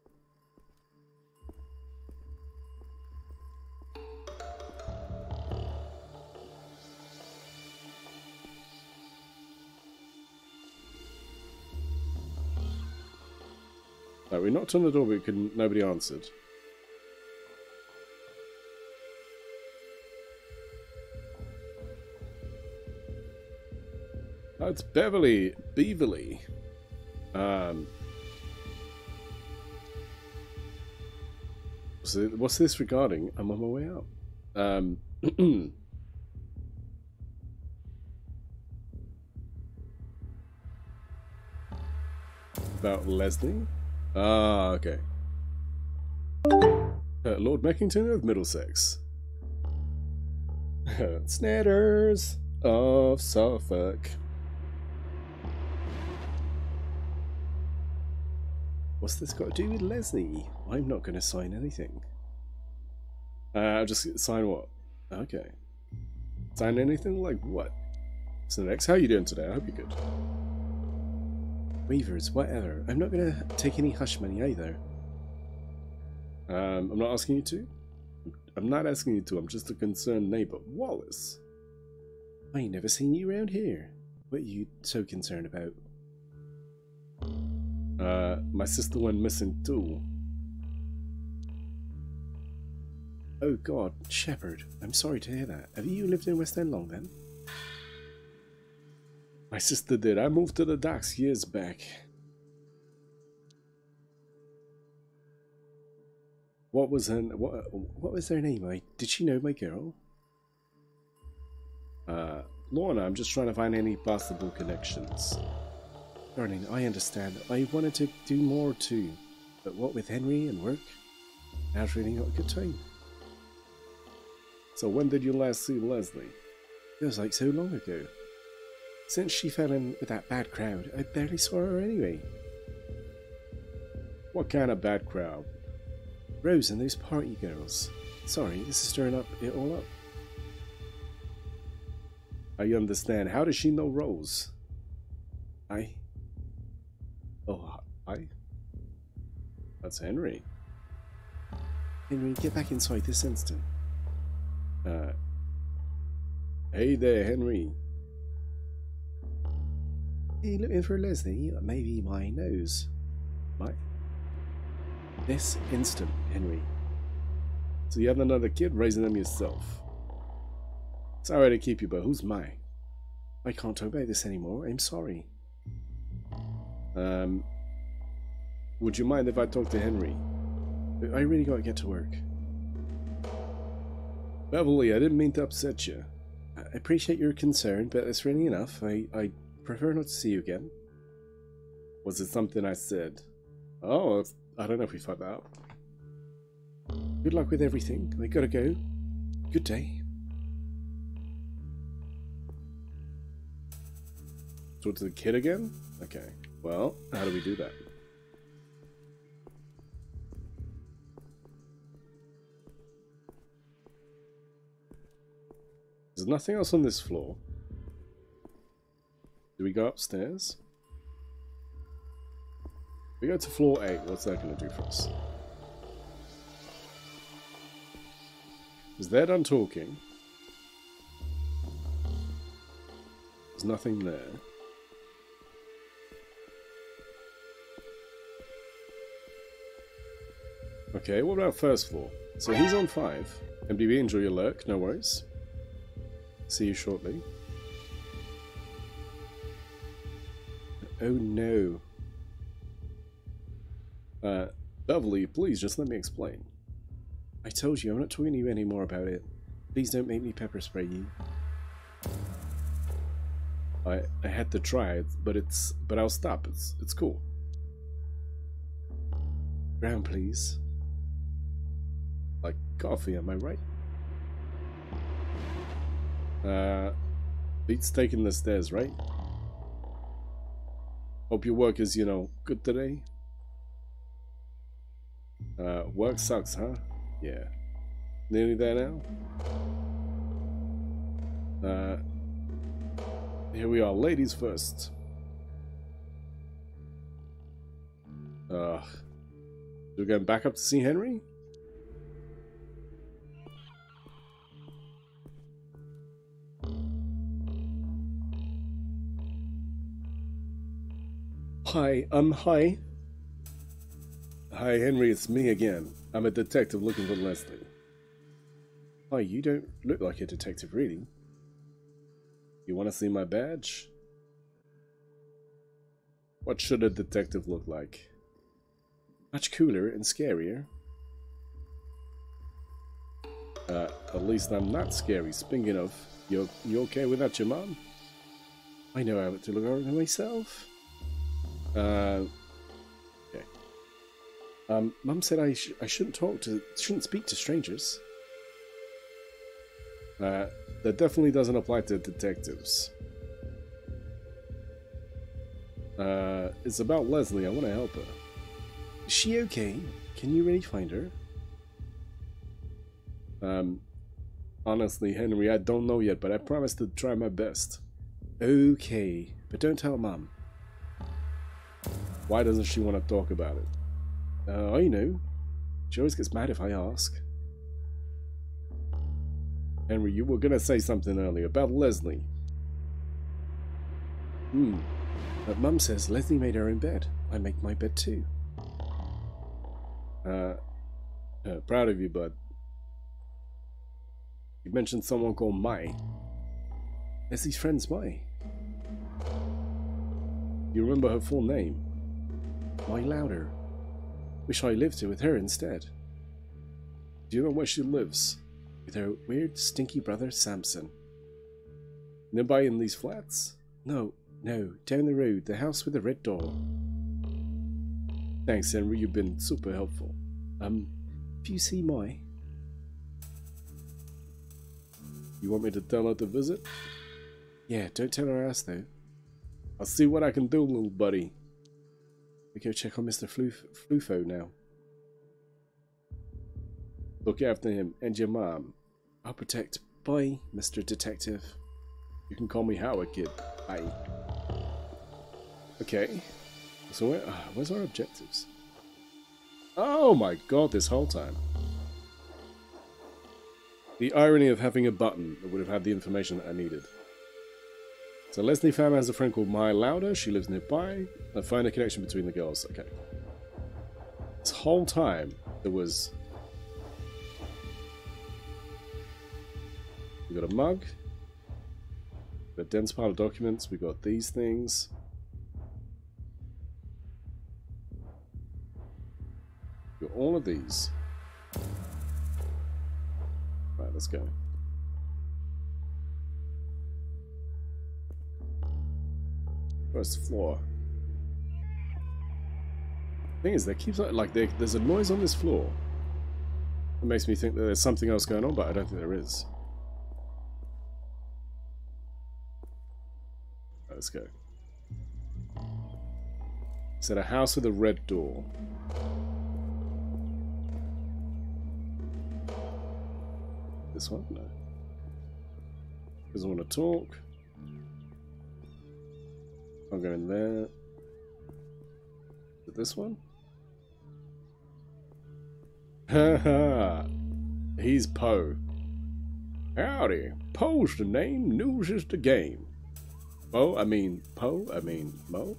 We knocked on the door, but nobody answered. Oh, it's Beverly. Beverly. What's this regarding? I'm on my way out. About Leslie? Ah, okay. Lord Meckington of Middlesex. Snatters of Suffolk. What's this got to do with Leslie? I'm not going to sign anything. I'll just sign what? Okay. Sign anything? Like what? So next, how are you doing today? I hope you're good. Weavers, whatever. I'm not going to take any hush money either. I'm not asking you to. I'm not asking you to. I'm just a concerned neighbor. Wallace. I ain't never seen you around here. What are you so concerned about? My sister went missing too. Oh God, Shepherd. I'm sorry to hear that. Have you lived in West End long then? My sister did. I moved to the docks years back. What was her name? Did she know my girl? Lorna, I'm just trying to find any possible connections. Darling, I understand. I wanted to do more too, but what with Henry and work, now's really not a good time. So when did you last see Leslie? It was like so long ago. Since she fell in with that bad crowd, I barely saw her anyway. What kind of bad crowd? Rose and those party girls. Sorry, this is stirring it all up. I understand. How does she know Rose? That's Henry. Henry, get back inside this instant. Hey there, Henry. Hey, looking for Leslie? Maybe my nose. This instant, Henry. So you have another kid, raising them yourself. Sorry to keep you, but who's mine? I can't talk about this anymore. I'm sorry. Would you mind if I talk to Henry? I really gotta get to work. Beverly, I didn't mean to upset you. I appreciate your concern, but it's really enough. I prefer not to see you again. Was it something I said? Oh, I don't know if we fucked that up. Good luck with everything. I gotta go. Good day. Talk to the kid again? Okay. Well, how do we do that? There's nothing else on this floor. Do we go upstairs? We go to floor 8. What's that going to do for us? Is they're done talking. There's nothing there. Okay, what about first floor? So he's on 5. MDB, enjoy your lurk, no worries. See you shortly. Oh no. Beverly, please just let me explain. I told you, I'm not talking to you anymore about it. Please don't make me pepper spray you. I had to try it, but I'll stop. It's cool. Ground, please. Like coffee, am I right? Beats taking the stairs, right? Hope your work is, you know, good today. Work sucks, huh? Yeah. Nearly there now? Here we are, ladies first. We're going back up to see Henry? Hi. Hi, Henry, it's me again. I'm a detective looking for Leslie. Hi, you don't look like a detective, really. You want to see my badge? What should a detective look like? Much cooler and scarier. At least I'm not scary. Speaking of, you okay without your mom? I know how to look over myself. Okay. Mum said I shouldn't speak to strangers. That definitely doesn't apply to detectives. It's about Leslie. I want to help her. Is she okay? Can you really find her? Honestly, Henry, I don't know yet, but I promise to try my best. Okay, but don't tell Mum. Why doesn't she want to talk about it? I know. She always gets mad if I ask. Henry, you were gonna say something earlier about Leslie. But Mum says Leslie made her own bed. I make my bed too. Proud of you, bud. You mentioned someone called Mai. Leslie's friend's Mai. You remember her full name? Mai Louder. Wish I lived here with her instead. Do you know where she lives? With her weird, stinky brother, Samson. Nearby in these flats? No, down the road, the house with the red door. Thanks, Henry, you've been super helpful. If you see Mai... You want me to tell her to visit? Yeah, don't tell her I asked, though. I'll see what I can do, little buddy. We go check on Mr. Flufo now. Look after him and your mom. I'll protect. Bye, Mr. Detective. You can call me Howard, kid. Bye. Okay. So where's our objectives? Oh my god, this whole time. The irony of having a button that would have had the information that I needed. So Leslie Pham has a friend called Mai Louder. She lives nearby. I find a connection between the girls. Okay. This whole time there was... We got a mug. A dense pile of documents. We got these things. We got all of these. Right, let's go. First floor. Thing is, there keeps like there's a noise on this floor. It makes me think that there's something else going on, but I don't think there is. Right, let's go. It's at a house with a red door. This one? No. Doesn't want to talk. I'll go in there. Is it this one? Haha. He's Poe. Howdy. Poe's the name, news is the game. Poe, I mean Mo.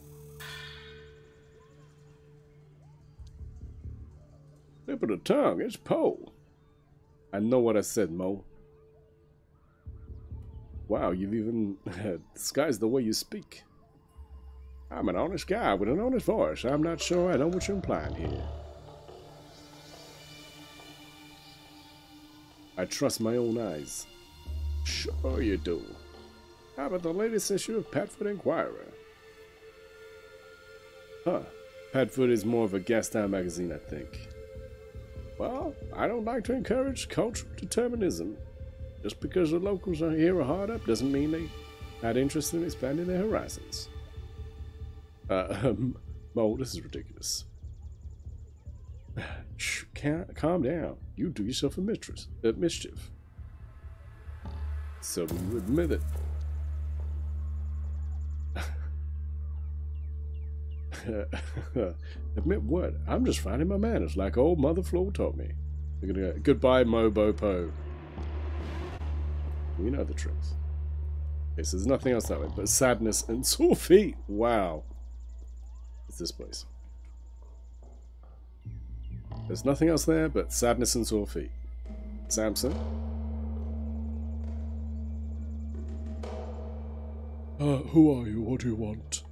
Slip of the tongue, it's Poe. I know what I said, Mo. Wow, you've even disguised the way you speak. I'm an honest guy with an honest voice. I'm not sure I know what you're implying here. I trust my own eyes. Sure you do. How about the latest issue of Padfoot Inquirer? Huh. Padfoot is more of a gas-down magazine, I think. Well, I don't like to encourage cultural determinism. Just because the locals are here are hard up doesn't mean they're not interested in expanding their horizons. Mo, this is ridiculous. Shh, calm down. You do yourself a mischief. So you admit it. Admit what? I'm just finding my manners like old Mother Flo taught me. We're gonna go, goodbye, Mobo Po. We know the tricks. Okay, so there's nothing else that way but sadness and sore feet. Wow. It's this place. There's nothing else there but sadness and sore feet. Samson? Who are you? What do you want?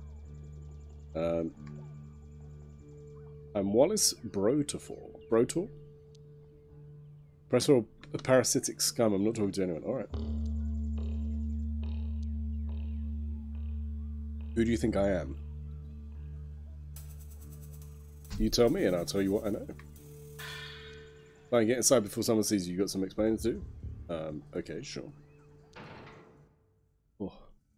I'm Wallace Brotor? Professor of parasitic scum. I'm not talking to anyone. Alright. Who do you think I am? You tell me and I'll tell you what I know. Fine, get inside before someone sees you. You got some explaining to do? Okay, sure. Oh.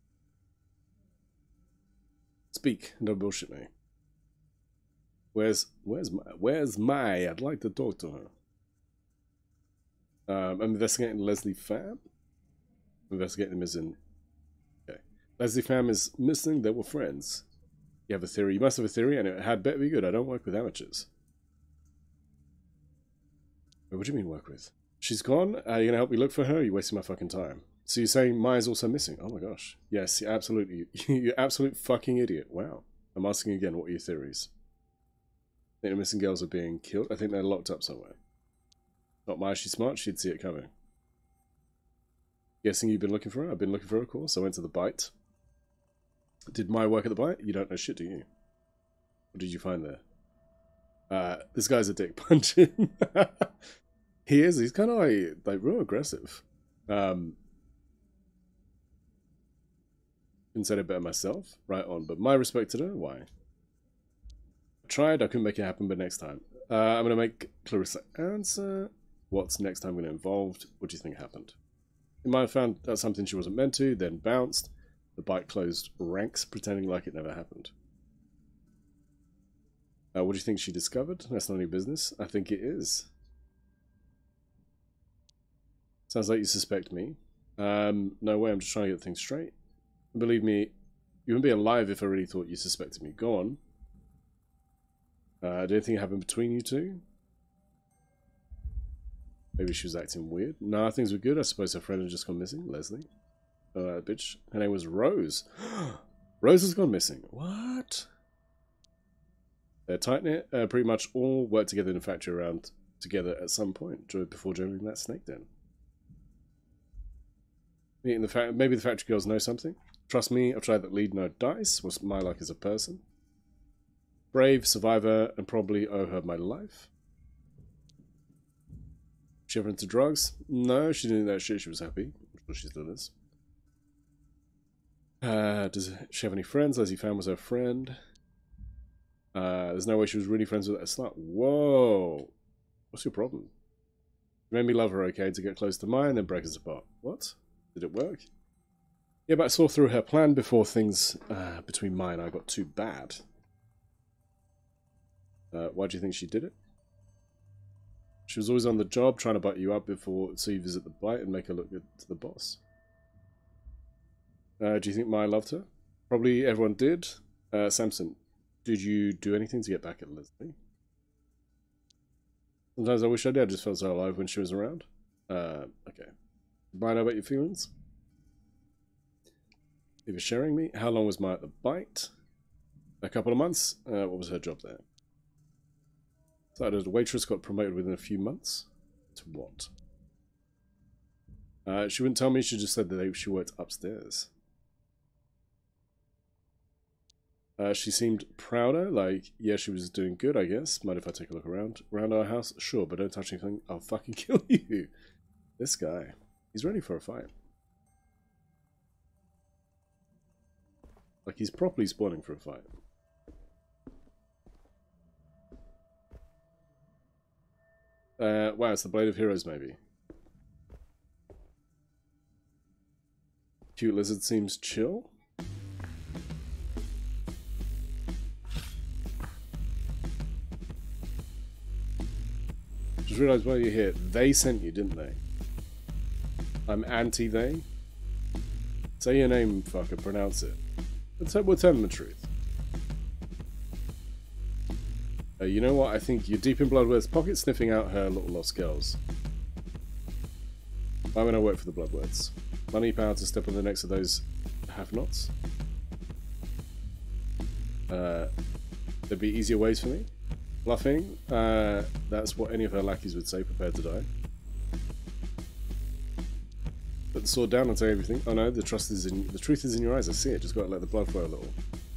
Speak, don't bullshit me. Where's Mai? I'd like to talk to her. I'm investigating Leslie Pham. Investigating them as in... Okay. Leslie Pham is missing, they were friends. You have a theory. You must have a theory, and it had better be good. I don't work with amateurs. Wait, what do you mean work with? She's gone? Are you going to help me look for her? Or are you wasting my fucking time? So you're saying Maya's also missing? Oh my gosh. Yes, absolutely. You absolute fucking idiot. Wow. I'm asking again, what are your theories? I think the missing girls are being killed. I think they're locked up somewhere. Not Maya, she's smart. She'd see it coming. Guessing you've been looking for her? I've been looking for her, of course. I went to the Bite. Did Maya work at the Bite? You don't know shit, do you? What did you find there? This guy's a dick. Punch him. He is. He's kind of like real aggressive. Couldn't said it better myself. Right on. But my respect to her. Why? I tried. I couldn't make it happen, but next time. I'm going to make Clarissa answer. What's next time going to involved? What do you think happened? You might have found out something she wasn't meant to, then bounced. The Bite closed ranks, pretending like it never happened. What do you think she discovered? That's none of your business. I think it is. Sounds like you suspect me. No way, I'm just trying to get things straight. Believe me, you wouldn't be alive if I really thought you suspected me. Go on. Did anything happen between you two? Maybe she was acting weird. No, things were good. I suppose her friend had just gone missing. Leslie. Bitch. Her name was Rose. Rose has gone missing. What? They're tight-knit. Pretty much all work together in the factory around together at some point before joining that snake den. Maybe the factory girls know something. Trust me, I've tried that lead no dice. What's my luck as a person? Brave, survivor, and probably owe her my life. She ever into drugs? No, she didn't do that shit. She was happy. I'm sure she still is. Does she have any friends? Leslie Pham was her friend. There's no way she was really friends with that slut. Whoa. What's your problem? You made me love her, okay, to get close to mine, then break us apart. What? Did it work? Yeah, but I saw through her plan before things between Maya and I got too bad. Why do you think she did it? She was always on the job, trying to butt you up so you visit the Bite and make her look good to the boss. Do you think Maya loved her? Probably everyone did. Samson, Did you do anything to get back at Leslie? Sometimes I wish I did. I just felt so alive when she was around. Okay. Mind about your feelings? If you're sharing me, how long was Maya at the bite? A couple of months. What was her job there? Started as a waitress, got promoted within a few months. To what? She wouldn't tell me. She just said that she worked upstairs. She seemed prouder, like, yeah, she was doing good, I guess. Mind if I take a look around? Around our house? Sure, but don't touch anything. I'll fucking kill you. This guy. He's ready for a fight. Like, he's properly spawning for a fight. Wow, it's the Blade of Heroes, maybe. Cute lizard seems chill. Just realised while you're here, they sent you, didn't they? I'm anti-they. Say your name, fucker, pronounce it. We'll tell them the truth. You know what? I think you're deep in Bloodworth's pocket sniffing out her little lost girls. Why would I work for the Bloodworths? Money, power to step on the necks of those have-nots? There'd be easier ways for me. Bluffing? That's what any of her lackeys would say, prepared to die. Put the sword down and say everything. Oh no, the truth is in your eyes. I see it. Just got to let the blood flow a little.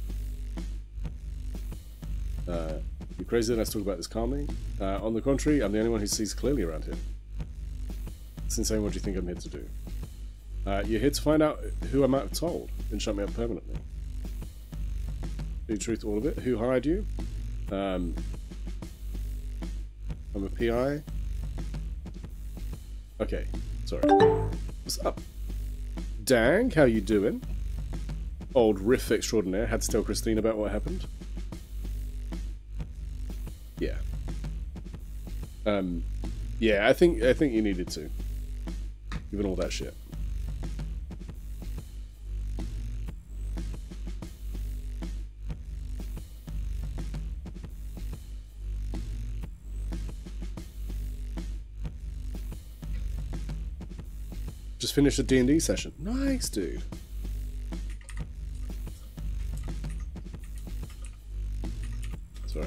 You crazy? Let's talk about this calmly. On the contrary, I'm the only one who sees clearly around here. It's insane. What do you think I'm here to do? You're here to find out who I might have told and shut me up permanently. The truth, all of it. Who hired you? I'm a PI. Okay, sorry. What's up? Dang, how you doing? Old riff extraordinaire. Had to tell Christine about what happened. Yeah. Yeah, I think you needed to. Given all that shit. Just finished a D&D session. Nice, dude. Sorry.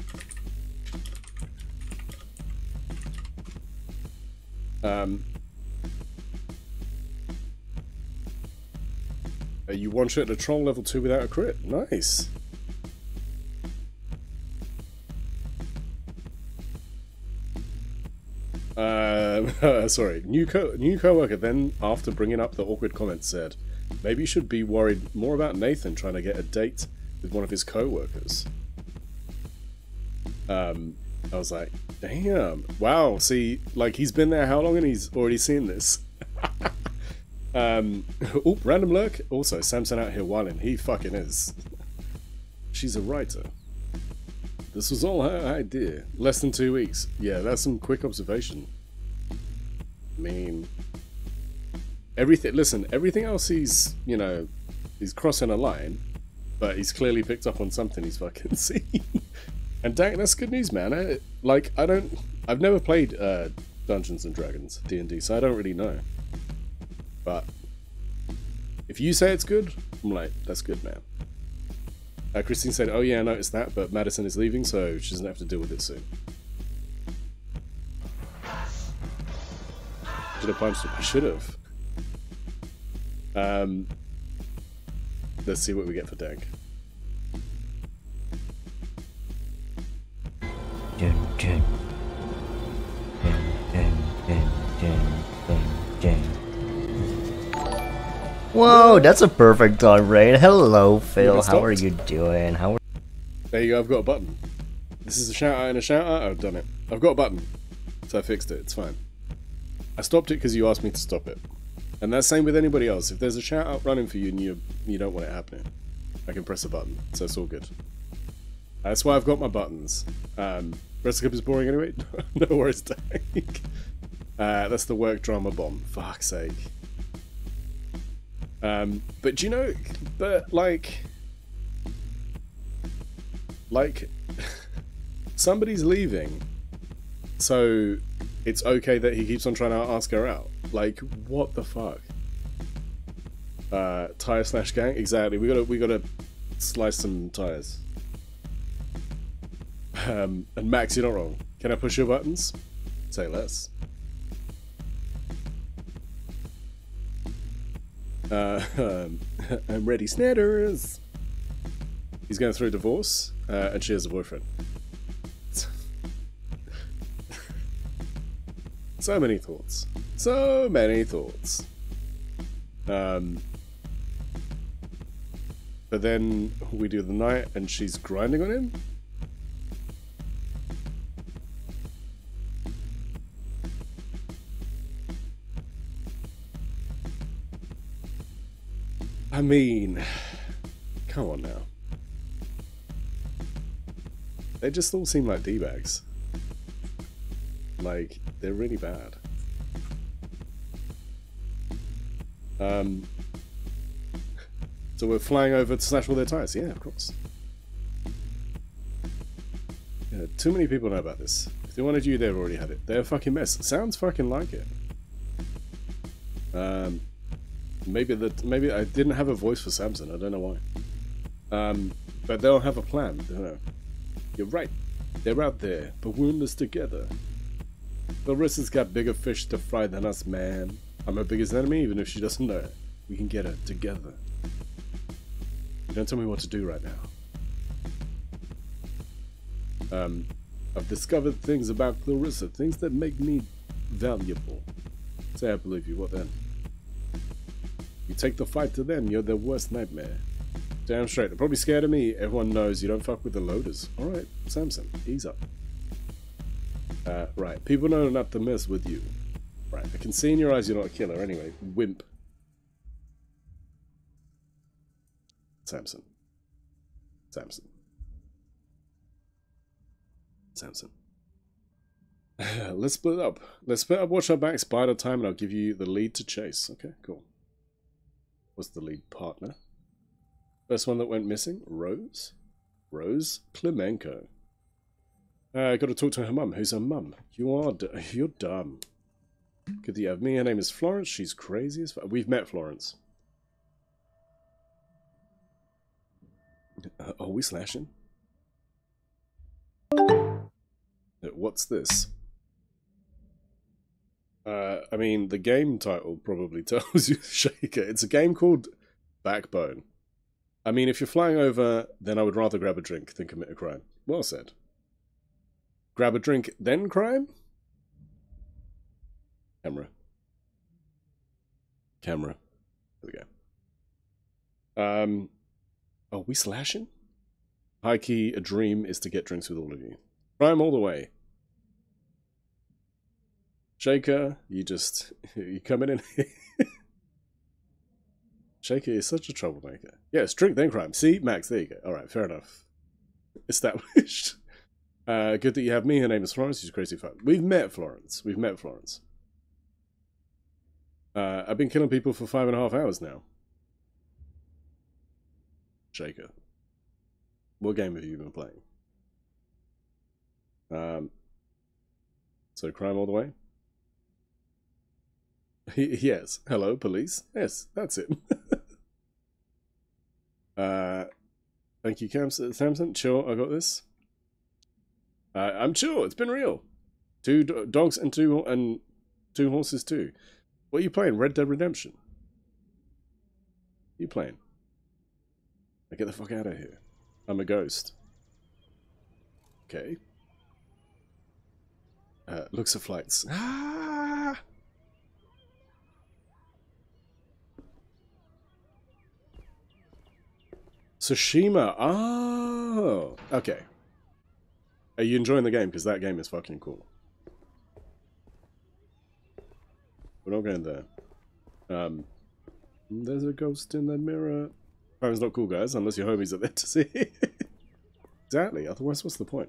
You one-shot a troll level 2 without a crit. Nice. Sorry. New co-worker then, after bringing up the awkward comment, said, maybe you should be worried more about Nathan trying to get a date with one of his co-workers. I was like, damn. Wow, see, like, he's been there how long and he's already seen this? Oh, random lurk. Also, Samson out here wilding. He fucking is. She's a writer. This was all her idea. Less than 2 weeks. Yeah, that's some quick observation. I mean, everything. Listen, everything else he's, you know, he's crossing a line, but he's clearly picked up on something he's fucking seen. And dang, that's good news, man. I've never played Dungeons and Dragons, D&D, so I don't really know. But if you say it's good, I'm like, that's good, man. Christine said, oh yeah, I noticed that, but Madison is leaving, so she doesn't have to deal with it soon. Should have punched him. I should have. Let's see what we get for Dank. Whoa, that's a perfect time, raid. Hello, Phil. How are you doing? There you go. I've got a button. This is a shout out and a shout out. I've done it. I've got a button, so I fixed it. It's fine. I stopped it because you asked me to stop it, and that's same with anybody else. If there's a shout out running for you and you don't want it happening, I can press a button, so it's all good. That's why I've got my buttons. Rest of the is boring anyway. No worries, Dank. That's the work drama bomb. Fuck's sake. But you know, like, Like, somebody's leaving, so it's okay that he keeps on trying to ask her out. Like, what the fuck? Tire slash gang? Exactly. We gotta slice some tires. And Max, you're not wrong. Can I push your buttons? Say less. I'm ready, Snatters. He's going through a divorce, and she has a boyfriend. So many thoughts. So many thoughts. But then we do the night, and she's grinding on him? I mean, come on now. They just all seem like D-bags. Like, they're really bad. So we're flying over to slash all their tires. Yeah, of course. Yeah, too many people know about this. If they wanted you, they've already had it. They're a fucking mess. It sounds fucking like it. Maybe I didn't have a voice for Samson. I don't know why. But they'll have a plan. I don't know. You're right. They're out there, but we're in this together. Clarissa's got bigger fish to fry than us, man. I'm her biggest enemy, even if she doesn't know it. We can get her together. You don't tell me what to do right now. I've discovered things about Clarissa, things that make me valuable. Say I believe you, what then? You take the fight to them, you're their worst nightmare. Damn straight, they're probably scared of me. Everyone knows you don't fuck with the loaders. Alright, Samson, ease up. Right, people know not to mess with you. Right, I can see in your eyes you're not a killer anyway. Wimp. Samson. Samson. Samson. Let's split up. Let's split up, watch our backs, bide our time, and I'll give you the lead to chase. Okay, cool. What's the lead partner? First one that went missing? Rose? Rose Klemenko. I gotta talk to her mum. Who's her mum? You're dumb. Good that you have me. Her name is Florence. She's crazy as fuck. We've met Florence. Are we slashing? What's this? I mean, the game title probably tells you, Shaker. It's a game called Backbone. I mean, if you're flying over, then I would rather grab a drink than commit a crime. Well said. Grab a drink, then crime? Camera. Camera. There we go. Are we slashing? High key, a dream is to get drinks with all of you. Crime all the way. Shaker, you coming in here? Shaker is such a troublemaker. Yes, drink then crime. See, Max, there you go. Alright, fair enough. Established. Good that you have me. Her name is Florence. She's crazy fun. We've met Florence. We've met Florence. I've been killing people for 5.5 hours now. Shaker. What game have you been playing? So crime all the way? Yes. Hello, police. Yes, that's it. Thank you, Samson. Chill, I got this. I'm chill. It's been real. 2 dogs and 2 horses too. What are you playing? Red Dead Redemption. What are you playing? Now get the fuck out of here. I'm a ghost. Okay. Looks at flights. Ah! Tsushima. Oh, okay. Are you enjoying the game? Because that game is fucking cool. We're not going there. There's a ghost in the mirror. Crime's not cool, guys, unless your homies are there to see it. Exactly. Otherwise, what's the point?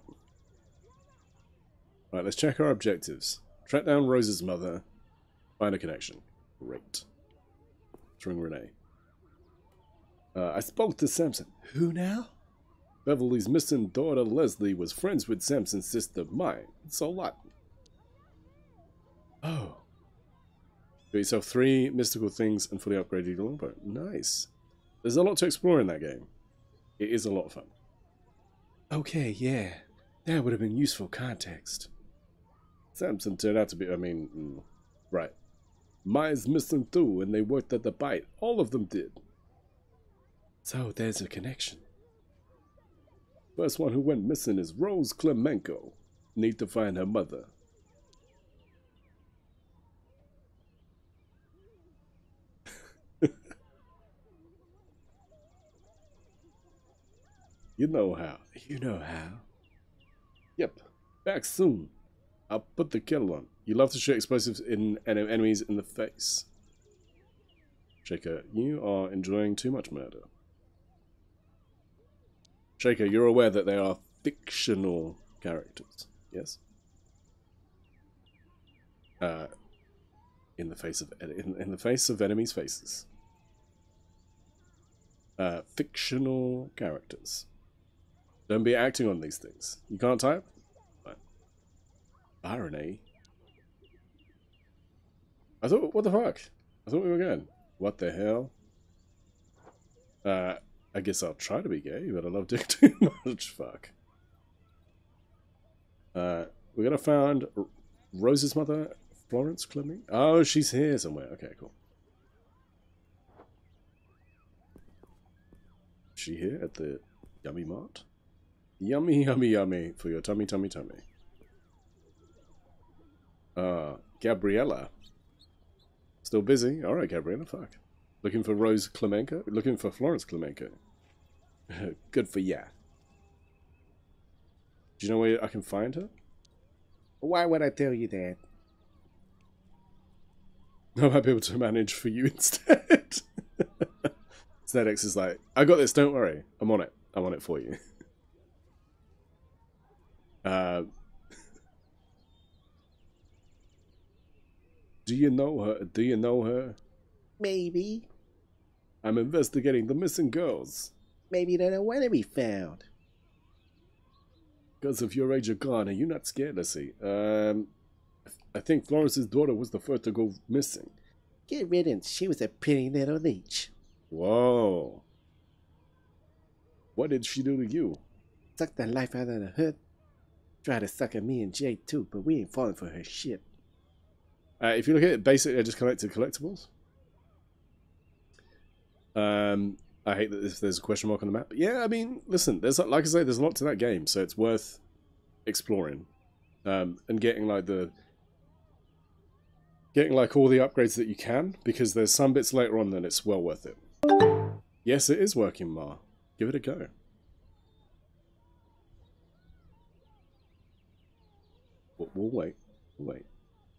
Right, let's check our objectives. Track down Rose's mother. Find a connection. Great. Let's ring Renee. I spoke to Samson. Who now? Beverly's missing daughter Leslie was friends with Samson's sister Mai. So what? Oh. Got yourself 3 mystical things and fully upgraded your longbow. Nice. There's a lot to explore in that game. It is a lot of fun. Okay, yeah. That would have been useful context. Samson turned out to be, right. Mai's missing too, and they worked at the bite. All of them did. So there's a connection. First one who went missing is Rose Klemenko. Need to find her mother. You know how. You know how. Yep. Back soon. I'll put the kettle on. You love to shoot explosives in enemies in the face. Shaker, you are enjoying too much murder. Shaker, you're aware that they are fictional characters, yes? In the face of enemies' faces. Fictional characters. Don't be acting on these things. You can't type? Right. Irony. I thought, what the fuck? I thought we were good. What the hell? I guess I'll try to be gay, but I love dick too much. Fuck. We're gonna find Rose's mother, Florence Clemming. Oh, she's here somewhere. Okay, cool. Is she here at the Yummy Mart? Yummy, yummy, yummy for your tummy, tummy, tummy. Gabriella. Still busy? Alright, Gabriella, fuck. Looking for Rose Klemenko? Looking for Florence Klemenko. Good for ya. Do you know where I can find her? Why would I tell you that? I might be able to manage for you instead. ZX is like, I got this, don't worry. I'm on it. I'm on it for you. Do you know her? Do you know her? Maybe. I'm investigating the missing girls. Maybe they're nowhere to be found. Because of your age of gone, are you not scared? Let's see. I think Florence's daughter was the first to go missing. Get riddance. She was a pretty little leech. Whoa. What did she do to you? Sucked the life out of the hood. Tried to suck at me and Jay too, but we ain't falling for her shit. If you look at it, basically I just collected collectibles. I hate that there's a question mark on the map. But yeah, I mean, listen, there's, like I say, there's a lot to that game, so it's worth exploring. And getting like all the upgrades that you can, because there's some bits later on that it's well worth it. Yes, it is working, Ma. Give it a go. We'll wait. We'll wait.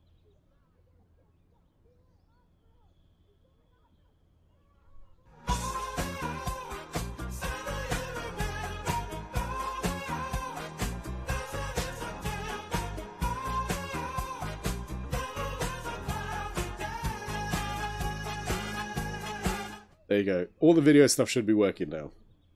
There you go. All the video stuff should be working now.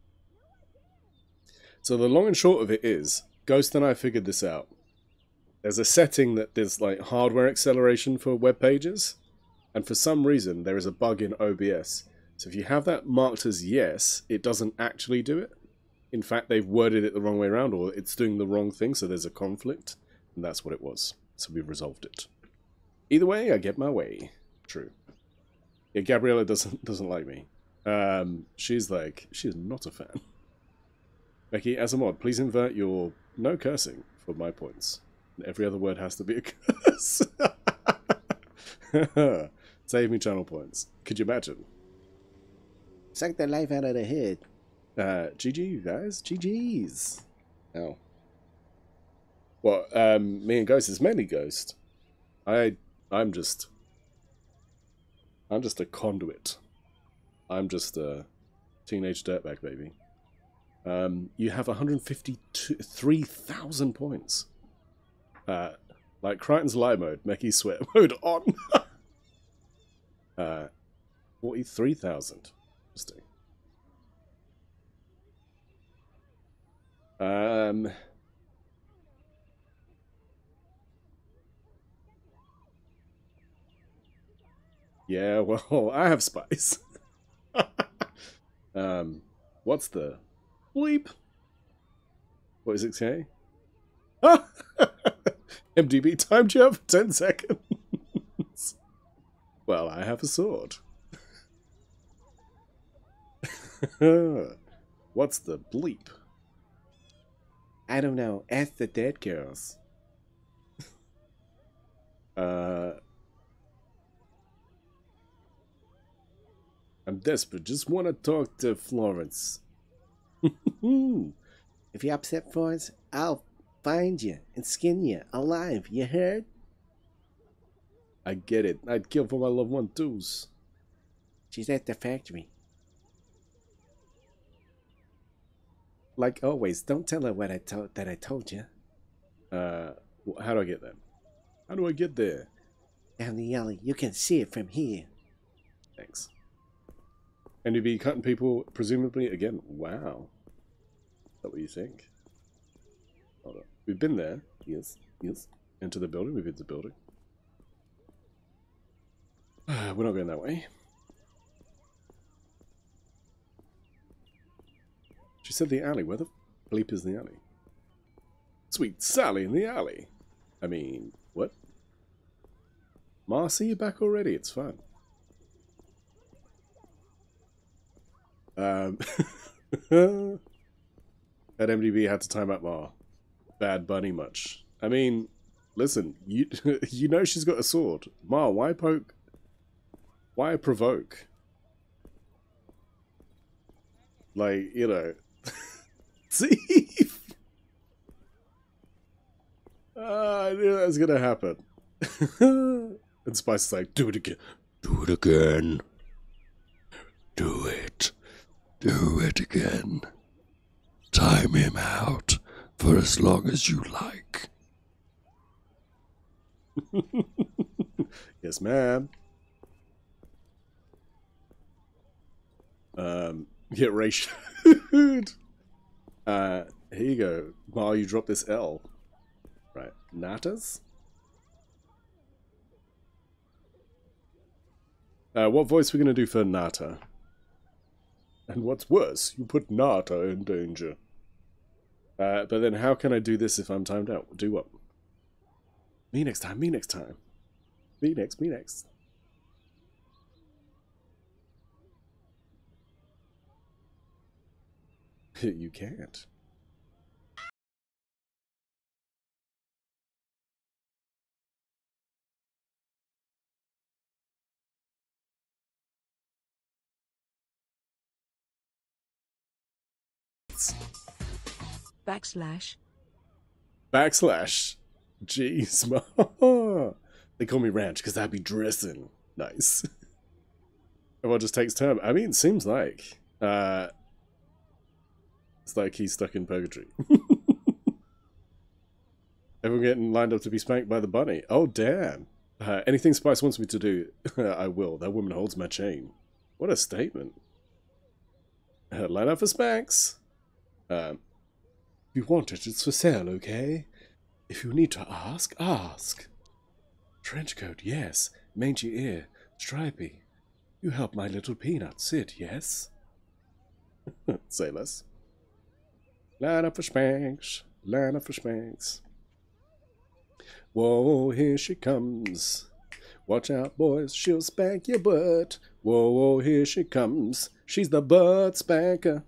So the long and short of it is, Ghost and I figured this out. There's a setting that there's like hardware acceleration for web pages, and for some reason there is a bug in OBS. So if you have that marked as yes, it doesn't actually do it. In fact, they've worded it the wrong way around, or it's doing the wrong thing, so there's a conflict, and that's what it was. So we've resolved it. Either way, I get my way. True. Yeah, Gabriella doesn't like me. She's not a fan. Becky, as a mod, please invert your no cursing for my points. Every other word has to be a curse. Save me channel points. Could you imagine? Suck the life out of the head. GG, you guys. GG's. Oh. Well, me and Ghost is mainly Ghost. I'm just a conduit. I'm just a teenage dirtbag baby. You have 153,000 points. Like Crichton's lie mode, Mecky's sweat mode on. 43,000. Interesting. Yeah, well, I have spice. What's the bleep? What is it say? MDB timed you up for 10 seconds. Well, I have a sword. What's the bleep? I don't know. Ask the dead girls. I'm desperate. Just want to talk to Florence. If you upset Florence, I'll find you and skin you alive. You heard? I get it. I'd kill for my loved one too. She's at the factory. Like always, don't tell her what I told you. How do I get there? How do I get there? Down the alley. You can see it from here. Thanks. And you'd be cutting people, presumably, again. Wow. Is that what you think? Hold on. We've been there. Yes. Yes. Into the building. We've hit the building. We're not going that way. She said the alley. Where the bleep is the alley? Sweet Sally in the alley. I mean, what? Marcy, you back already? It's fun. At MDB had to time out Mar. Bad Bunny much. I mean, listen, you you know she's got a sword. Mar, why poke? Why provoke? Like, you know. See? I knew that was gonna happen. And Spice is like, do it again. Do it again. Do it. Do it again. Time him out for as long as you like. Yes, ma'am. Get ratio. Here you go. While you drop this L. Right. Natas? What voice are we going to do for Nata? And what's worse, you put Nata in danger. But then how can I do this if I'm timed out? Do what? Me next time, me next time. Me next, me next. You can't. Backslash. Backslash. Jeez. They call me Ranch because I'd be dressing. Nice. Everyone just takes turn. I mean, it seems like. It's like he's stuck in purgatory. Everyone getting lined up to be spanked by the bunny. Oh, damn. Anything Spice wants me to do, I will. That woman holds my chain. What a statement. Line up for spanks. If you want it, it's for sale, okay? If you need to ask, ask. Trench coat, yes. Mangy ear, stripy. You help my little peanut sit, yes? Say less. Line up for spanks. Line up for spanks. Whoa, here she comes. Watch out, boys, she'll spank your butt. Whoa, here she comes. She's the butt spanker.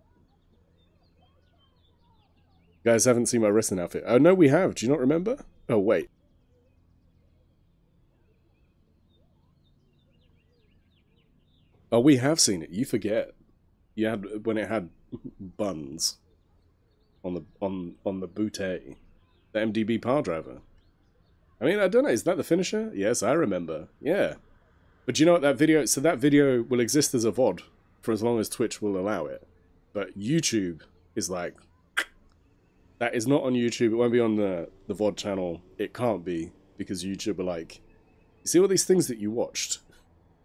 You guys haven't seen my wrestling outfit. Oh, no, we have. Do you not remember? Oh, wait. Oh, we have seen it. You forget. You had when it had buns on the bootay. The MDB power driver. I mean, I don't know. Is that the finisher? Yes, I remember. Yeah. But you know what? That video... So that video will exist as a VOD for as long as Twitch will allow it. But YouTube is like... That is not on YouTube. It won't be on the VOD channel. It can't be. Because YouTube are like... You see all these things that you watched?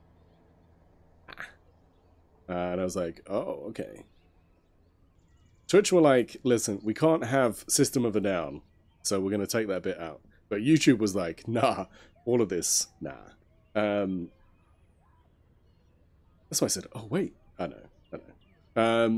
And I was like, oh, okay. Twitch were like, listen, we can't have System of a Down, so we're going to take that bit out. But YouTube was like, nah, all of this, nah. That's why I said, oh, wait, I know.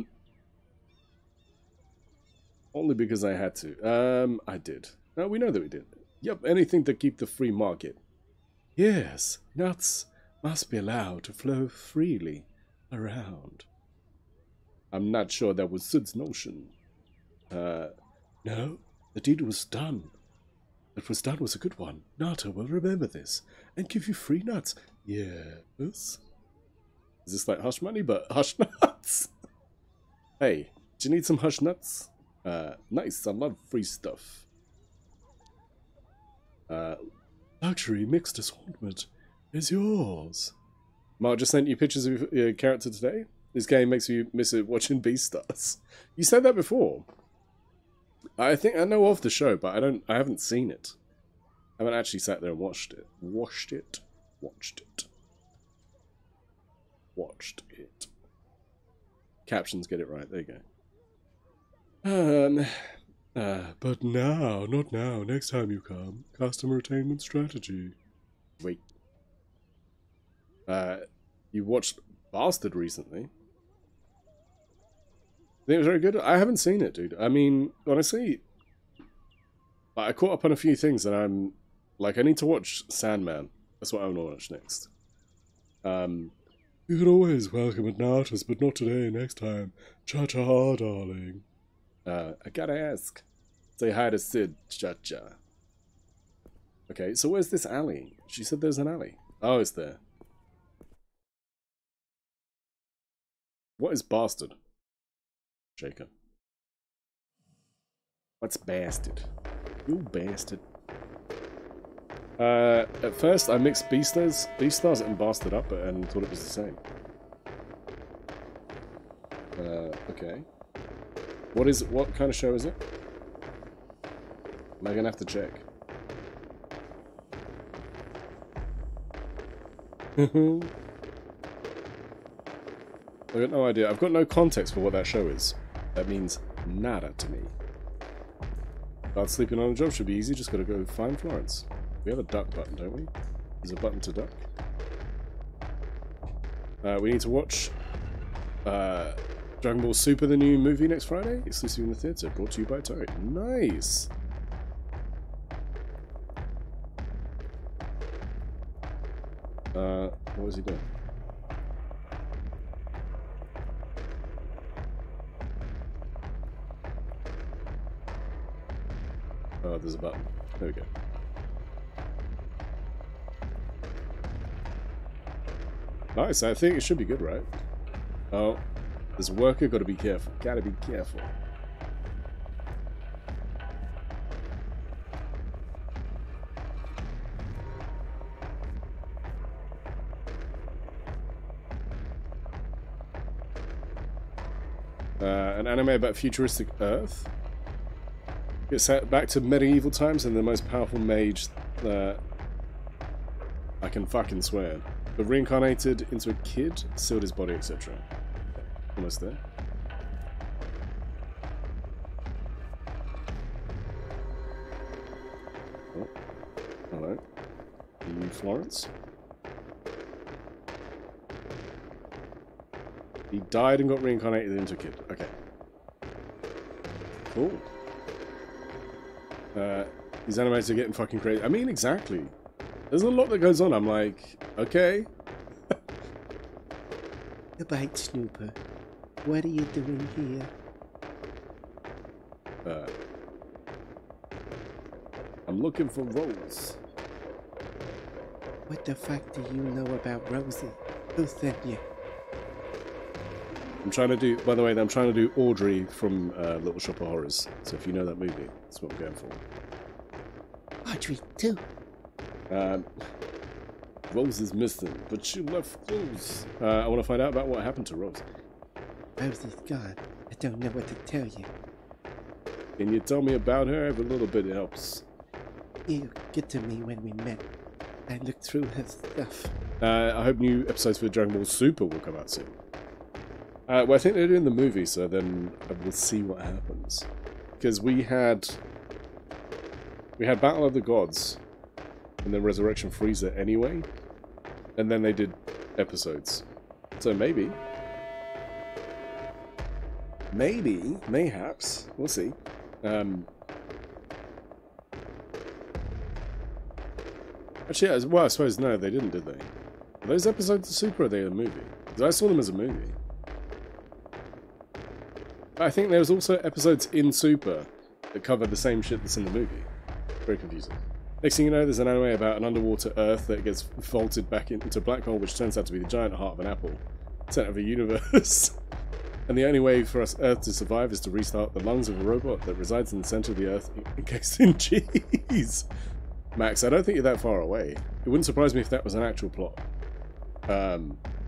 Only because I had to. I did. No, we know that we did. Yep, anything to keep the free market. Yes, nuts must be allowed to flow freely around. I'm not sure that was Sid's notion. No, the deed was done. What was done was a good one. Nata will remember this and give you free nuts. Yes. Is this like hush money, but hush nuts? Hey, do you need some hush nuts? Nice, I love free stuff. Luxury mixed assortment is yours. Mark just sent you pictures of your character today. This game makes you miss it watching Beastars. You said that before. I think I know of the show, but I haven't seen it. I haven't actually sat there and watched it. Watched it. Captions get it right. There you go. But now, not now. Next time you come, customer attainment strategy. Wait. You watched Bastard recently. I think it was very good. I haven't seen it, dude. I mean, honestly, I caught up on a few things, and I'm like, I need to watch Sandman. That's what I want to watch next. You can always welcome at Natas, but not today. Next time, cha-cha, darling. I gotta ask. Say hi to Sid, cha-cha. Okay, so where's this alley? She said there's an alley. Oh, it's there. What is Bastard? Shaker. What's bastard? You bastard. At first I mixed Beastars and Bastard up and thought it was the same. Okay. What kind of show is it? Am I gonna have to check? I got no idea. I've got no context for what that show is. That means nada to me. About sleeping on the job should be easy, just gotta go find Florence. We have a duck button, don't we? There's a button to duck. We need to watch Dragon Ball Super, the new movie, next Friday. Exclusive in the theatre, brought to you by Toei. Nice! What was he doing? Oh, there's a button. There we go. Nice, I think it should be good, right? Oh, there's a worker, gotta be careful. Gotta be careful. An anime about futuristic Earth. Gets set back to medieval times and the most powerful mage that I can fucking swear. But reincarnated into a kid, sealed his body, etc. Almost there. Oh, hello. Are you Florence? He died and got reincarnated into a kid. Okay. Cool. These animators are getting fucking crazy. I mean, exactly. There's a lot that goes on. I'm like, okay. Goodbye, Snooper. What are you doing here? I'm looking for Rose. What the fuck do you know about Rosie? Who sent you? I'm trying to do, by the way, I'm trying to do Audrey from Little Shop of Horrors. So if you know that movie, that's what I'm going for. Audrey too. Rose is missing, but she left clues. I want to find out about what happened to Rose. Rosie's gone. I don't know what to tell you. Can you tell me about her? Every little bit helps. You get to me when we met. I looked through her stuff. I hope new episodes for Dragon Ball Super will come out soon. Well, I think they're doing the movie, so then we'll see what happens. Because we had Battle of the Gods and then Resurrection Frieza anyway, and then they did episodes. So maybe, mayhaps, we'll see. Actually, well, I suppose no, they didn't, did they? Are those episodes of Super, or are they a movie? Because I saw them as a movie. I think there's also episodes in Super that cover the same shit that's in the movie. Very confusing. Next thing you know, there's an anime about an underwater Earth that gets vaulted back into a black hole, which turns out to be the giant heart of an apple, center of a universe. And the only way for us Earth to survive is to restart the lungs of a robot that resides in the center of the Earth, encased in cheese. Max, I don't think you're that far away. It wouldn't surprise me if that was an actual plot. I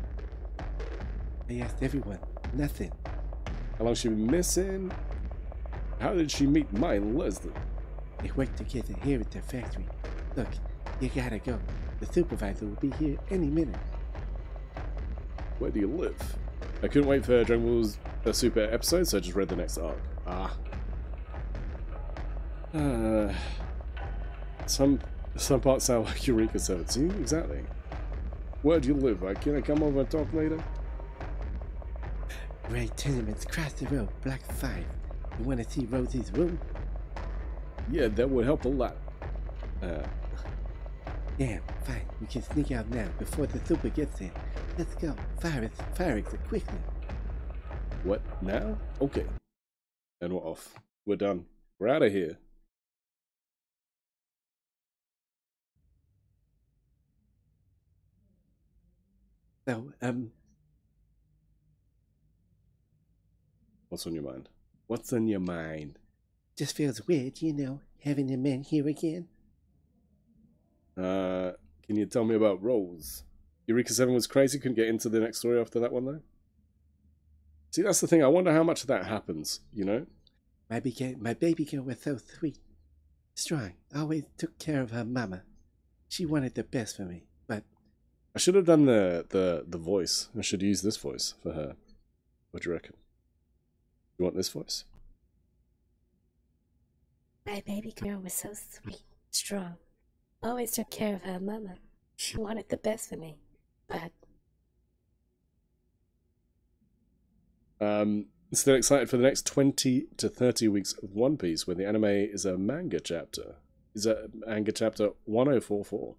asked everyone. Nothing. How long she been missing? How did she meet mine, Leslie? They work together here at the factory. Look, you gotta go. The supervisor will be here any minute. Where do you live? I couldn't wait for Dragon Ball's Super episode, so I just read the next arc. Some parts sound like Eureka 7. See? Exactly. Where do you live? Can I come over and talk later? Right tenements across the road, block 5. You wanna see Rosie's room? Yeah, that would help a lot. Yeah, fine. We can sneak out now before the super gets in. Let's go. Fire exit quickly. What? Now? Okay. And we're off. We're done. We're out of here. So, what's on your mind? What's on your mind? Just feels weird, you know, having the men here again. Can you tell me about Rose? Eureka 7 was crazy, couldn't get into the next story after that one, though? See, that's the thing. I wonder how much of that happens, you know? My baby girl was so sweet. Strong. Always took care of her mama. She wanted the best for me, but... I should have done the voice. I should use this voice for her. What do you reckon? You want this voice? My baby girl was so sweet, strong. Always took care of her mama. She wanted the best for me, but... Still excited for the next 20 to 30 weeks of One Piece, where the anime is a manga chapter. Is a manga chapter 1044.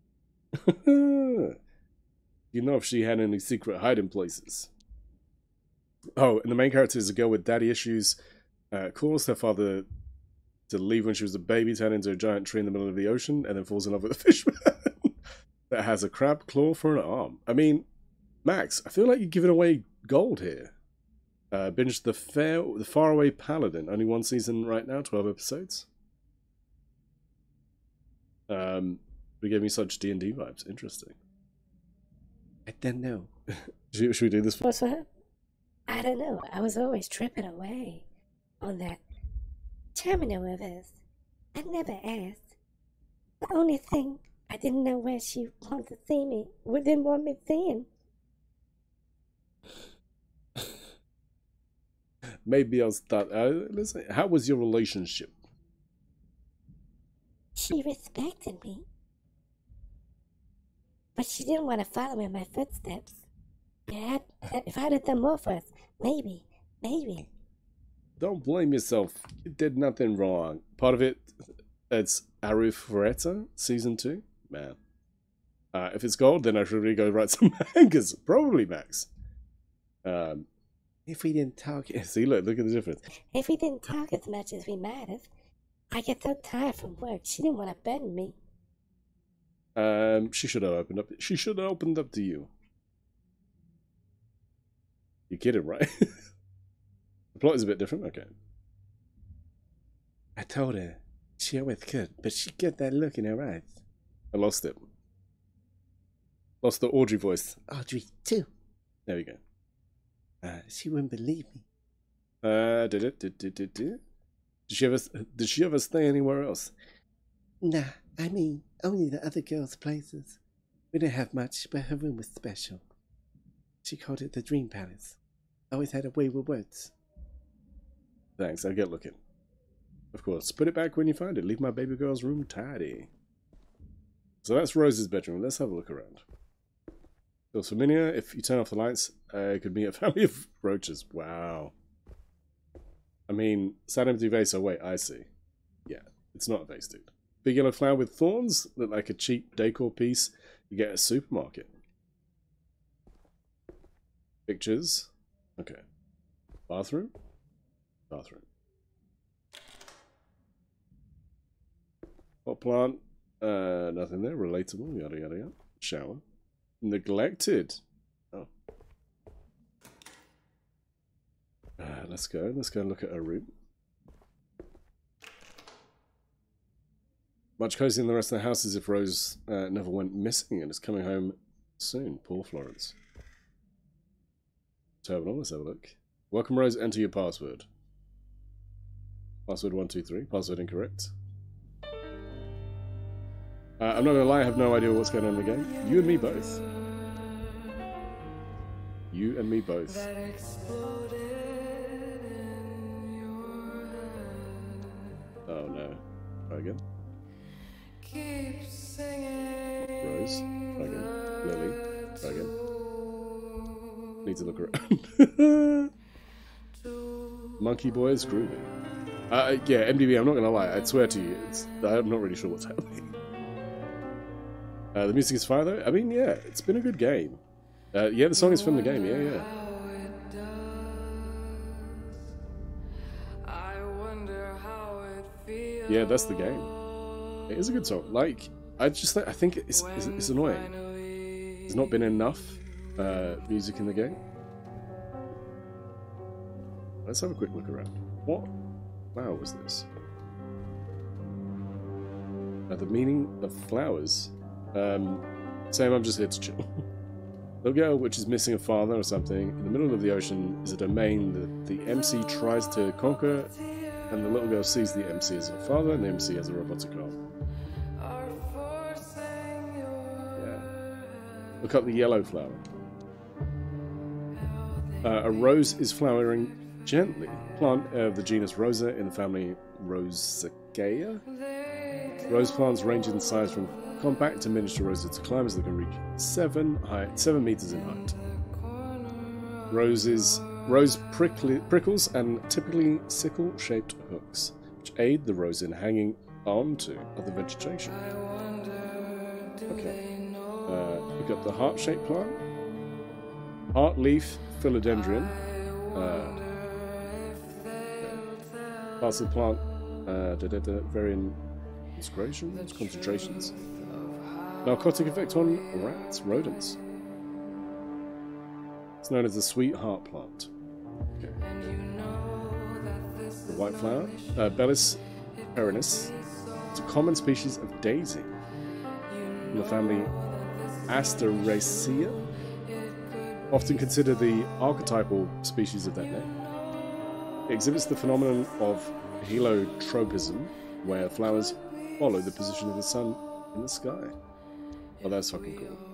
You know if she had any secret hiding places. Oh, and the main character is a girl with daddy issues. Caused her father to leave when she was a baby, turn into a giant tree in the middle of the ocean, and then falls in love with a fishman that has a crab claw for an arm. I mean, Max, I feel like you're giving away gold here. Binge the Faraway Paladin. Only one season right now, 12 episodes. We gave me such D&D vibes. Interesting. I don't know. Should we do this? What's that? I don't know. I was always tripping away on that terminal of hers. I never asked. The only thing, I didn't know where she wanted to see me. Didn't want me seeing. Maybe I'll start. Listen, how was your relationship? She respected me. But she didn't want to follow in my footsteps. Yeah, if I'd have done more for us, maybe. Don't blame yourself. You did nothing wrong. Part of it, it's Arifureta, Season 2. Man. If it's gold, then I should really go write some mangas. Probably, Max. If we didn't talk... See, look at the difference. If we didn't talk as much as we might have, I get so tired from work. She didn't want to burden me. She should have opened up. She should have opened up to you. You kidding, right? The plot is a bit different. Okay. I told her she always could, but she got that look in her eyes. I lost it. Lost the Audrey voice. Audrey too. There we go. She wouldn't believe me. Did she ever stay anywhere else? Nah, I mean, only the other girls' places. We didn't have much, but her room was special. She called it the Dream Palace. Always had a way with words. Thanks, I'll get looking. Of course, put it back when you find it. Leave my baby girl's room tidy. So that's Rose's bedroom. Let's have a look around. Feels familiar. If you turn off the lights, it could be a family of roaches. Wow. I mean, sad empty vase. Oh wait, I see. Yeah, it's not a vase, dude. Big yellow flower with thorns. Look like a cheap decor piece you get at a supermarket. Pictures. Okay. Bathroom. Bathroom. Hot plant. Nothing there. Relatable. Yada yada yada. Shower. Neglected. Oh. Let's go. Let's go look at her room. Much cozier than the rest of the house, as if Rose never went missing and is coming home soon. Poor Florence. Terminal. Let's have a look. Welcome, Rose. Enter your password. Password 123. Password incorrect. I'm not gonna lie, I have no idea what's going on in the game. You and me both. You and me both. Oh no. Try again. Rose. Try again. Lily. Try again. Need to look around. Monkey Boys groovy. Yeah, MDB, I'm not gonna lie, I swear to you, I'm not really sure what's happening. The music is fire though. I mean, yeah, it's been a good game. Yeah, the song is from the game. Yeah. Yeah, that's the game. It is a good song. Like, I think it's annoying. There's not been enough music in the game. Let's have a quick look around. What flower was this? The meaning of flowers. Sam, I'm just here to chill. Little girl which is missing a father or something in the middle of the ocean is a domain that the MC tries to conquer, and the little girl sees the MC as her father and the MC as a robotic arm. Yeah. Look up the yellow flower. A rose is flowering gently. Plant of the genus Rosa in the family Rosaceae. Rose plants range in size from compact to miniature roses to climbers that can reach 7 meters in height. Rose prickles and typically sickle-shaped hooks, which aid the rose in hanging on to other vegetation. Okay. We've got the heart-shaped plant. Heart-leaf philodendron. Parts of the plant varying concentrations. Narcotic effect on rats, rodents. It's known as the sweetheart plant. Okay. The white flower, Bellis perinus. It's a common species of daisy in the family Asteraceae, often considered the archetypal species of that name. It exhibits the phenomenon of heliotropism, where flowers follow the position of the sun in the sky. Oh, that's fucking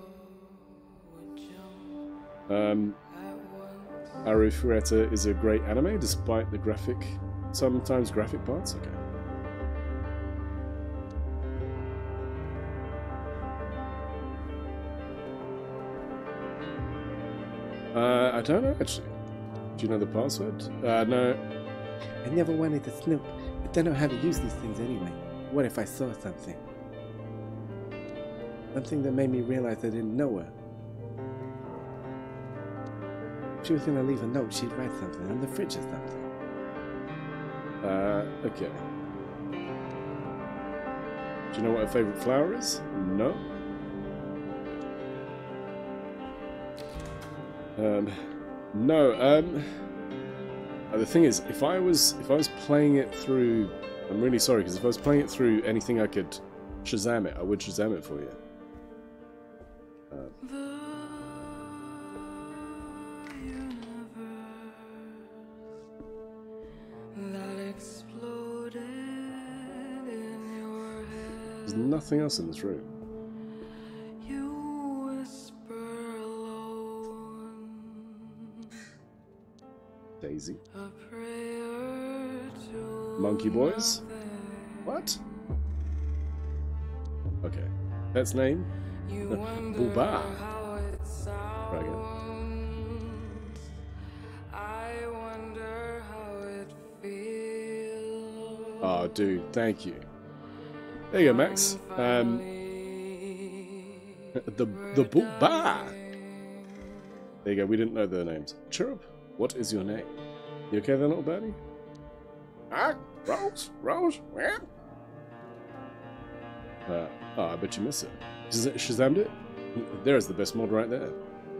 cool. Arifureta is a great anime, despite the sometimes graphic parts. Okay. I don't know, actually. Do you know the password? No. I never wanted to snoop, but I know how to use these things anyway. What if I saw something? Something that made me realize I didn't know her. If she was gonna leave a note, she'd write something in the fridge or something. Okay. Do you know what her favorite flower is? No. No. The thing is, if I was playing it through, I'm really sorry, because if I was playing it through anything I could Shazam it, I would Shazam it for you. There's nothing else in this room. Daisy. Monkey Boys. What? Okay. Pet's name? Booba. Try again. Oh, dude, thank you. There you go, Max. The Booba. There you go. We didn't know their names. Chirrup, what is your name? You okay there, little birdie? Rose, where? Oh, I bet you miss it. Shazammed it? There's the best mod right there.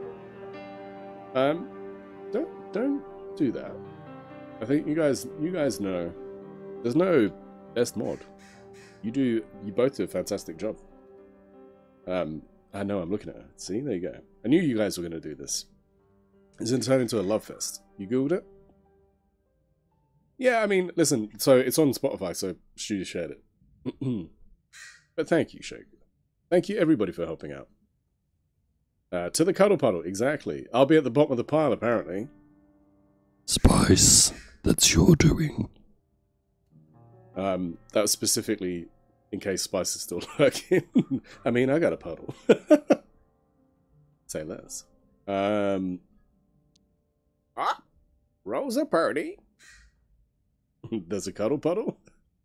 Don't do that. I think you guys know. There's no best mod. You both do a fantastic job. I know, I'm looking at it. See, there you go. I knew you guys were going to do this. It's going to turn into a love fest. You Googled it? Yeah, I mean, listen, so it's on Spotify, so Stu shared it. But thank you, Shake. Thank you, everybody, for helping out. To the Cuddle Puddle, exactly. I'll be at the bottom of the pile, apparently. Spice, that's your doing. That was specifically in case Spice is still lurking. I mean, I got a puddle. Say less. Rosa Purdy. There's a Cuddle Puddle?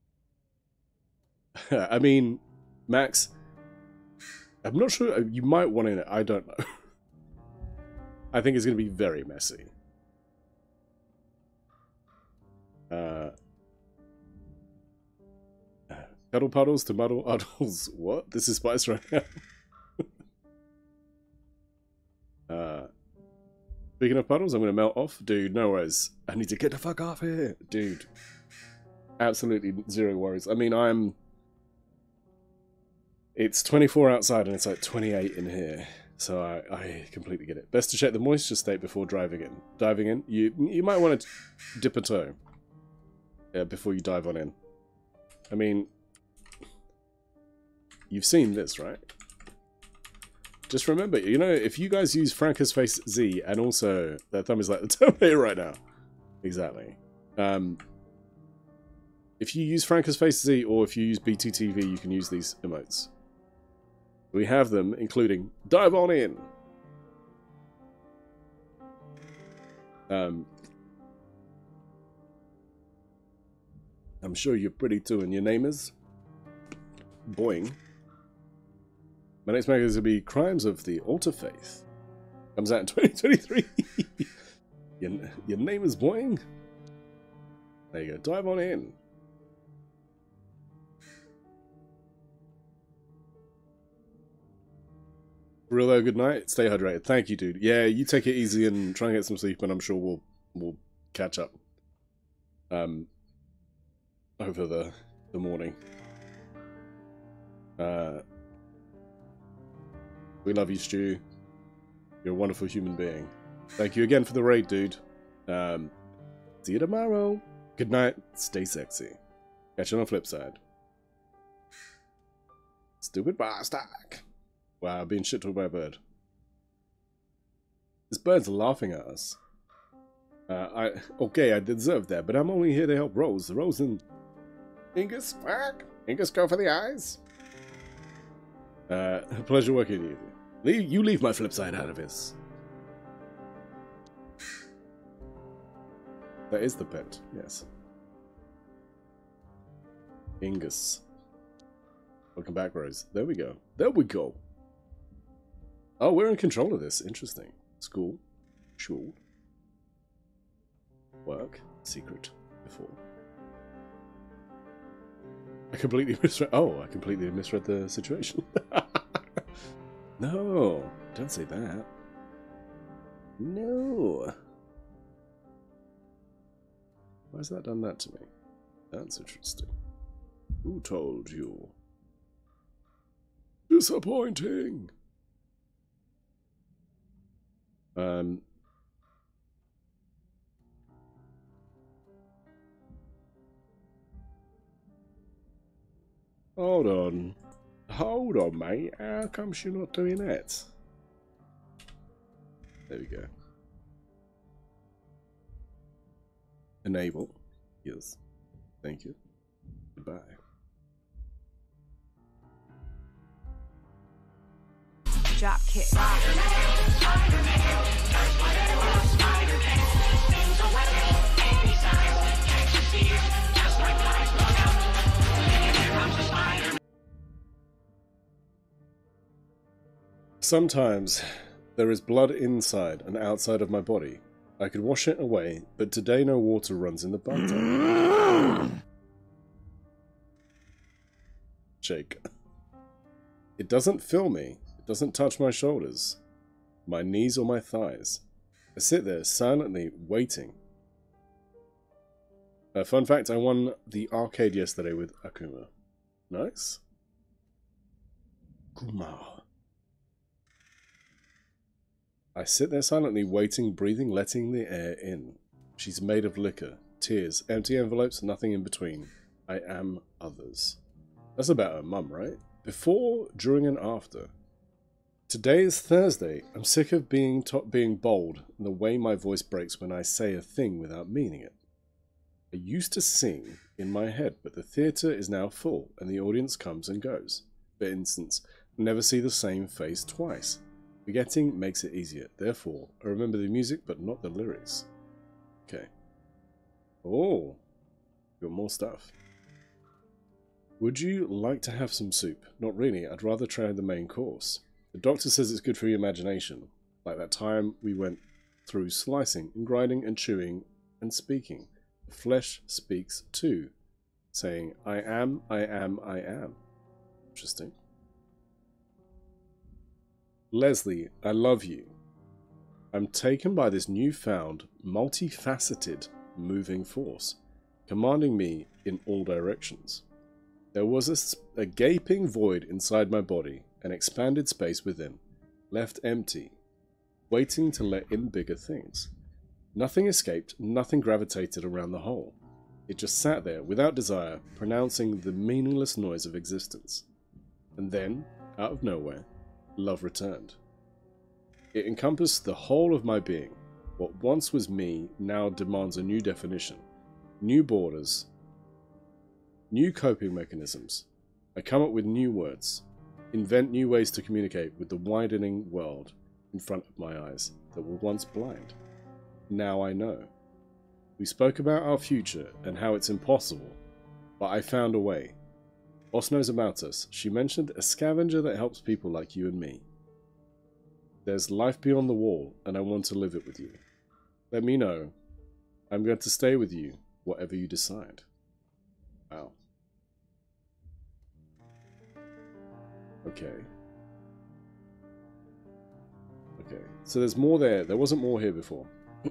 I mean, Max, I'm not sure. You might want in it. I don't know. I think it's going to be very messy. Cuddle Puddles to Muddle Uddles. What? This is Spice right now. Speaking of puddles, I'm going to melt off. Dude, no worries. I need to get the fuck off here. Dude. Absolutely zero worries. I mean, it's 24 outside and it's like 28 in here. So I completely get it. Best to check the moisture state before diving in. You might want to dip a toe. Yeah, before you dive on in. I mean, you've seen this, right? Just remember, you know, if you guys use Franco's Face Z, and also that thumb is like the Terminator right now. Exactly. If you use Franco's Face Z, or if you use BTTV, you can use these emotes. We have them, including Dive On In. I'm sure you're pretty too, and your name is? Boing. My next magazine is going to be Crimes of the Altar Faith. Comes out in 2023. Your name is Boing? There you go. Dive on in. Real though, good night. Stay hydrated. Thank you, dude. Yeah, you take it easy and try and get some sleep, and I'm sure we'll catch up. Over the morning. We love you, Stu. You're a wonderful human being. Thank you again for the raid, dude. See you tomorrow. Good night. Stay sexy. Catch you on the flip side. Stupid bastard. Wow, being shit talked by a bird. This bird's laughing at us. Okay, I deserve that, but I'm only here to help Rose. Rose and Ingus, Ingus, go for the eyes. Pleasure working with you. You leave my flip side out of this. That is the pet, yes. Ingus. Welcome back, Rose. There we go. There we go. Oh, we're in control of this. Interesting. School. Shul. Work. Secret. Before. I completely misread. Oh, I completely misread the situation. No, don't say that. No. Why has that done that to me? That's interesting. Who told you? Disappointing. Hold on. Hold on, mate. How come you're not doing that? There we go. Enable. Yes. Thank you. Goodbye. Drop kick. Sometimes there is blood inside and outside of my body. I could wash it away, but today no water runs in the bathtub. Shake. It doesn't fill me. It doesn't touch my shoulders, my knees or my thighs. I sit there silently waiting. Fun fact, I won the arcade yesterday with Akuma. Nice. Kuma. I sit there silently waiting, breathing, letting the air in. She's made of liquor, tears, empty envelopes, nothing in between. I am others. That's about her mum, right? Before, during, and after. Today is Thursday. I'm sick of being bold and the way my voice breaks when I say a thing without meaning it. I used to sing in my head, but the theatre is now full and the audience comes and goes. For instance, I never see the same face twice. Forgetting makes it easier. Therefore, I remember the music but not the lyrics. Okay. Oh, got more stuff. Would you like to have some soup? Not really. I'd rather try the main course. The doctor says it's good for your imagination. Like that time we went through slicing and grinding and chewing and speaking. The flesh speaks too, saying, I am, I am, I am. Interesting. Leslie, I love you. I'm taken by this newfound, multifaceted, moving force, commanding me in all directions. There was a gaping void inside my body, an expanded space within, left empty, waiting to let in bigger things. Nothing escaped, nothing gravitated around the hole. It just sat there, without desire, pronouncing the meaningless noise of existence. And then, out of nowhere, love returned. It encompassed the whole of my being. What once was me now demands a new definition, new borders, new coping mechanisms. I come up with new words, invent new ways to communicate with the widening world in front of my eyes that were once blind. Now I know. We spoke about our future and how it's impossible, but I found a way. Boss knows about us. She mentioned a scavenger that helps people like you and me. There's life beyond the wall, and I want to live it with you. Let me know. I'm going to stay with you, whatever you decide. Wow. Okay. Okay, so there's more there. There wasn't more here before.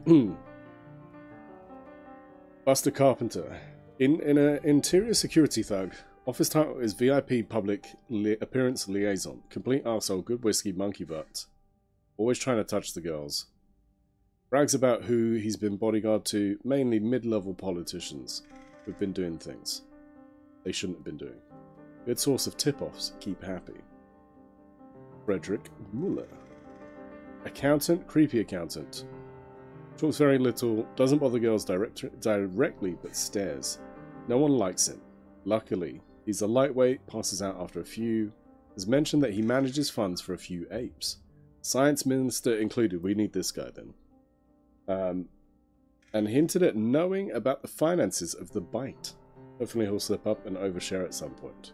Buster Carpenter. In an interior security thug. Office title is VIP Public Appearance Liaison. Complete arsehole, good whiskey, monkey butt. Always trying to touch the girls. Brags about who he's been bodyguard to, mainly mid-level politicians who've been doing things they shouldn't have been doing. Good source of tip-offs, keep happy. Frederick Muller. Accountant, creepy accountant. Talks very little, doesn't bother girls directly, but stares. No one likes him. Luckily, he's a lightweight, passes out after a few. Has mentioned that he manages funds for a few apes. Science Minister included, we need this guy then. And hinted at knowing about the finances of the bite. Hopefully he'll slip up and overshare at some point.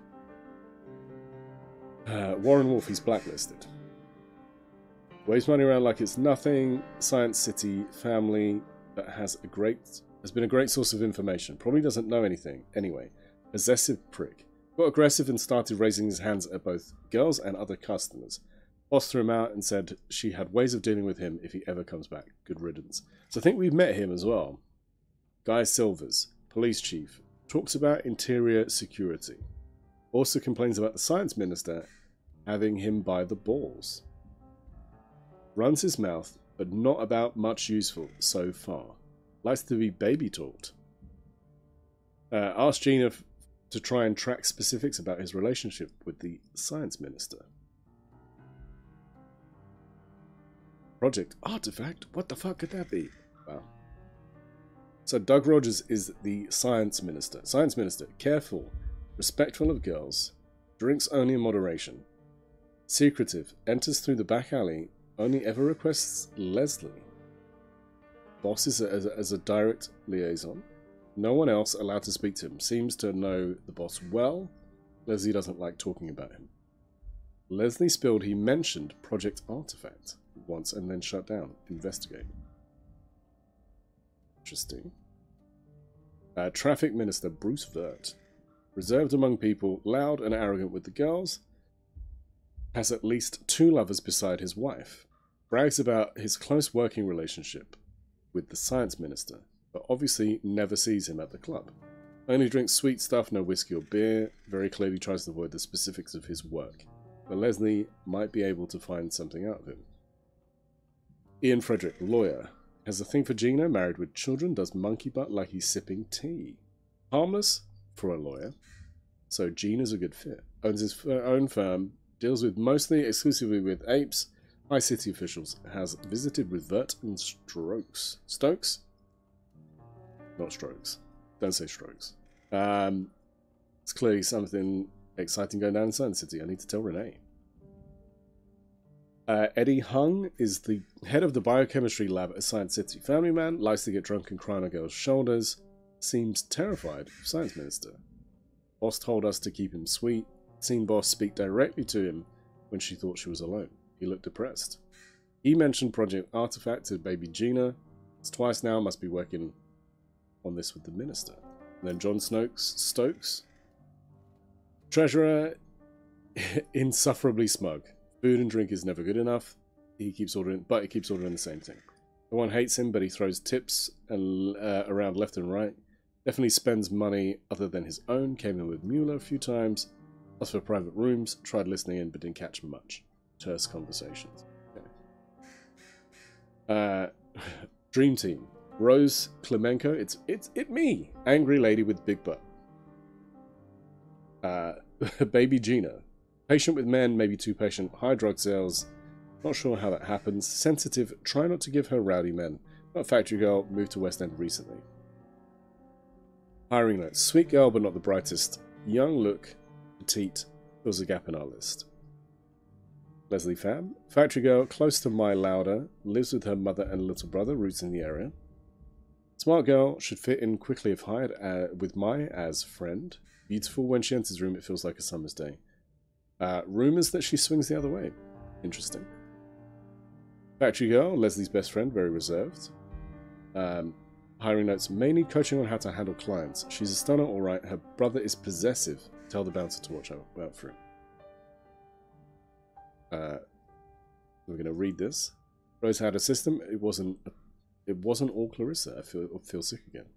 Warren Wolf, he's blacklisted. Waves money around like it's nothing. Science City family that has been a great source of information. Probably doesn't know anything. Anyway, possessive prick. Got aggressive and started raising his hands at both girls and other customers. Boss threw him out and said she had ways of dealing with him if he ever comes back. Good riddance. So I think we've met him as well. Guy Silvers, police chief, talks about interior security. Also complains about the science minister having him by the balls. Runs his mouth, but not about much useful so far. Likes to be baby talked. Asked Gina to try and track specifics about his relationship with the science minister. Project Artifact? What the fuck could that be? Wow. So Doug Rogers is the science minister. Science minister, careful, respectful of girls, drinks only in moderation, secretive, enters through the back alley, only ever requests Leslie. Boss is as a direct liaison. No one else allowed to speak to him. Seems to know the boss well. Leslie doesn't like talking about him. Leslie spilled he mentioned Project Artifact once and then shut down. Investigate. Interesting. Traffic Minister Bruce Vert. Reserved among people, loud and arrogant with the girls. Has at least 2 lovers beside his wife. Brags about his close working relationship with the science minister, but obviously never sees him at the club. Only drinks sweet stuff, no whiskey or beer. Very clearly tries to avoid the specifics of his work. But Leslie might be able to find something out of him. Ian Frederick, lawyer. Has a thing for Gina, married with children, does monkey butt like he's sipping tea. Harmless for a lawyer, so Gina's a good fit. Owns his own firm, deals with mostly exclusively with apes, high city officials, has visited with Vert and Stokes. Stokes? Not Strokes. Don't say Strokes. It's clearly something exciting going down in Sun City. I need to tell Renee. Eddie Hung is the head of the biochemistry lab at Science City. Family man, likes to get drunk and cry on a girl's shoulders. Seems terrified of Science Minister. Boss told us to keep him sweet. Seen Boss speak directly to him when she thought she was alone. He looked depressed. He mentioned Project Artifact to baby Gina. It's twice now, must be working on this with the minister. And then John Stokes. Treasurer, insufferably smug. Food and drink is never good enough. He keeps ordering the same thing. No one hates him, but he throws tips and around left and right. Definitely spends money other than his own. Came in with Mueller a few times. Asked for private rooms. Tried listening in, but didn't catch much. Terse conversations. Okay. Dream Team. Rose Klemenko. It's me. Angry lady with big butt. Baby Gina. Patient with men, maybe too patient. High drug sales. Not sure how that happens. Sensitive. Try not to give her rowdy men. Not factory girl. Moved to West End recently. Hiring notes. Sweet girl, but not the brightest. Young look. Petite. Fills a gap in our list. Leslie Pham. Factory girl. Close to my Lauder. Lives with her mother and little brother. Roots in the area. Smart girl. Should fit in quickly if hired with my as friend. Beautiful. When she enters room, it feels like a summer's day. Rumours that she swings the other way. Interesting. Factory girl, Leslie's best friend, very reserved. Hiring notes, mainly coaching on how to handle clients. She's a stunner, alright. Her brother is possessive. Tell the bouncer to watch out for him. We're going to read this. Rose had a system. It wasn't all Clarissa. I feel sick again.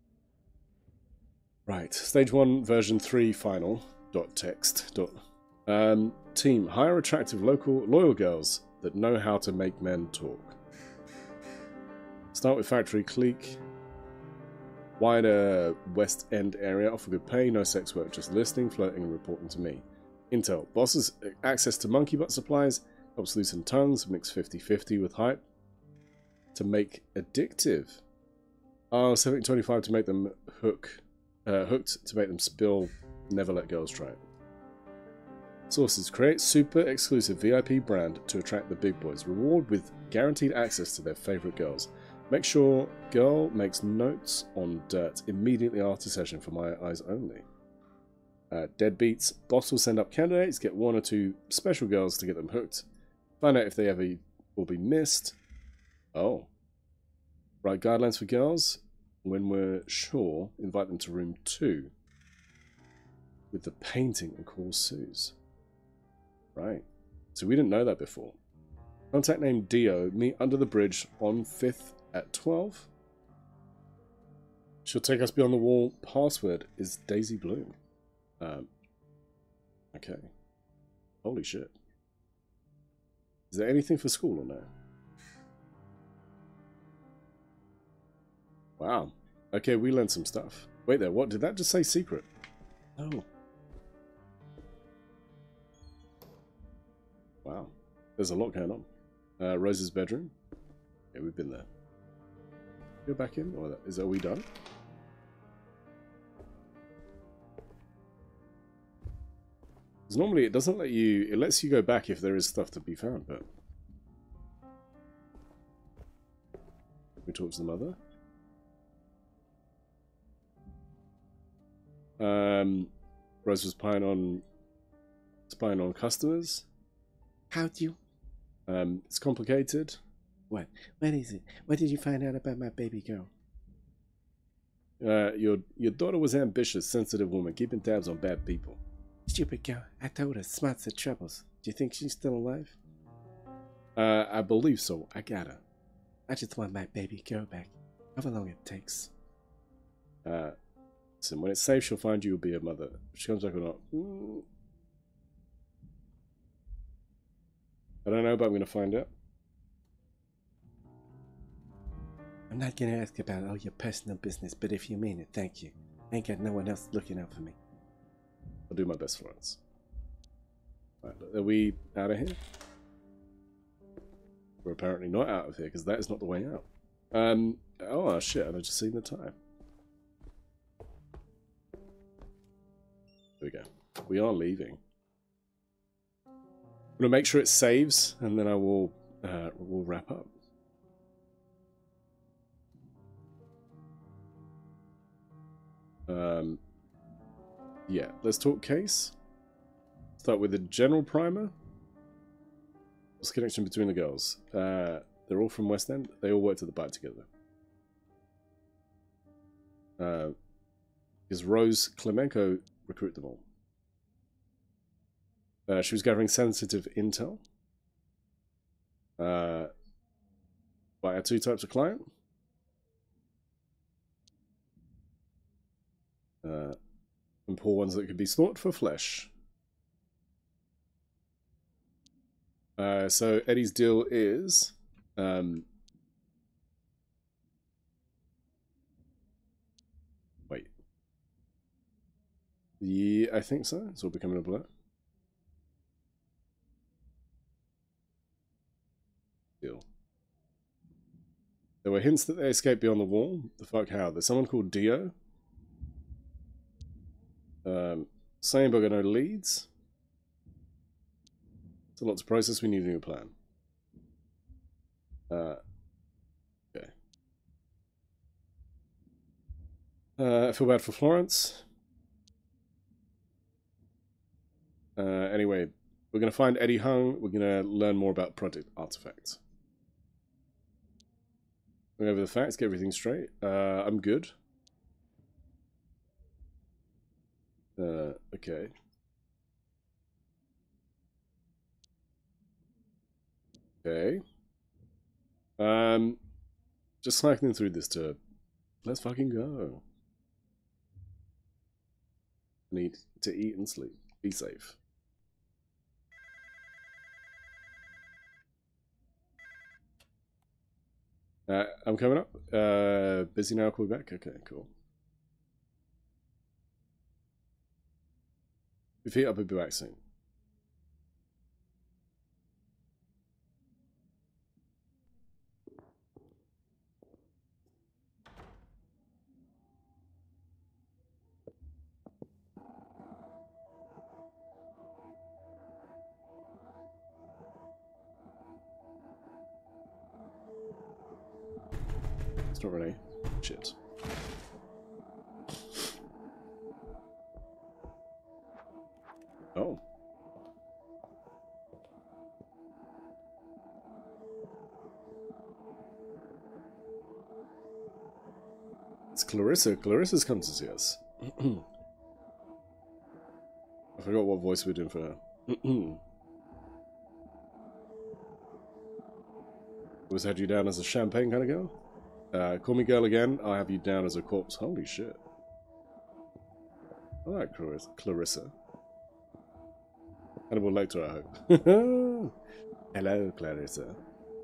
Right. Stage 1, version 3, final. .text. Team, hire attractive loyal girls that know how to make men talk. Start with factory clique. Wider West End area, offer good pay, no sex work, just listening, flirting and reporting to me. Intel, bosses access to monkey butt supplies, helps loosen tongues, mix 50-50 with hype. To make addictive. 70-25 to make them hooked to make them spill, never let girls try it. Sources, create super exclusive VIP brand to attract the big boys. Reward with guaranteed access to their favorite girls. Make sure girl makes notes on dirt immediately after session for my eyes only. Deadbeats, boss will send up candidates, get 1 or 2 special girls to get them hooked. Find out if they ever will be missed. Oh. Write guidelines for girls. When we're sure, invite them to room 2. With the painting and call Suze. Right. So we didn't know that before. Contact name Dio. Meet under the bridge on 5th at 12. She'll take us beyond the wall. Password is Daisy Bloom. Okay. Holy shit. Is there anything for school or no? Wow. Okay, we learned some stuff. Wait there, what? Did that just say secret? Oh. Wow. There's a lot going on. Rose's bedroom. Yeah, we've been there. Go back in, or are we done? Because normally it doesn't let you. It lets you go back if there is stuff to be found, but we talk to the mother. Rose was spying on customers. How do you? It's complicated. What? What is it? What did you find out about my baby girl? Your daughter was ambitious, sensitive woman, keeping tabs on bad people. Stupid girl. I told her smarts are troubles. Do you think she's still alive? I believe so. I got her. I just want my baby girl back. However long it takes. Listen, when it's safe, she'll find you. You'll be a mother. If she comes back or not. I don't know, but I'm going to find out. I'm not going to ask about all your personal business, but if you mean it, thank you. I ain't got no one else looking out for me. I'll do my best, Florence. Right, are we out of here? We're apparently not out of here, because that is not the way out. Oh, shit, I've just seen the time. There we go. We are leaving. I'm going to make sure it saves, and then I will we'll wrap up. Yeah, let's talk case. Start with the general primer. What's the connection between the girls? They're all from West End. They all worked at the bar together. Because Rose Klemenko recruited them all. She was gathering sensitive intel by our two types of client. And poor ones that could be slaughtered for flesh. So Eddie's deal is wait. Yeah, I think so. It's all becoming a blur. Deal. There were hints that they escaped beyond the wall. The fuck how? There's someone called Dio. Same bugger, no leads. It's a lot to process. We need a new plan. Okay. I feel bad for Florence. Anyway, we're going to find Eddie Hung. We're going to learn more about Project Artifact. Go over the facts, get everything straight. I'm good. Okay. Okay. Just cycling through this to let's fucking go. Need to eat and sleep. Be safe. I'm coming up. Busy now, call back. Okay, cool. Your feet up, I'll be back soon. It's not really. Shit. Oh. It's Clarissa. Clarissa's come to see us. I forgot what voice we're doing for her. Always had you down as a champagne kind of girl? Call me girl again, I'll have you down as a corpse. Holy shit. I like Clarissa. Hannibal Lecter, I hope. Hello, Clarissa.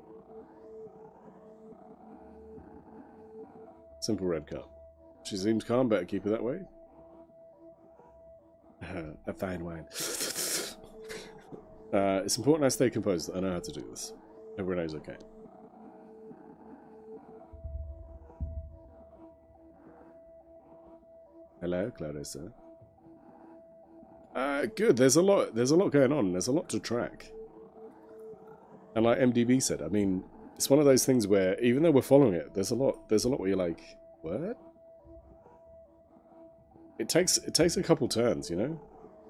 Simple red cup. She seems calm, better keep her that way. A fine wine. It's important I stay composed. I know how to do this. Everyone knows okay. Hello, Clarissa. Good. There's a lot going on. There's a lot to track. And like MDB said, I mean, it's one of those things where even though we're following it, there's a lot where you're like, what? It takes a couple turns, you know?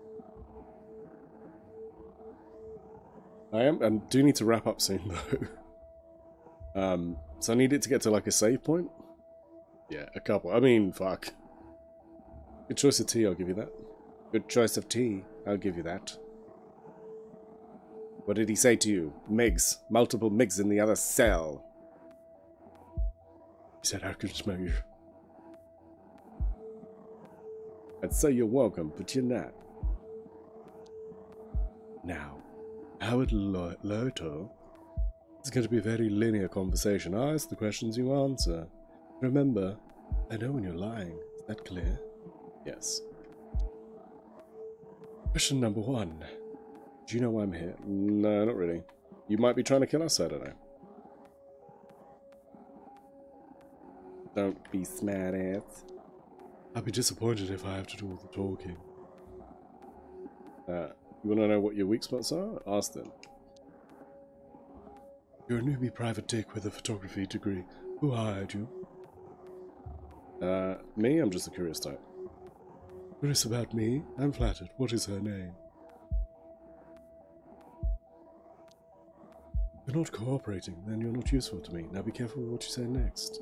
I do need to wrap up soon though. So I need it to get to like a save point. Yeah, a couple. I mean, fuck. Good choice of tea, I'll give you that. Good choice of tea, I'll give you that. What did he say to you? Migs. Multiple Migs in the other cell. He said I could smell you. I'd say you're welcome, but you're not. Now, Howard Loto, it's going to be a very linear conversation. I ask the questions, you answer. Remember, I know when you're lying. Is that clear? Yes. Question number 1. Do you know why I'm here? No, not really. You might be trying to kill us, I don't know. Don't be smart ass. I'd be disappointed if I have to do all the talking. You want to know what your weak spots are? Ask them. You're a newbie private dick with a photography degree. Who hired you? Me? I'm just a curious type. Curious about me? I'm flattered. What is her name? You're not cooperating, then you're not useful to me. Now be careful what you say next.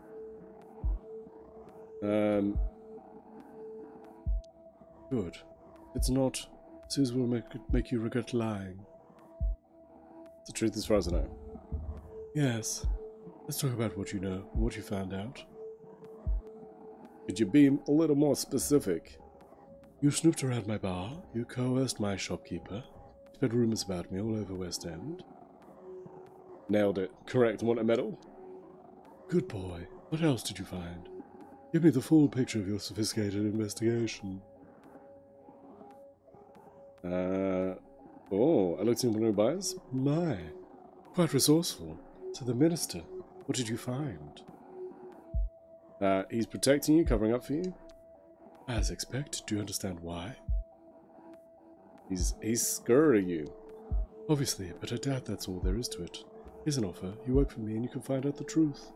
Good. It's not. Suze will make you regret lying. It's the truth as far as I know. Yes. Let's talk about what you know, what you found out. Could you be a little more specific? You snooped around my bar, you coerced my shopkeeper, spread rumors about me all over West End. Nailed it. Correct. Want a medal? Good boy. What else did you find? Give me the full picture of your sophisticated investigation. Oh, I looked into new buyers? My. Quite resourceful. To the minister. What did you find? He's protecting you, covering up for you? As expected. Do you understand why? He's scared of you. Obviously, but I doubt that's all there is to it. Here's an offer. You work for me and you can find out the truth.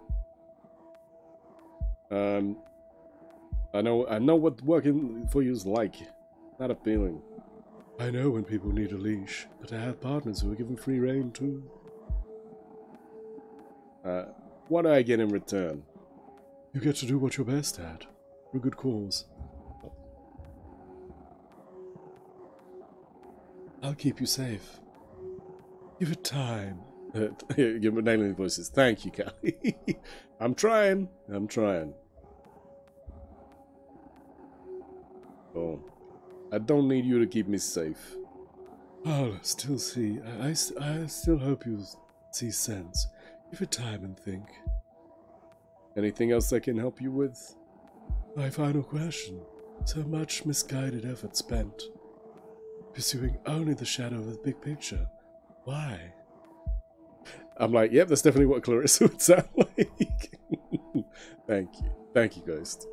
I know what working for you is like. Not appealing. I know when people need a leash, but I have partners who are given free rein too. What do I get in return? You get to do what you're best at. For a good cause. I'll keep you safe. Give it time. You're nailing the voices. Thank you, Callie. I'm trying. Oh. I don't need you to keep me safe. I'll still see. I still hope you see sense. Give it time and think. Anything else I can help you with? My final question. So much misguided effort spent. Pursuing only the shadow of the big picture. Why? I'm like, yep, that's definitely what Clarissa would sound like. Thank you. Thank you, Ghost.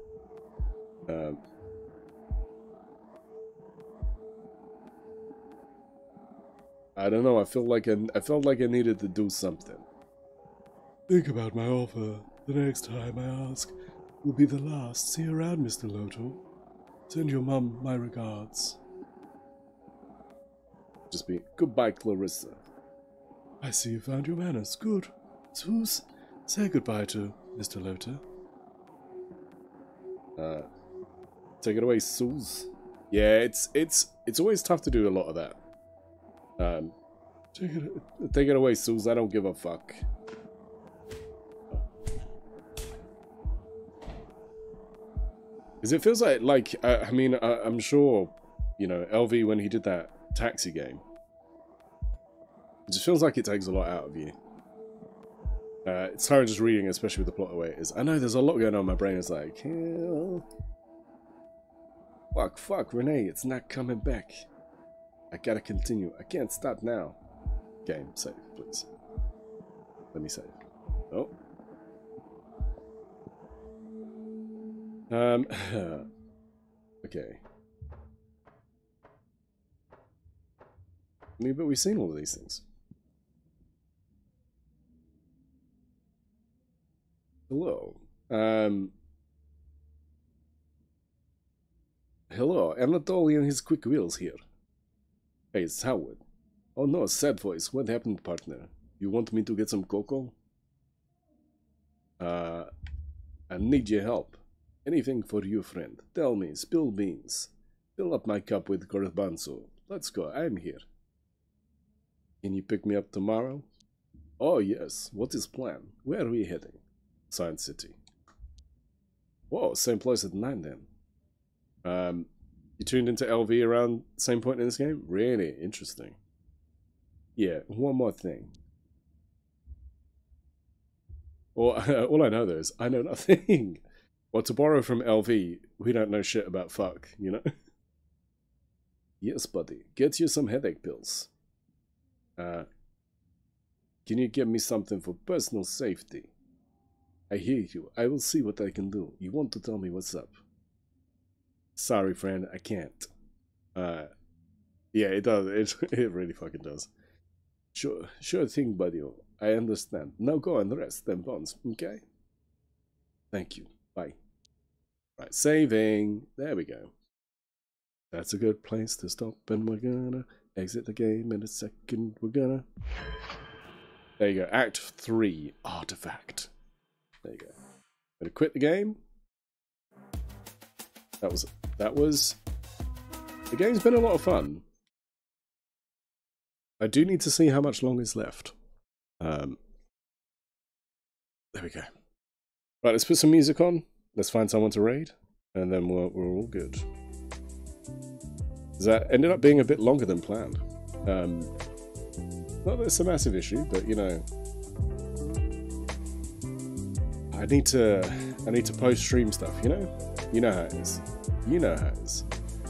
I don't know, I felt like I needed to do something. Think about my offer. The next time I ask will be the last. See you around, Mr. Loto. Send your mum my regards. Just be goodbye, Clarissa. I see you found your manners. Good. Suze, say goodbye to Mr. Loto. Take it away, Suze. Yeah, it's always tough to do a lot of that. Take it away, Suze. I don't give a fuck. Because it feels like I mean, I'm sure, you know, LV when he did that taxi game, it just feels like it takes a lot out of you. It's hard just reading, especially with the plot the way it is. I know there's a lot going on. My brain is like, hell, fuck, Renee, it's not coming back. I gotta continue. I can't stop now. Game, save, please. Let me save. Oh. Okay. I mean, but we've seen all of these things. Hello. Hello, Anatoly and his quick wheels here. Hey, it's Howard. Oh no, sad voice. What happened, partner? You want me to get some cocoa? I need your help. Anything for you, friend. Tell me, spill beans. Fill up my cup with garbanzo. Let's go, I'm here. Can you pick me up tomorrow? Oh yes, what is plan? Where are we heading? Science City. Whoa, same place at 9 then. You tuned into LV around the same point in this game? Really interesting. Yeah, one more thing. Well, all I know though is I know nothing. Well, to borrow from LV, we don't know shit about fuck, you know? Yes, buddy. Get you some headache pills. Can you get me something for personal safety? I hear you. I will see what I can do. You want to tell me what's up? Sorry, friend. I can't. Yeah, it does. It really fucking does. Sure thing, buddy. I understand. Now go and rest them bones, okay? Thank you. Bye. Right, saving. There we go. That's a good place to stop, and we're gonna exit the game in a second. We're gonna... There you go. Act 3. Artifact. There you go. Gonna quit the game. That was... The game's been a lot of fun. I do need to see how much longer is left. There we go. Right, let's put some music on. Let's find someone to raid. And then we're all good. That ended up being a bit longer than planned. Not that it's a massive issue, but you know... I need to post stream stuff, you know? You know how it is. You know how it is.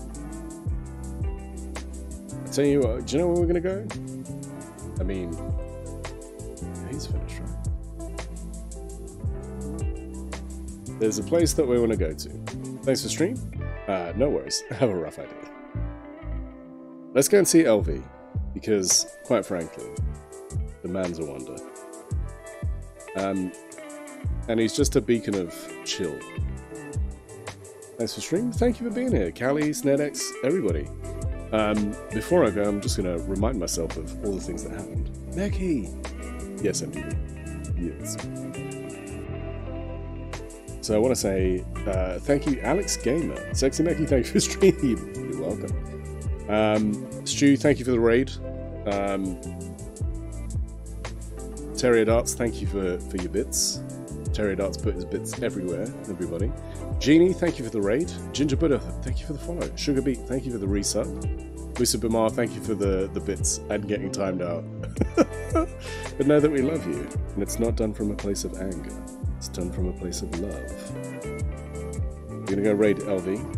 I tell you what, do you know where we're gonna go? I mean, he's finished, right? There's a place that we want to go to. Thanks for stream. No worries. I have a rough idea. Let's go and see LV, because quite frankly, the man's a wonder. And he's just a beacon of chill. Thanks for stream. Thank you for being here, Callie, Snedex, everybody. Before I go, I'm just going to remind myself of all the things that happened. Becky! Yes, MTV. Yes. So I want to say thank you, Alex Gamer. Sexy Becky, thank you for stream. You're welcome. Stu, thank you for the raid. Terrier Darts, thank you for your bits. Terrier Darts put his bits everywhere, everybody. Genie, thank you for the raid. Ginger Buddha, thank you for the follow. Sugar Beat, thank you for the resub. Lucy Bimar, thank you for the bits and getting timed out. But know that we love you, and it's not done from a place of anger. It's done from a place of love. We're gonna go raid LV.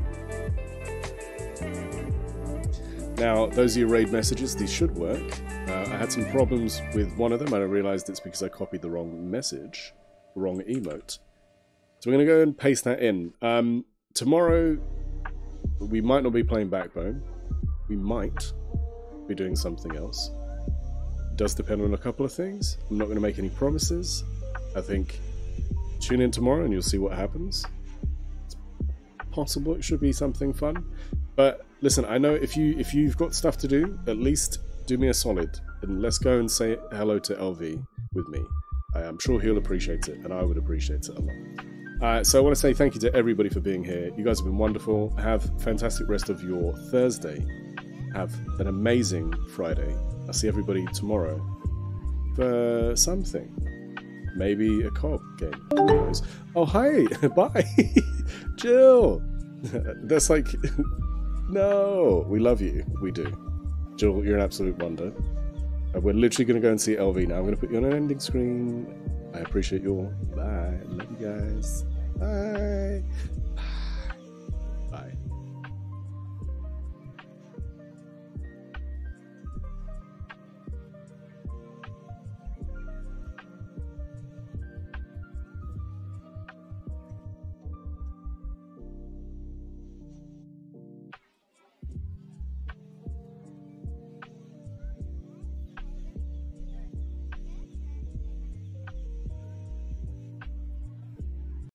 Now, those are your raid messages. These should work. I had some problems with one of them, and I realized it's because I copied the wrong message, the wrong emote. So we're going to go and paste that in. Tomorrow, we might not be playing Backbone. We might be doing something else. It does depend on a couple of things. I'm not going to make any promises. I think tune in tomorrow and you'll see what happens. It's possible it should be something fun. But listen, I know if you've got stuff to do, at least do me a solid and let's go and say hello to LV with me. I am sure he'll appreciate it, and I would appreciate it a lot. So I want to say thank you to everybody for being here. You guys have been wonderful. Have a fantastic rest of your Thursday. Have an amazing Friday. I'll see everybody tomorrow for something. Maybe a co-op game. Who knows? Oh, hi! Bye! Jill! That's like... No! We love you. We do. Jill, you're an absolute wonder. We're literally going to go and see LV now. I'm going to put you on an ending screen. I appreciate you all. Bye. Love you guys. Bye. Bye.